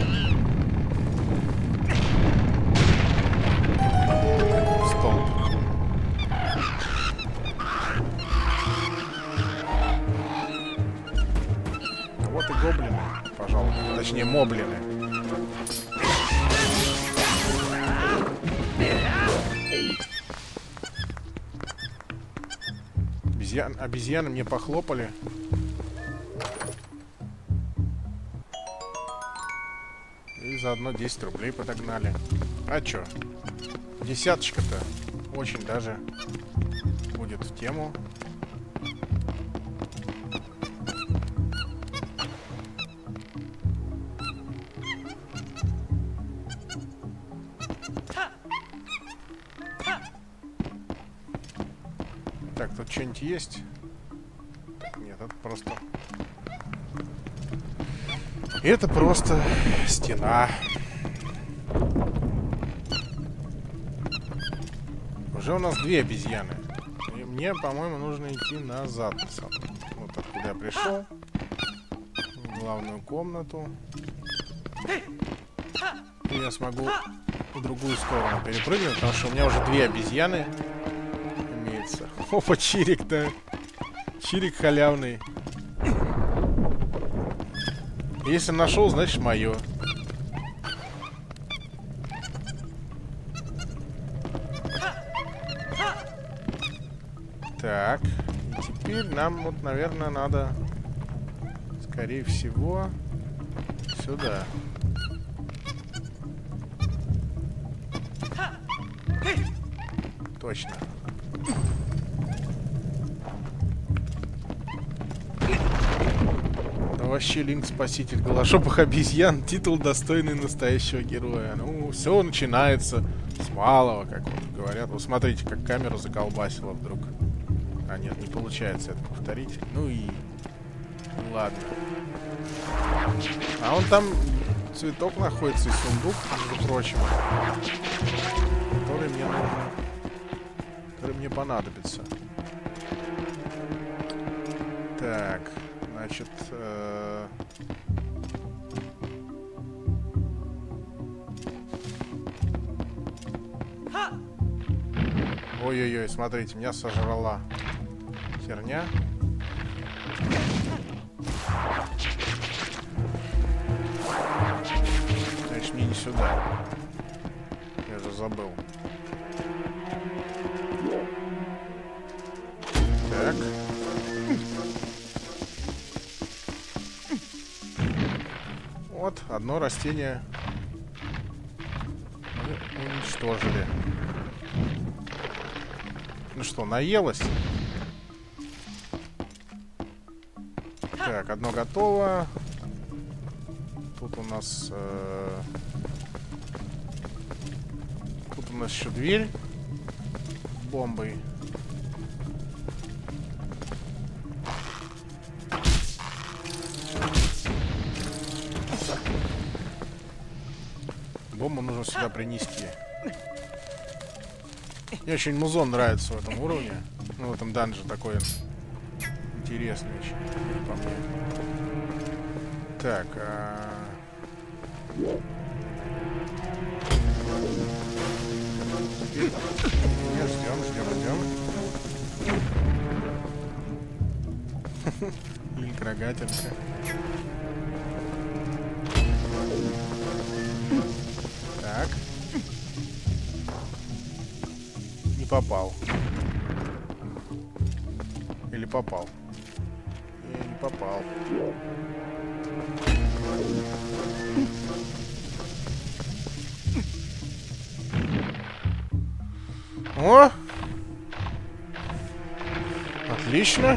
Столб. Вот и гоблины, пожалуй. Точнее, моблины. Обезьян... Обезьяны мне похлопали. И заодно десять рублей подогнали. А чё? Десяточка-то очень даже будет в тему. Так, тут что-нибудь есть? Нет, это просто... Это просто стена. Уже у нас две обезьяны. И мне, по-моему, нужно идти назад. Вот откуда я пришел. В главную комнату. И я смогу в другую сторону перепрыгнуть, потому что у меня уже две обезьяны имеется. Опа, чирик-то. Чирик халявный. Если нашел, значит мое. Так. И теперь нам вот, наверное, надо, скорее всего, сюда. Точно. Вообще Линк спаситель голошопых обезьян. Титул, достойный настоящего героя. Ну, все начинается с малого, как вот говорят. Вот смотрите, как камеру заколбасило вдруг. А нет, не получается это повторить. Ну и... Ладно. А он там цветок находится и сундук, между прочим. Который мне нужно... Который мне понадобится. Так... Значит, э... ой-ой-ой, смотрите, меня сожрала херня. Значит, мне не сюда. Я же забыл. Так. Вот, одно растение мы уничтожили. Ну что, наелось? Так, одно готово. Тут у нас... Э... Тут у нас еще дверь с бомбой. по-любому нужно сюда принести. Мне очень музон нравится в этом уровне. Ну, в этом данже такой интересный очень, по мне. Так, а... Ждем, ждем, ждем. Линк рогатинка. Так. Не попал. Или попал? Не, не попал. О! Отлично.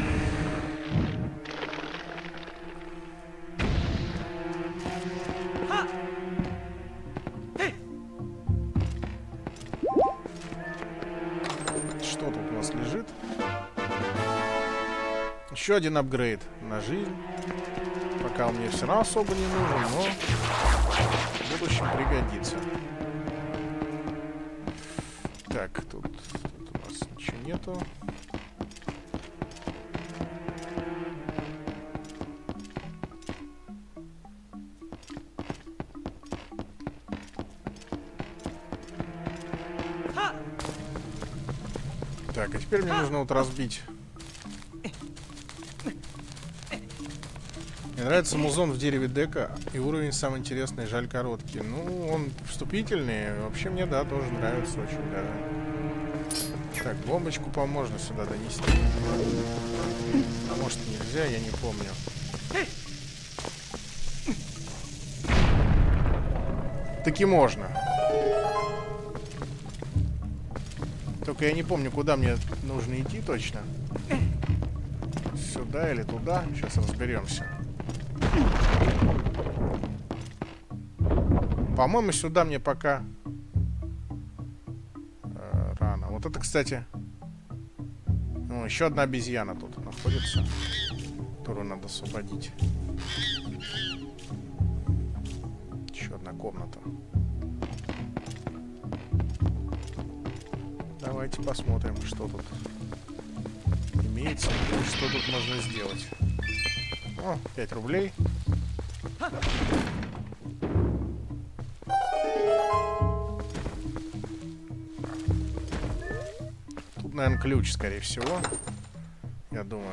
Что тут у нас лежит? Еще один апгрейд на жизнь. Пока он мне все равно особо не нужен, но в будущем пригодится. Так, тут, тут у нас ничего нету. Так, а теперь мне нужно вот разбить. Мне нравится музон в дереве дека. И уровень самый интересный, жаль короткий. Ну, он вступительный. Вообще мне, да, тоже нравится очень даже. Так, бомбочку, по-моему, можно сюда донести. А может нельзя, я не помню. Таки можно. Только я не помню, куда мне нужно идти точно. Сюда или туда. Сейчас разберемся. По-моему, сюда мне пока э, рано. Вот это, кстати... Ну, еще одна обезьяна тут находится, которую надо освободить. Еще одна комната. Давайте посмотрим, что тут имеется, что тут можно сделать. О, пять рублей. Тут, наверное, ключ, скорее всего. Я думаю.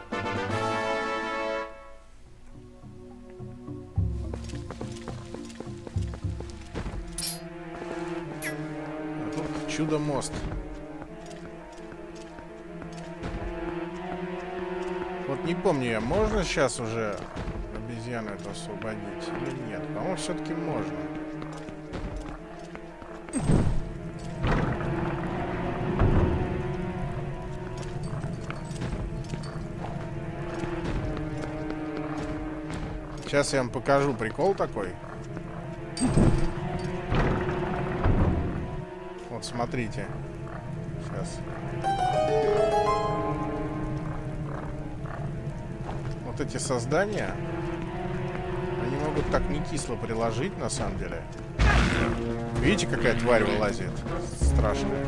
А тут чудо-мост. Вот не помню я, можно сейчас уже обезьяну эту освободить или нет? По-моему, все-таки можно. Сейчас я вам покажу прикол такой. Вот смотрите. Сейчас. Вот эти создания, они могут так не кисло приложить, на самом деле. Видите, какая тварь вылазит? Страшная.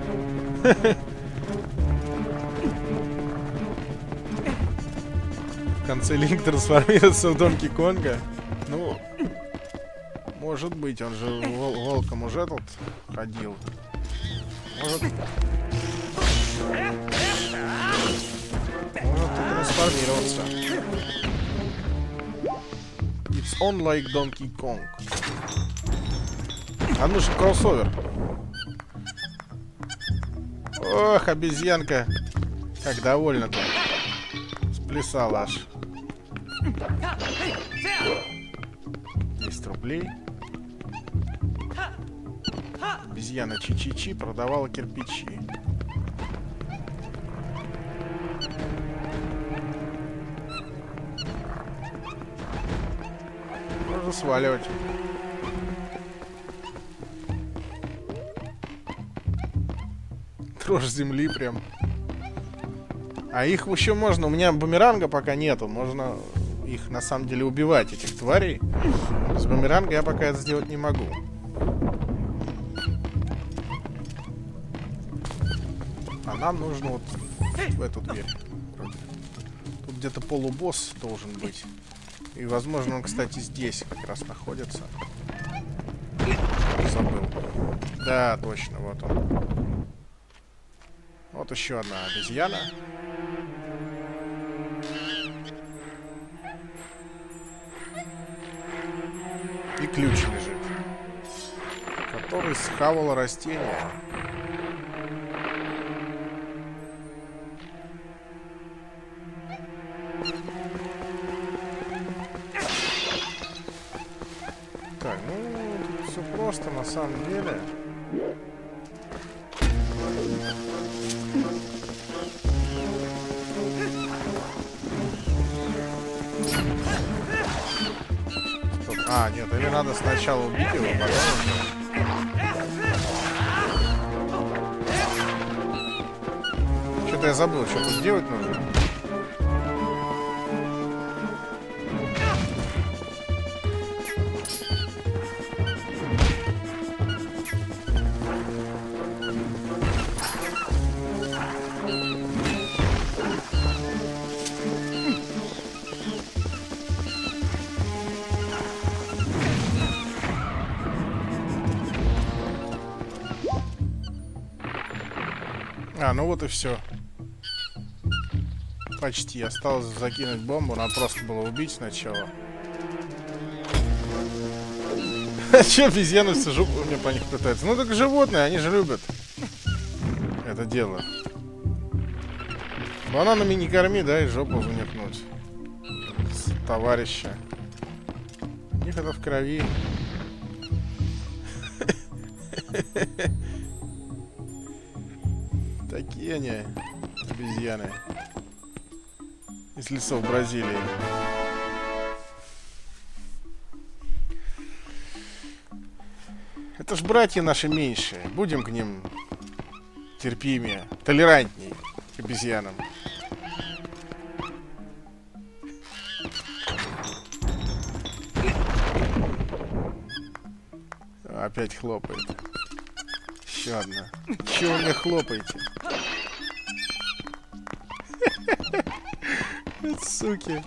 В конце Линк трансформируется в Донки Конга. Ну, может быть, он же вол волком уже тут ходил. Может... Может тут трансформироваться. It's on like Donkey Kong. А ну же, кроссовер. Ох, обезьянка. Как довольна-то. Сплясала аж. десять рублей. Обезьяна Чи-Чи-Чи продавала кирпичи. Можно сваливать. Дрожь земли прям. А их еще можно. У меня бумеранга пока нету. Можно их на самом деле убивать, этих тварей. С бумеранга я пока это сделать не могу. А нам нужно вот в эту дверь. Тут где-то полубосс должен быть. И, возможно, он, кстати, здесь как раз находится. Забыл. Да, точно, вот он. Вот еще одна обезьяна. И ключ лежит, который схавал растение. Так, ну, тут все просто на самом деле. Стоп. А, нет, или надо сначала убить его, потом... Что-то я забыл, что тут делать нужно. А, ну вот и все. Почти. Осталось закинуть бомбу. Надо просто было убить сначала. Че обезьяны всю жопу мне по них пытаются? Ну так животные, они же любят это дело. Бананами не корми, да, и жопу занюхнуть. Товарища. У них это в крови. Такие они, обезьяны. Из лесов Бразилии. Это ж братья наши меньшие. Будем к ним терпимее, толерантней к обезьянам. Опять хлопает. Еще одна. Чего вы мне хлопаете? Суки.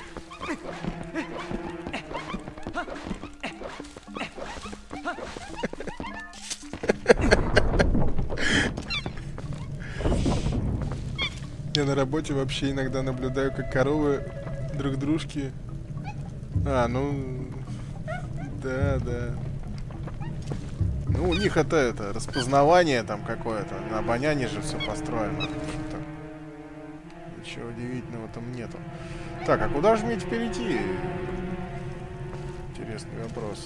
Я на работе вообще иногда наблюдаю, как коровы друг дружки... А, ну... Да, да. Ну, у них это, это, распознавание там какое-то. На обоняние же все построено. Что-то... Ничего удивительного там нету. Так, а куда же мне теперь идти? Интересный вопрос.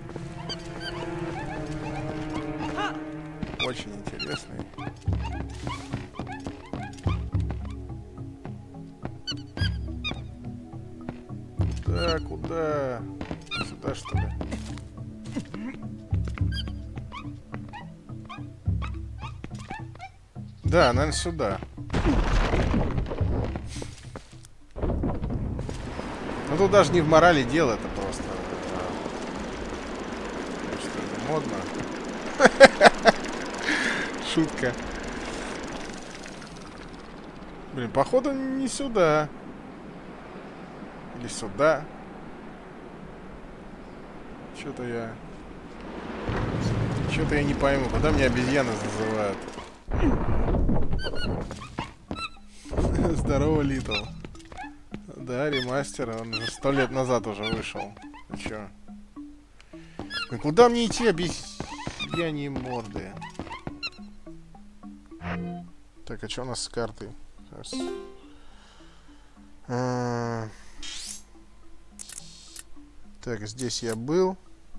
Очень интересный. Куда, куда? Сюда, что ли? Да, наверное, сюда. Ну тут даже не в морали дело, это просто... Что это модно. Шутка. Блин, походу не сюда. Или сюда. Что-то я... Что-то я не пойму, куда меня обезьяны зазывают. Здорово, Литл. Да, ремастер, он же сто лет назад уже вышел. Ну чё? Ну куда мне идти, обезьяньи морды? Так, а что у нас с картой? Сейчас. А... Так, здесь я был.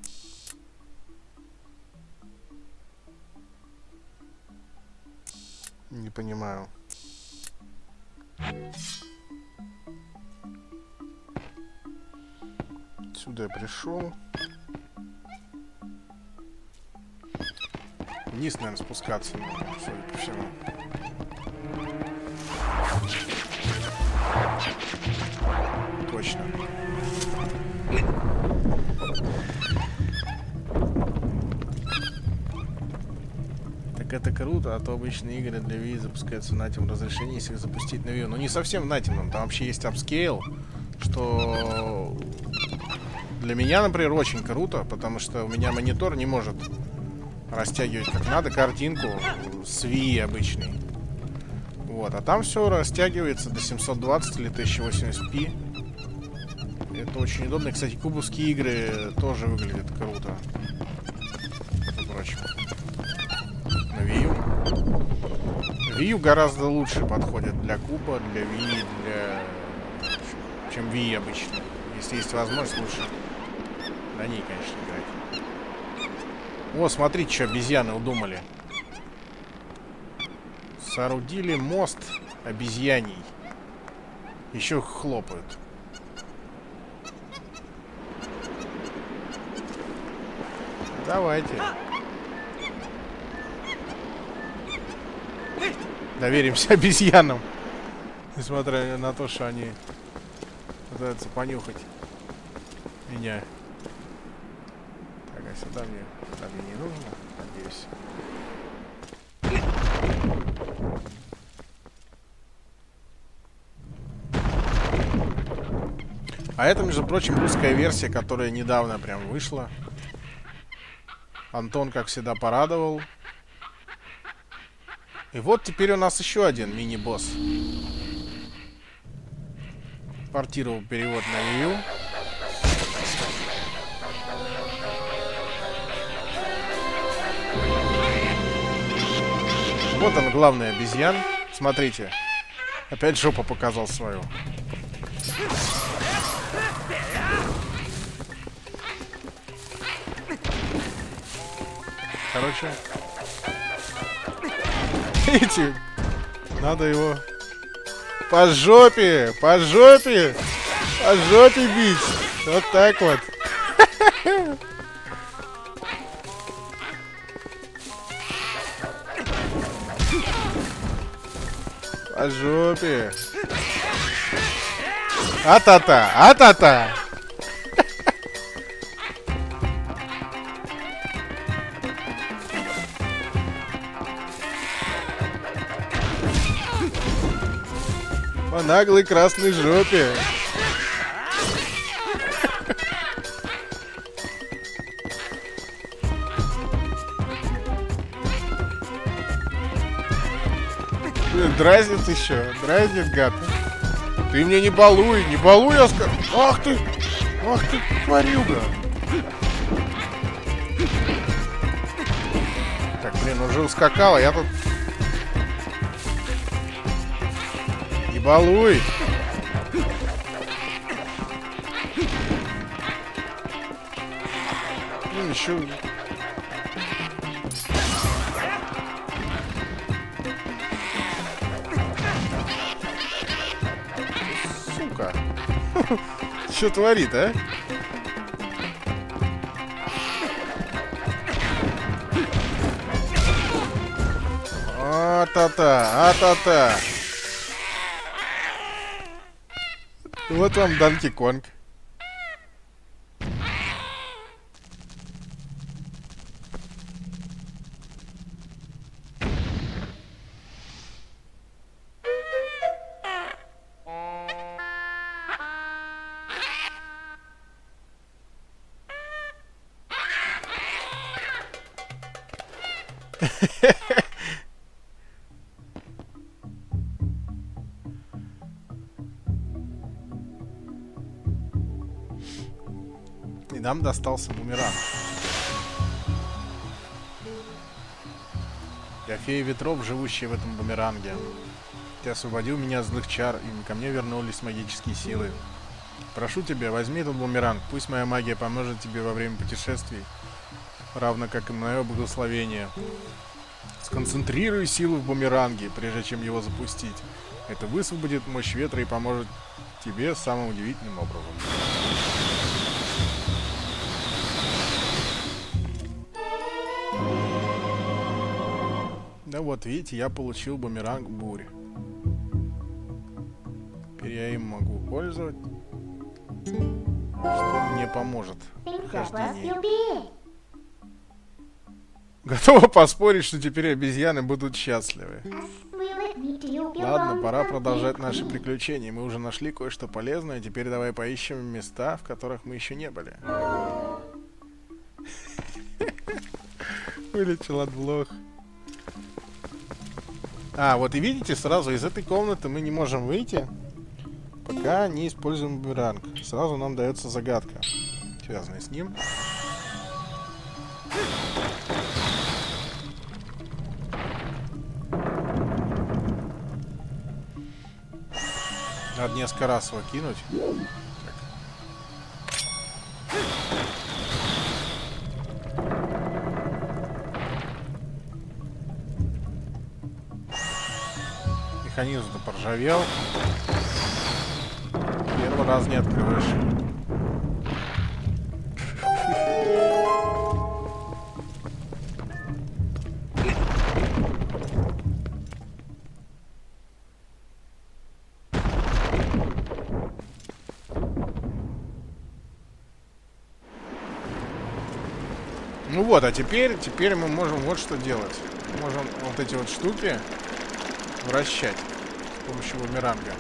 Не понимаю. Сюда я пришел. Вниз, наверное, спускаться надо, судя по всему. Точно. Так Так это круто, а то обычные игры для Wii запускаются в нативном разрешении, если их запустить на Wii. Ну не совсем в нативном, там вообще есть апскейл, что для меня, например, очень круто, потому что у меня монитор не может растягивать как надо картинку с Wii обычной. Вот, а там все растягивается до семьсот двадцать или тысяча восемьдесят пи. Это очень удобно. И, кстати, кубовские игры тоже выглядят круто. Между прочим. На Wii U. Wii U гораздо лучше подходит для куба, для Wii, для... чем Wii обычно. Если есть возможность, лучше на ней, конечно, играть. О, смотрите, что обезьяны удумали. Соорудили мост обезьяний. Еще хлопают. Давайте. Доверимся обезьянам. Несмотря на то, что они пытаются понюхать меня. Так, а сюда мне, сюда мне не нужно, надеюсь. А это, между прочим, русская версия, которая недавно прям вышла. Антон, как всегда, порадовал. И вот теперь у нас еще один мини-босс. Портировал перевод на Wii U. Вот он, главный обезьян. Смотрите. Опять жопу показал свою. Короче. Видите? Надо его по жопе, по жопе, по жопе бить. Вот так вот. По жопе. А-та-та, а-та-та. По наглой красной жопе. Дразнит еще, дразнит, гад. Ты мне не балуй, не балуй, я скажу. Ах ты, ах ты, тварюга. Так, блин, уже ускакал, а я тут... Не балуй. Ну, еще... Сука. Что творит, а? А-та-та, а-та-та. Вот вам Данки Конг. И нам достался бумеранг. Я фея ветров, живущая в этом бумеранге. Ты освободил меня от злых чар, и ко мне вернулись магические силы. Прошу тебя, возьми этот бумеранг. Пусть моя магия поможет тебе во время путешествий, равно как и мое благословение. Сконцентрируй силу в бумеранге, прежде чем его запустить. Это высвободит мощь ветра и поможет тебе самым удивительным образом. Да вот, видите, я получил бумеранг бури. Теперь я им могу пользоваться, что мне поможет в прохождении. Готова поспорить, что теперь обезьяны будут счастливы. Ладно, пора продолжать наши приключения. Мы уже нашли кое-что полезное. Теперь давай поищем места, в которых мы еще не были. Вылетел от блох. А, вот и видите, сразу из этой комнаты мы не можем выйти, пока не используем бумеранг. Сразу нам дается загадка, связанная с ним. Надо несколько раз его кинуть. Механизм-то поржавел. Первый раз не открываешь. Ну вот, а теперь, теперь мы можем вот что делать. Мы можем вот эти вот штуки вращать с помощью бумеранга.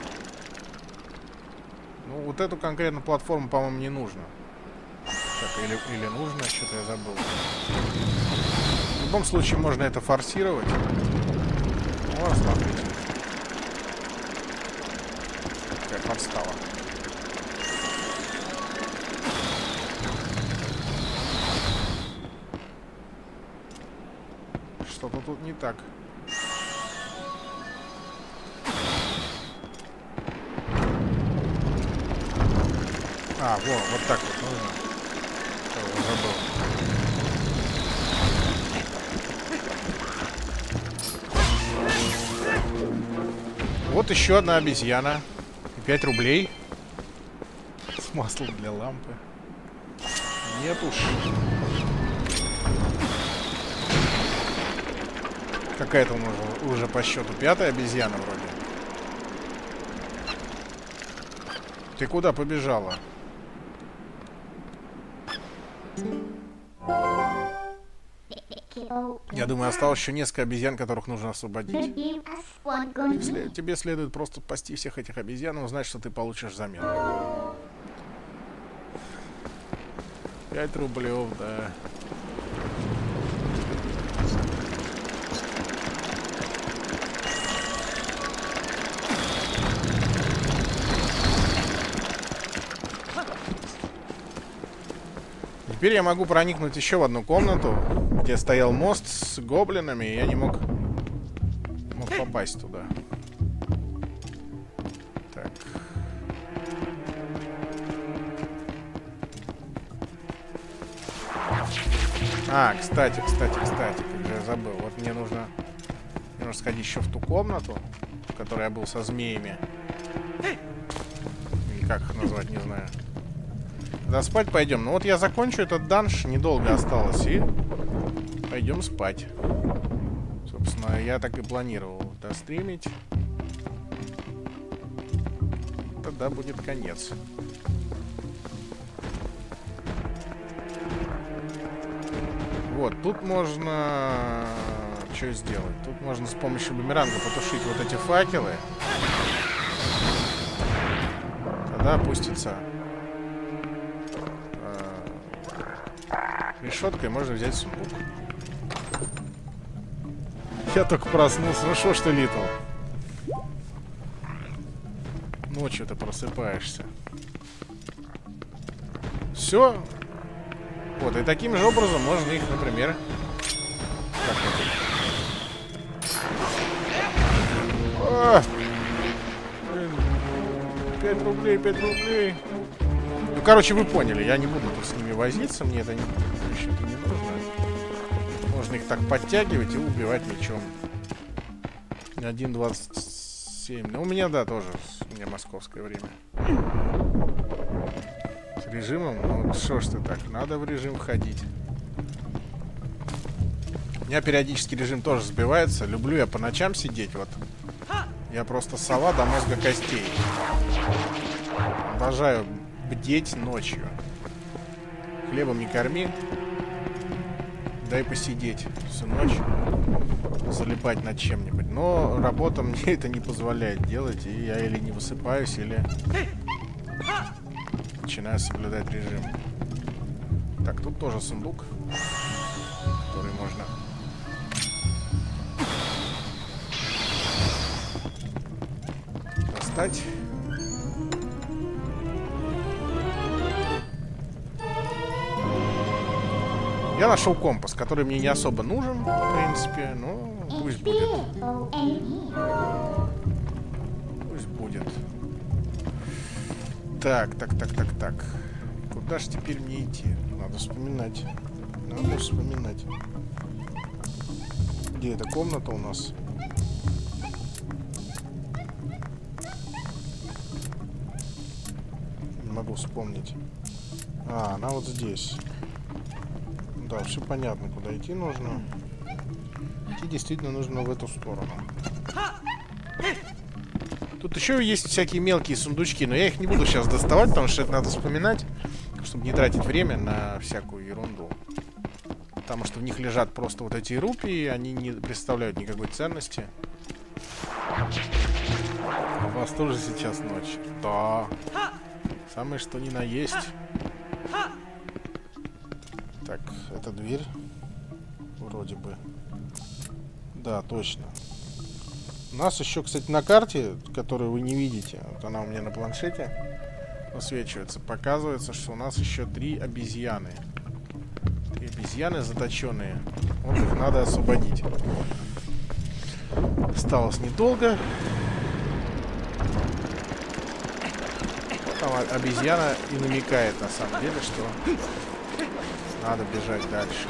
Ну, вот эту конкретно платформу, по-моему, не нужно. Так, или, или нужно, что-то я забыл. В любом случае, можно это форсировать. Вот, смотрите. Как подстава. Что-то тут не так. А, во, вот так вот нужно. Что, забыл. Вот еще одна обезьяна. И пять рублей. С маслом для лампы. Нет уж. Какая-то у нас уже по счету пятая обезьяна вроде. Ты куда побежала? Я думаю, осталось еще несколько обезьян, которых нужно освободить. След... Тебе следует просто спасти всех этих обезьян и узнать, что ты получишь взамен. Пять рублев, да. Теперь я могу проникнуть еще в одну комнату, где стоял мост с гоблинами, и я не мог, мог попасть туда. Так. А, кстати, кстати, кстати, как же я забыл. Вот мне нужно, мне нужно сходить еще в ту комнату, в которой я был со змеями. Или как их назвать, не знаю. Да, спать пойдем. Ну вот я закончу этот данж, недолго осталось, и пойдем спать. Собственно, я так и планировал достримить. Тогда будет конец. Вот, тут можно... Что сделать? Тут можно с помощью бумеранга потушить вот эти факелы. Тогда опустится... решеткой можно взять сундук. Я только проснулся. Ну шо ж ты, Литл? Ночью ты просыпаешься. Все. Вот, и таким же образом можно их, например... Как это? пять рублей, пять рублей. Ну, короче, вы поняли. Я не буду тут с ними возиться. Мне это не... Еще-то не нужно. Можно их так подтягивать и убивать мечом. один двадцать семь. Ну, у меня, да, тоже. У меня московское время. С режимом? Ну, что ж ты так? Надо в режим ходить. У меня периодически режим тоже сбивается. Люблю я по ночам сидеть, вот. Я просто сова до мозга костей. Обожаю бдеть ночью. Хлебом не корми. дай посидеть всю ночь, залипать над чем-нибудь. Но работа мне это не позволяет делать, и я или не высыпаюсь, или начинаю соблюдать режим. Так, тут тоже сундук, который можно... достать. Я нашел компас, который мне не особо нужен, в принципе, но пусть будет. Пусть будет. Так, так, так, так, так. Куда же теперь мне идти? Надо вспоминать. Надо вспоминать. Где эта комната у нас? Не могу вспомнить. А, она вот здесь. Да, все понятно, куда идти нужно. Идти действительно нужно в эту сторону. Тут еще есть всякие мелкие сундучки, но я их не буду сейчас доставать, потому что это надо вспоминать, чтобы не тратить время на всякую ерунду. Потому что в них лежат просто вот эти рупии, они не представляют никакой ценности. У вас тоже сейчас ночь? Да. Самое что ни на есть. Так, это дверь. Вроде бы. Да, точно. У нас еще, кстати, на карте, которую вы не видите, вот она у меня на планшете высвечивается, показывается, что у нас еще три обезьяны. Три обезьяны заточенные. Вот их надо освободить. Осталось недолго. Там обезьяна и намекает, на самом деле, что надо бежать дальше.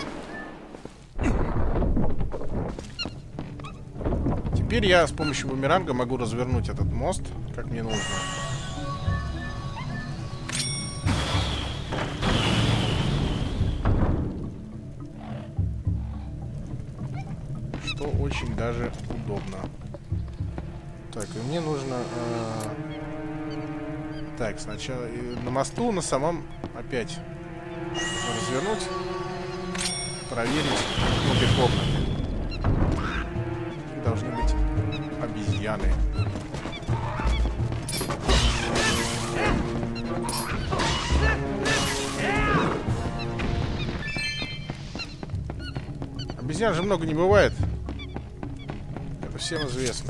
Теперь я с помощью бумеранга могу развернуть этот мост, как мне нужно. Что очень даже удобно. Так, и мне нужно... Э... Так, сначала на мосту, на самом опять развернуть, проверить внутри комнаты. Должны быть обезьяны. Обезьян же много не бывает. Это всем известно.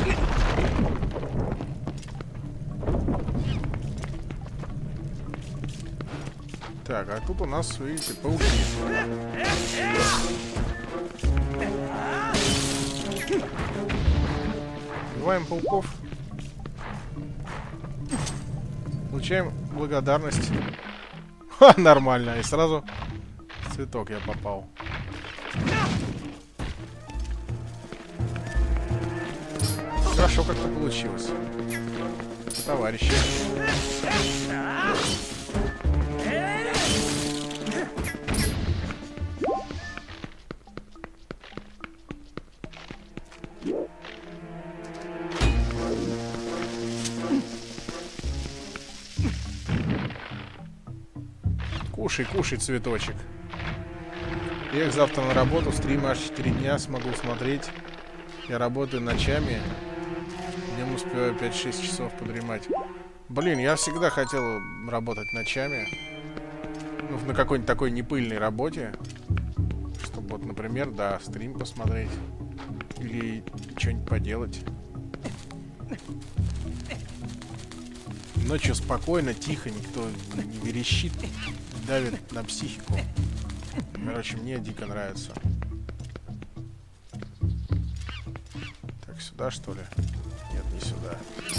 Так, а тут у нас, видите, пауки. Убиваем пауков. Получаем благодарность. Ха, нормально. И сразу в цветок я попал. Хорошо как-то получилось. Товарищи. Кушай, кушай, цветочек. Я их завтра на работу, стрим аж четыре дня смогу смотреть. Я работаю ночами. Днем успеваю пять-шесть часов подремать. Блин, я всегда хотел работать ночами. Ну, на какой-нибудь такой непыльной работе. Чтобы вот, например, да, стрим посмотреть. Или что-нибудь поделать. Ночью спокойно, тихо, никто не верещит, давит на психику. Короче, мне дико нравится. Так, сюда, что ли? Нет, не сюда.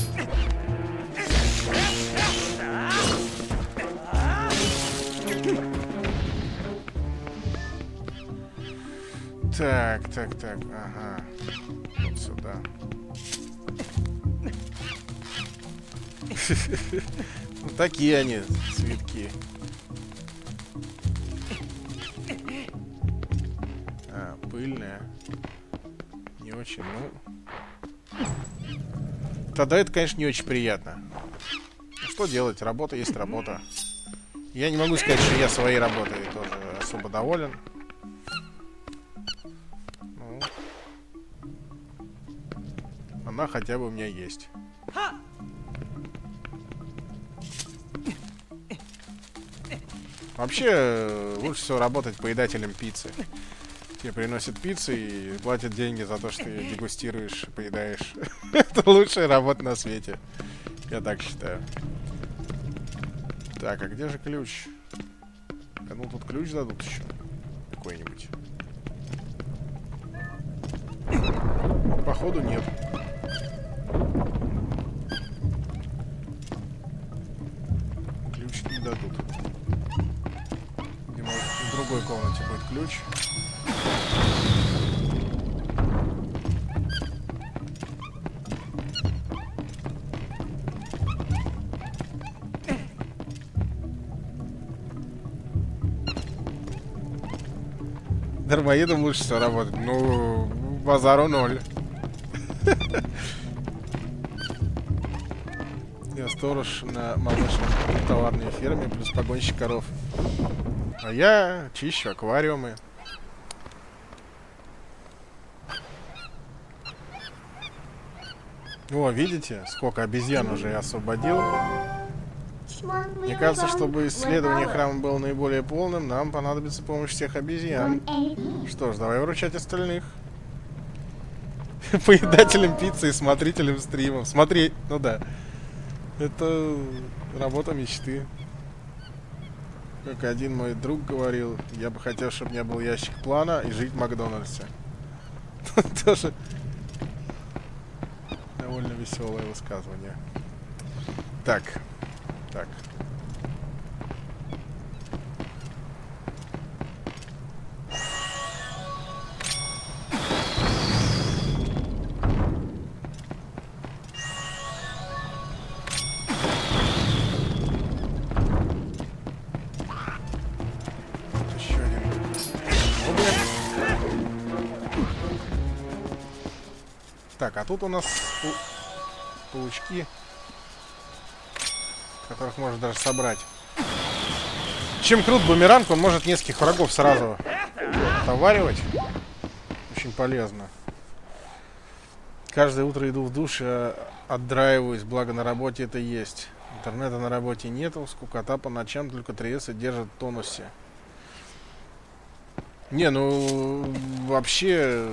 Так, так, так, ага. Вот сюда. Ну, такие они, цветки. А, пыльная. Не очень, ну... Тогда это, конечно, не очень приятно. Ну, что делать? Работа есть работа. Я не могу сказать, что я своей работой тоже особо доволен. Она хотя бы у меня есть. Вообще, лучше всего работать поедателем пиццы. Тебе приносят пиццу и платят деньги за то, что ты дегустируешь, поедаешь. Это лучшая работа на свете. Я так считаю. Так, а где же ключ? А ну тут ключ дадут еще. Какой-нибудь. Походу нет. Ключ не дадут. Видимо, в другой комнате будет ключ. Дармоедом лучше всего работать. Ну, базару ноль. Я сторож на молочной товарной ферме, плюс погонщик коров. А я чищу аквариумы. О, видите, сколько обезьян уже я освободил. Мне кажется, чтобы исследование храма было наиболее полным, нам понадобится помощь всех обезьян. Что ж, давай выручать остальных. Поедателем пиццы и смотрителем стримов. Смотреть, ну да. Это работа мечты. Как один мой друг говорил, я бы хотел, чтобы у меня был ящик плана и жить в Макдональдсе. Тоже довольно веселое высказывание. Так. Так. Еще один. Так, а тут у нас паучки, которых можно даже собрать. Чем крут бумеранг, он может нескольких врагов сразу отоваривать. Очень полезно. Каждое утро иду в душ и отдраиваюсь, благо на работе это есть. Интернета на работе нету, скукота по ночам, только три эс держит в тонусе. Не, ну вообще,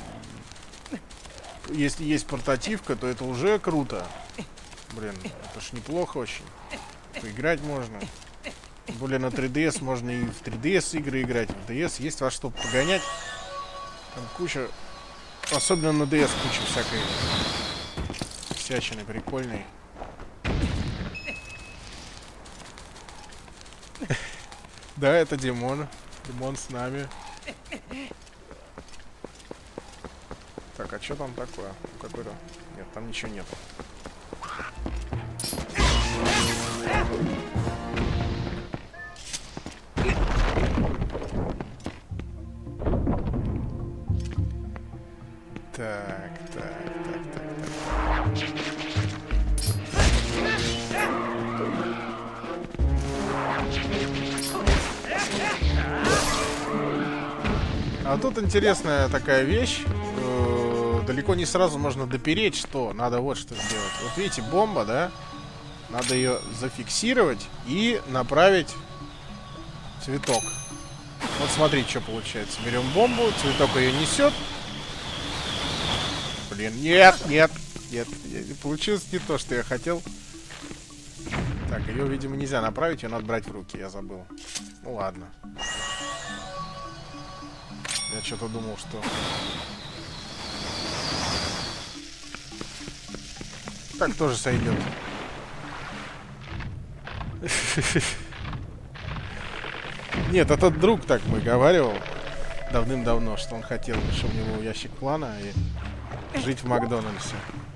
если есть портативка, то это уже круто. Блин, это ж неплохо очень. Поиграть можно. Тем более на три дэ эс можно и в три дэ эс игры играть. В дэ эс есть во что погонять. Там куча, особенно на дэ эс куча всякой всячины прикольной. Да, это Димон. Димон с нами. Так, а что там такое? Какой-то... Нет, там ничего нет. Так, так, так, так, так. А тут интересная такая вещь. Э-э- далеко не сразу можно допереть, что надо вот что сделать. Вот видите, бомба, да? Надо ее зафиксировать и направить цветок. Вот смотрите, что получается. Берем бомбу, цветок ее несет. Блин, нет, нет, нет. Получилось не то, что я хотел. Так, ее, видимо, нельзя направить, ее надо брать в руки, я забыл. Ну ладно. Я что-то думал, что... Так тоже сойдет. Нет, этот друг так выговаривал давным-давно, что он хотел, чтобы у него ящик плана и жить в Макдональдсе.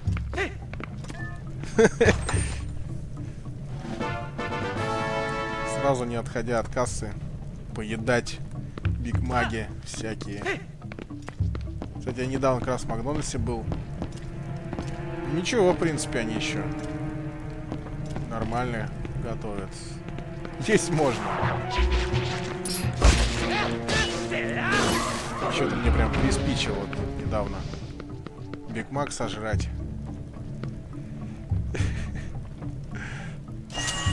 Сразу не отходя от кассы, поедать бигмаги всякие. Кстати, я недавно как раз в Макдональдсе был. Ничего, в принципе, они еще нормально готовят. Есть можно. Что-то мне прям приспичило вот недавно Биг Мак сожрать.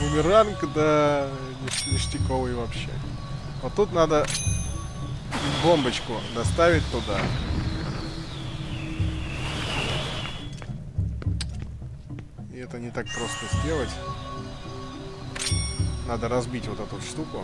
Бумеранг, да, ништяковый вообще. Вот тут надо бомбочку доставить туда. И это не так просто сделать. Надо разбить вот эту штуку.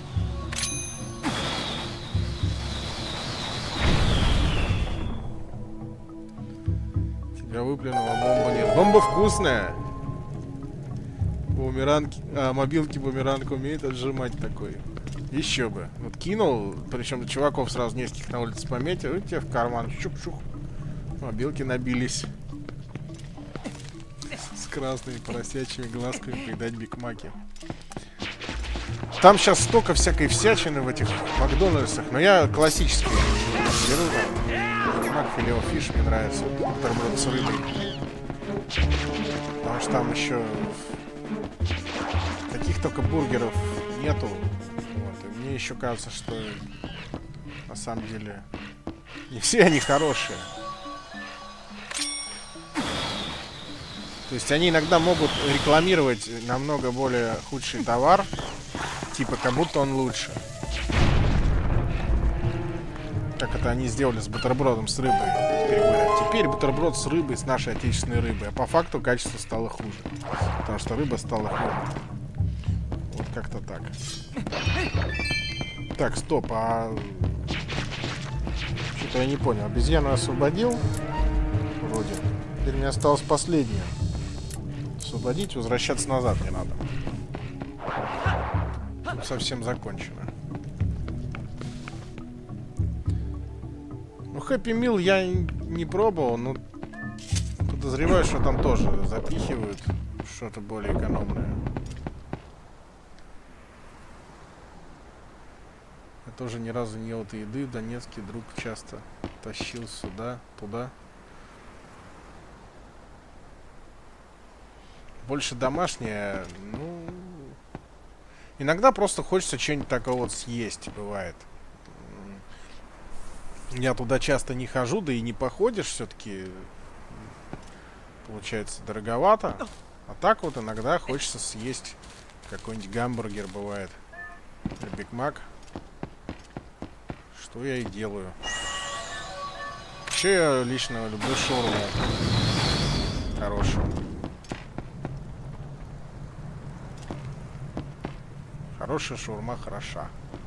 Тебя выплюнула, бомба нет. Бомба вкусная. Бумеранг, а, мобилки бумеранг умеет отжимать такой. Еще бы. Вот кинул, причем чуваков сразу нескольких на улице пометил, и тебе в карман. Чук-чук. Мобилки набились. С красными поросячьими глазками придать бигмаки. Там сейчас столько всякой всячины в этих Макдональдсах, но я классический беру там. Бигмак, филе-о-фиш мне нравится. Бутерброд с рыбой. Потому что там еще таких только бургеров нету. Вот. И мне еще кажется, что на самом деле не все они хорошие. То есть они иногда могут рекламировать намного более худший товар, типа как будто он лучше. Как это они сделали с бутербродом с рыбой. Теперь говорят, теперь бутерброд с рыбой, с нашей отечественной рыбой. А по факту качество стало хуже. Потому что рыба стала хуже. Вот как-то так. Так, стоп, а... Что-то я не понял. Обезьяну освободил? Вроде. Теперь мне осталось последнее. Освободить, возвращаться назад не надо. Тут совсем закончено. Ну, Happy Meal я не пробовал, но подозреваю, что там тоже запихивают что-то более экономное. Я тоже ни разу не ел этой еды. В Донецке друг часто тащил сюда, туда. Больше домашнее, ну... Иногда просто хочется что-нибудь такого вот съесть, бывает. Я туда часто не хожу, да и не походишь, все-таки получается дороговато. А так вот иногда хочется съесть какой-нибудь гамбургер, бывает. Или Биг Мак. Что я и делаю. Еще я лично люблю шаурму. Хорошую. Хорошая шаурма хороша.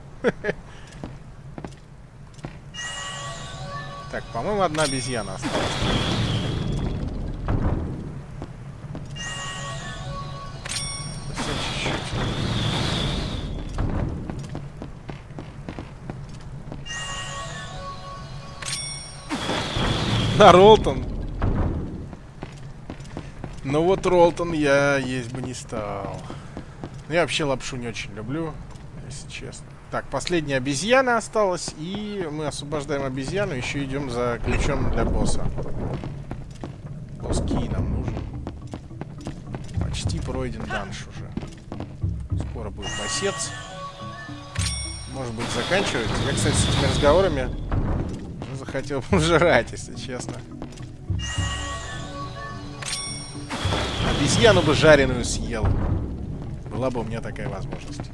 Так, по-моему, одна обезьяна осталась. Совсем чуть-чуть. На Ролтон. Ну вот Ролтон я есть бы не стал. Я вообще лапшу не очень люблю, если честно. Так, последняя обезьяна осталась, и мы освобождаем обезьяну, еще идем за ключом для босса. Босс-ки нам нужен. Почти пройден данж уже. Скоро будет боссец. Может быть, заканчивать. Я, кстати, с этими разговорами захотел пожрать, если честно. Обезьяну бы жареную съел. Была бы у меня такая возможность.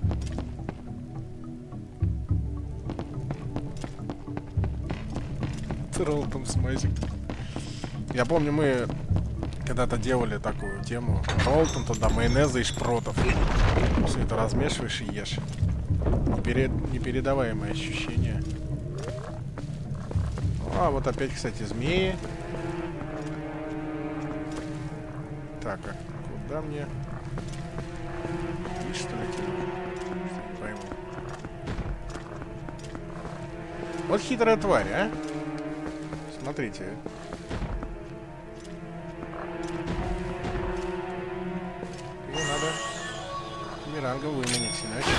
Ролтон смазик. Я помню, мы когда-то делали такую тему. Ролтон, туда майонеза и шпротов. Все это размешиваешь и ешь. Неперед... Непередаваемое ощущение. А вот опять, кстати, змеи. Так, а куда мне... Видишь, что ли, не пойму. Вот хитрая тварь, а? Смотрите. Ее надо бумерангом выменить, иначе.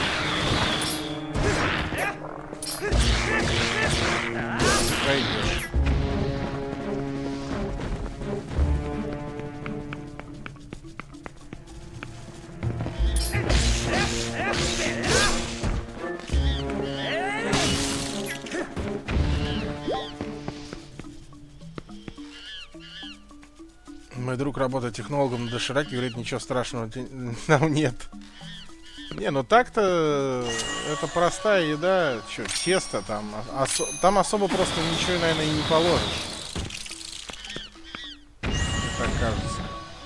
Пройдешь. Мой друг работает технологом на дошираке, говорит, ничего страшного там нет. Не, ну так-то это простая еда. Че, тесто там. Осо там особо просто ничего, наверное, и не положишь. Так кажется.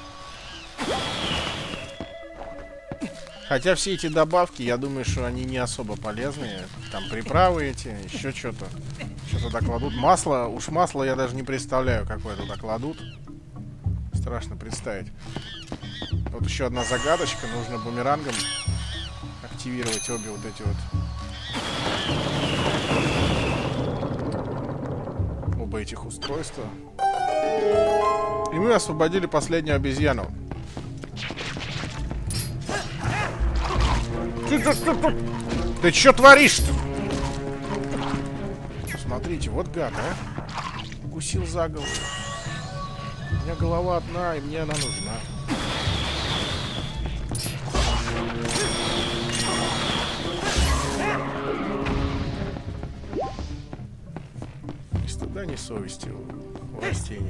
Хотя все эти добавки, я думаю, что они не особо полезные. Там приправы эти, еще что-то. Что туда кладут. Масло, уж масло я даже не представляю, какое туда кладут. Страшно представить. Вот еще одна загадочка. Нужно бумерангом активировать обе вот эти вот. Оба этих устройства. И мы освободили последнюю обезьяну. Ты, ты, ты, ты, ты что творишь-то? Смотрите, вот гад, а? Укусил за голову. У меня голова одна, и мне она нужна. Ни стыда, ни совести у растений.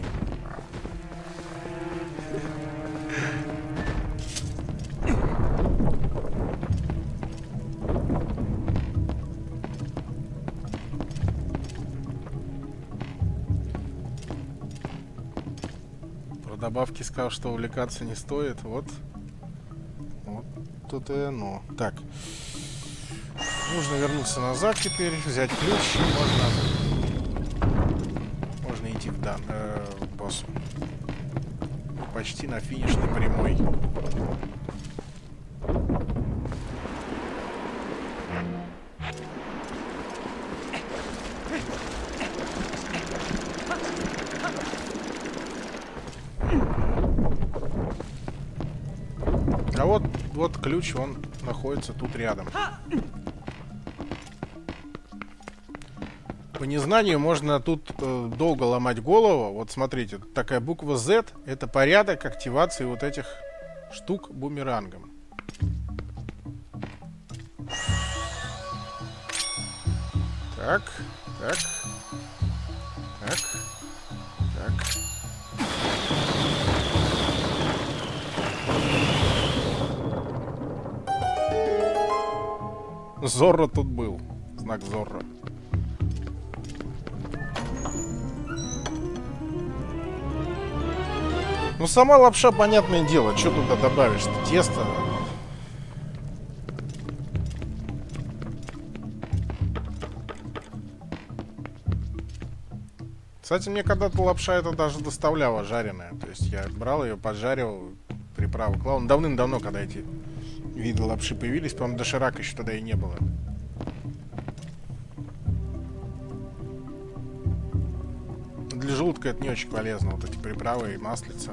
Добавки сказал, что увлекаться не стоит. Вот. Вот тут и оно. Так. Нужно вернуться назад теперь, взять ключ. Можно, можно идти к, дан, э, к боссу. Почти на финишной прямой. А вот, вот ключ, он находится тут рядом. По незнанию можно тут э, долго ломать голову. Вот смотрите, такая буква Z — это порядок активации вот этих штук бумерангом. Так, так, так, так. Зорро тут был. Знак Зорро. Ну, сама лапша, понятное дело. Что туда добавишь-то? Тесто. Кстати, мне когда-то лапша это даже доставляла жареная. То есть я брал ее, поджарил, приправу клал. Давным-давно, когда эти виды лапши появились, по-моему, доширака еще тогда и не было. Для желудка это не очень полезно, вот эти приправы и маслица.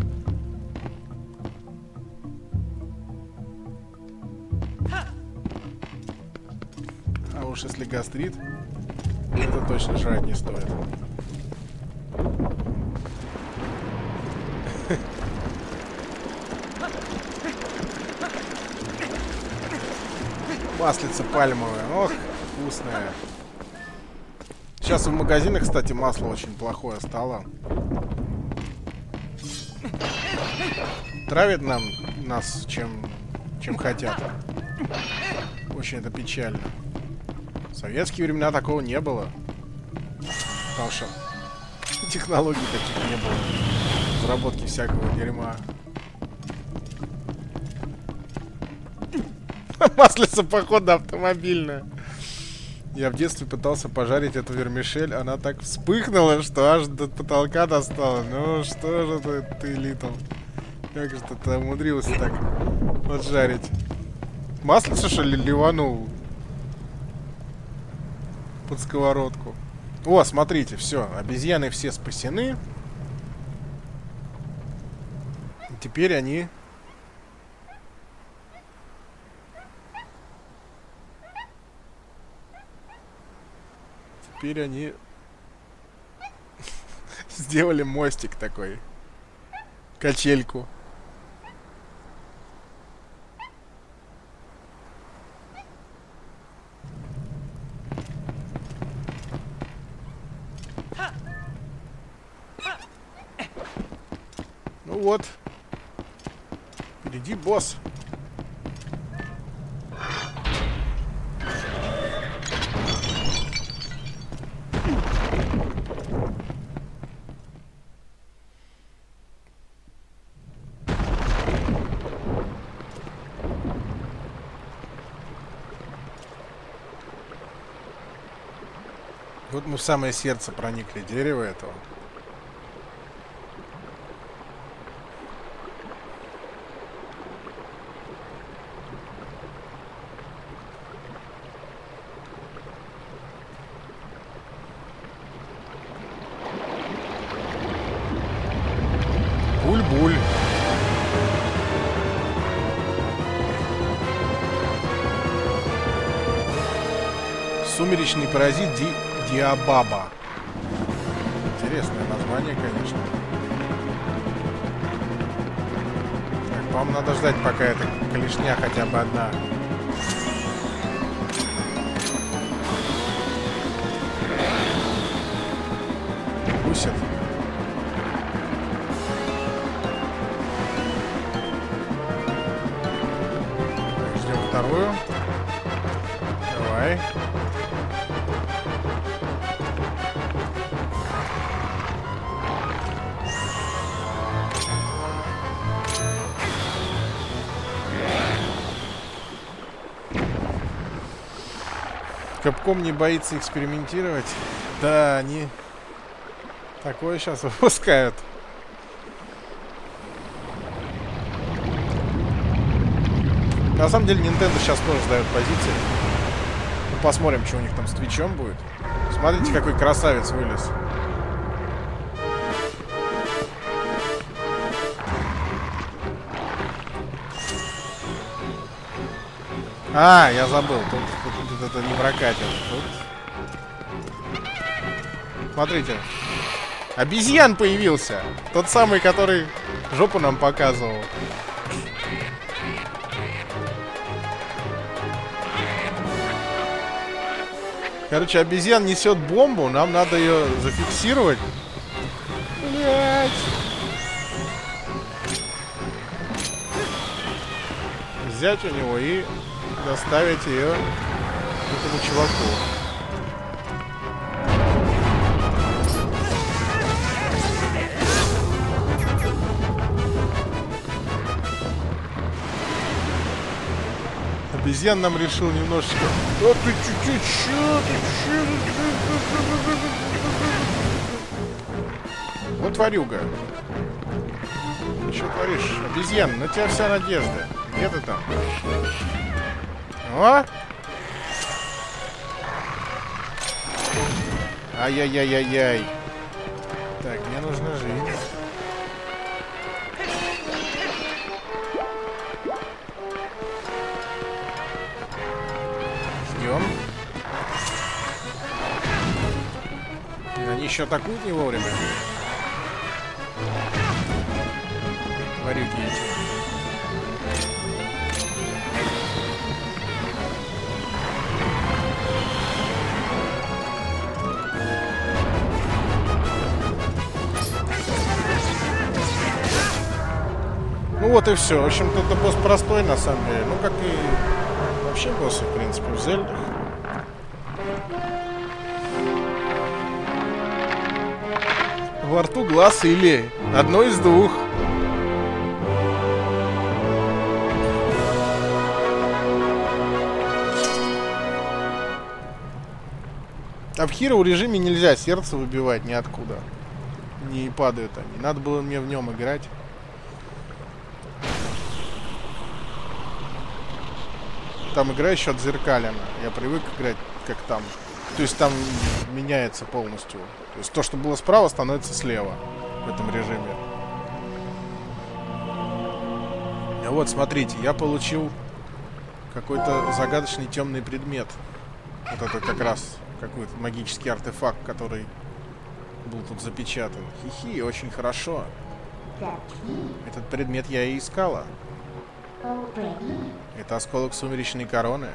А уж если гастрит, это точно жрать не стоит. Маслица пальмовая, ох, вкусная. Сейчас в магазинах, кстати, масло очень плохое стало. Травят нам нас чем, чем хотят. Очень это печально. В советские времена такого не было. Потому что технологий таких не было. Разработки всякого дерьма. Маслица, походу, автомобильная. Я в детстве пытался пожарить эту вермишель. Она так вспыхнула, что аж до потолка достала. Ну что же ты, ты Литл? Как же ты умудрился так поджарить? Маслица, что ли, ливанул под сковородку? О, смотрите, все. Обезьяны все спасены. И теперь они... Теперь они сделали мостик такой. Качельку. Ну вот. Впереди босс. Вот мы в самое сердце проникли дерева этого. Буль-буль. Сумеречный паразит Ди... Диабаба. Интересное название, конечно. Так, по-моему, надо ждать, пока эта клешня хотя бы одна. Укусит. Так, ждем вторую. Давай. Капком не боится экспериментировать. Да, они такое сейчас выпускают. На самом деле Nintendo сейчас тоже сдает позиции. Ну, посмотрим, что у них там с Твичом будет. Смотрите, какой красавец вылез. А, я забыл. Тут, тут, тут это не прокатит. Тут... Смотрите. Обезьян появился. Тот самый, который жопу нам показывал. Короче, обезьян несет бомбу. Нам надо ее зафиксировать. Блять. Взять у него и доставить ее этому чуваку. Обезьян нам решил немножечко. О, ты чуть-чуть, чё, ты чё? Вот тварюга. Ты что творишь? Обезьян, на тебя вся надежда. Где ты там? О! Ай-яй-яй-яй-яй. Так, мне нужна жизнь. Ждем. Они еще атакуют не вовремя. Тварюги эти. Ну вот и все. В общем-то, это босс простой, на самом деле. Ну, как и вообще боссы, в принципе, в Зельдах. Во рту глаз или одно из двух. А в Hero режиме нельзя сердце выбивать ниоткуда. Не падают они. Надо было мне в нем играть. Там игра еще отзеркалена. Я привык играть как там. То есть там меняется полностью. То есть то, что было справа, становится слева в этом режиме. А вот, смотрите, я получил какой-то загадочный темный предмет. Вот это как раз какой-то магический артефакт, который был тут запечатан. Хи-хи, очень хорошо. Этот предмет я и искала. Это осколок сумеречной короны.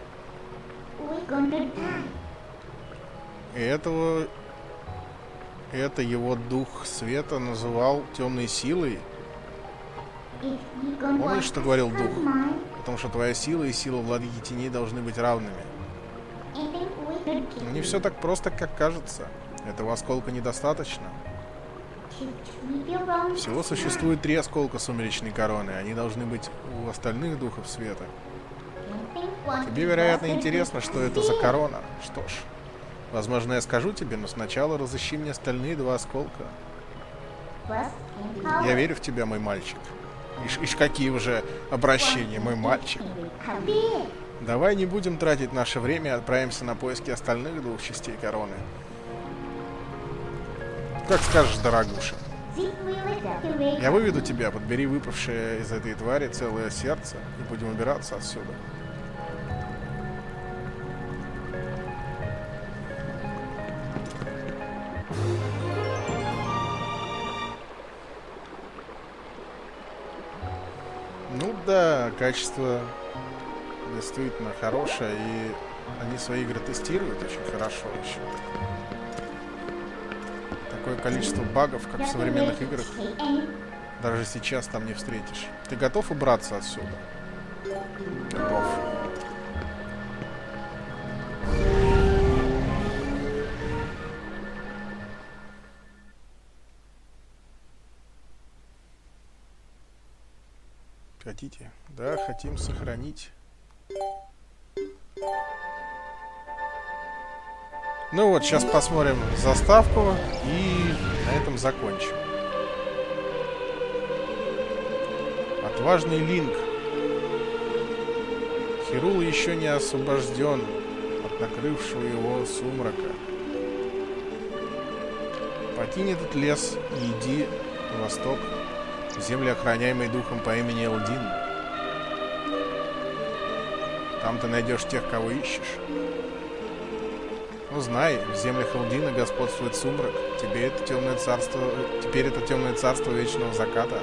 И этого... это его дух света называл темной силой. Помнишь, что говорил дух? Потому что твоя сила и сила владыки теней должны быть равными. Но не все так просто, как кажется. Этого осколка недостаточно. Всего существует три осколка сумеречной короны. Они должны быть у остальных духов света. Тебе, вероятно, интересно, что это за корона. Что ж, возможно, я скажу тебе, но сначала разыщи мне остальные два осколка. Я верю в тебя, мой мальчик. Ишь, ишь какие уже обращения, мой мальчик. Давай не будем тратить наше время и отправимся на поиски остальных двух частей короны. Как скажешь, дорогуша. Я выведу тебя, подбери выпавшее из этой твари целое сердце и будем убираться отсюда. Ну да, качество действительно хорошее, и они свои игры тестируют очень хорошо еще. Такое количество багов, как в современных играх, даже сейчас там не встретишь. Ты готов убраться отсюда? Готов. Хотите? Да, хотим сохранить. Ну вот, сейчас посмотрим заставку и на этом закончим. Отважный Линк. Хирул еще не освобожден от накрывшего его сумрака. Покинь этот лес и иди на восток, в земли, охраняемые духом по имени Элдин. Там ты найдешь тех, кого ищешь. Ну, знай, в землях Элдина господствует сумрак. Тебе это темное царство, теперь это темное царство вечного заката.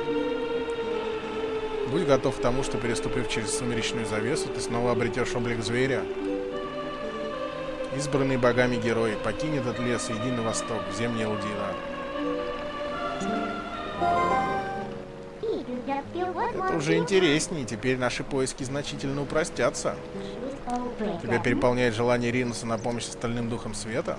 Будь готов к тому, что, переступив через сумеречную завесу, ты снова обретешь облик зверя. Избранный богами герой, покинь этот лес и иди на восток, в земли Элдина. Это уже интереснее, теперь наши поиски значительно упростятся. Тебя переполняет желание ринуться на помощь остальным духам света?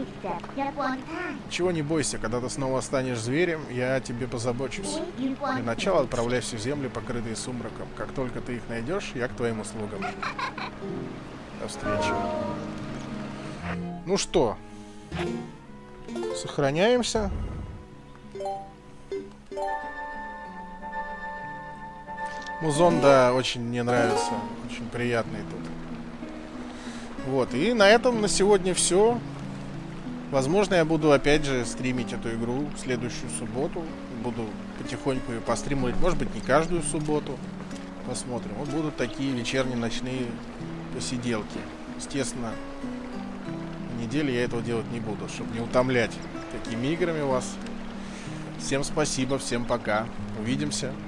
Чего не бойся, когда ты снова станешь зверем, я о тебе позабочусь. Для начала отправляйся в земли, покрытые сумраком. Как только ты их найдешь, я к твоим услугам. До встречи. Ну что, сохраняемся. Музон, да, очень мне нравится. Очень приятный тут. Вот, и на этом на сегодня все. Возможно, я буду опять же стримить эту игру в следующую субботу. Буду потихоньку ее постримывать. Может быть, не каждую субботу. Посмотрим. Вот будут такие вечерние, ночные посиделки. Естественно, на неделе я этого делать не буду, чтобы не утомлять такими играми вас. Всем спасибо, всем пока. Увидимся.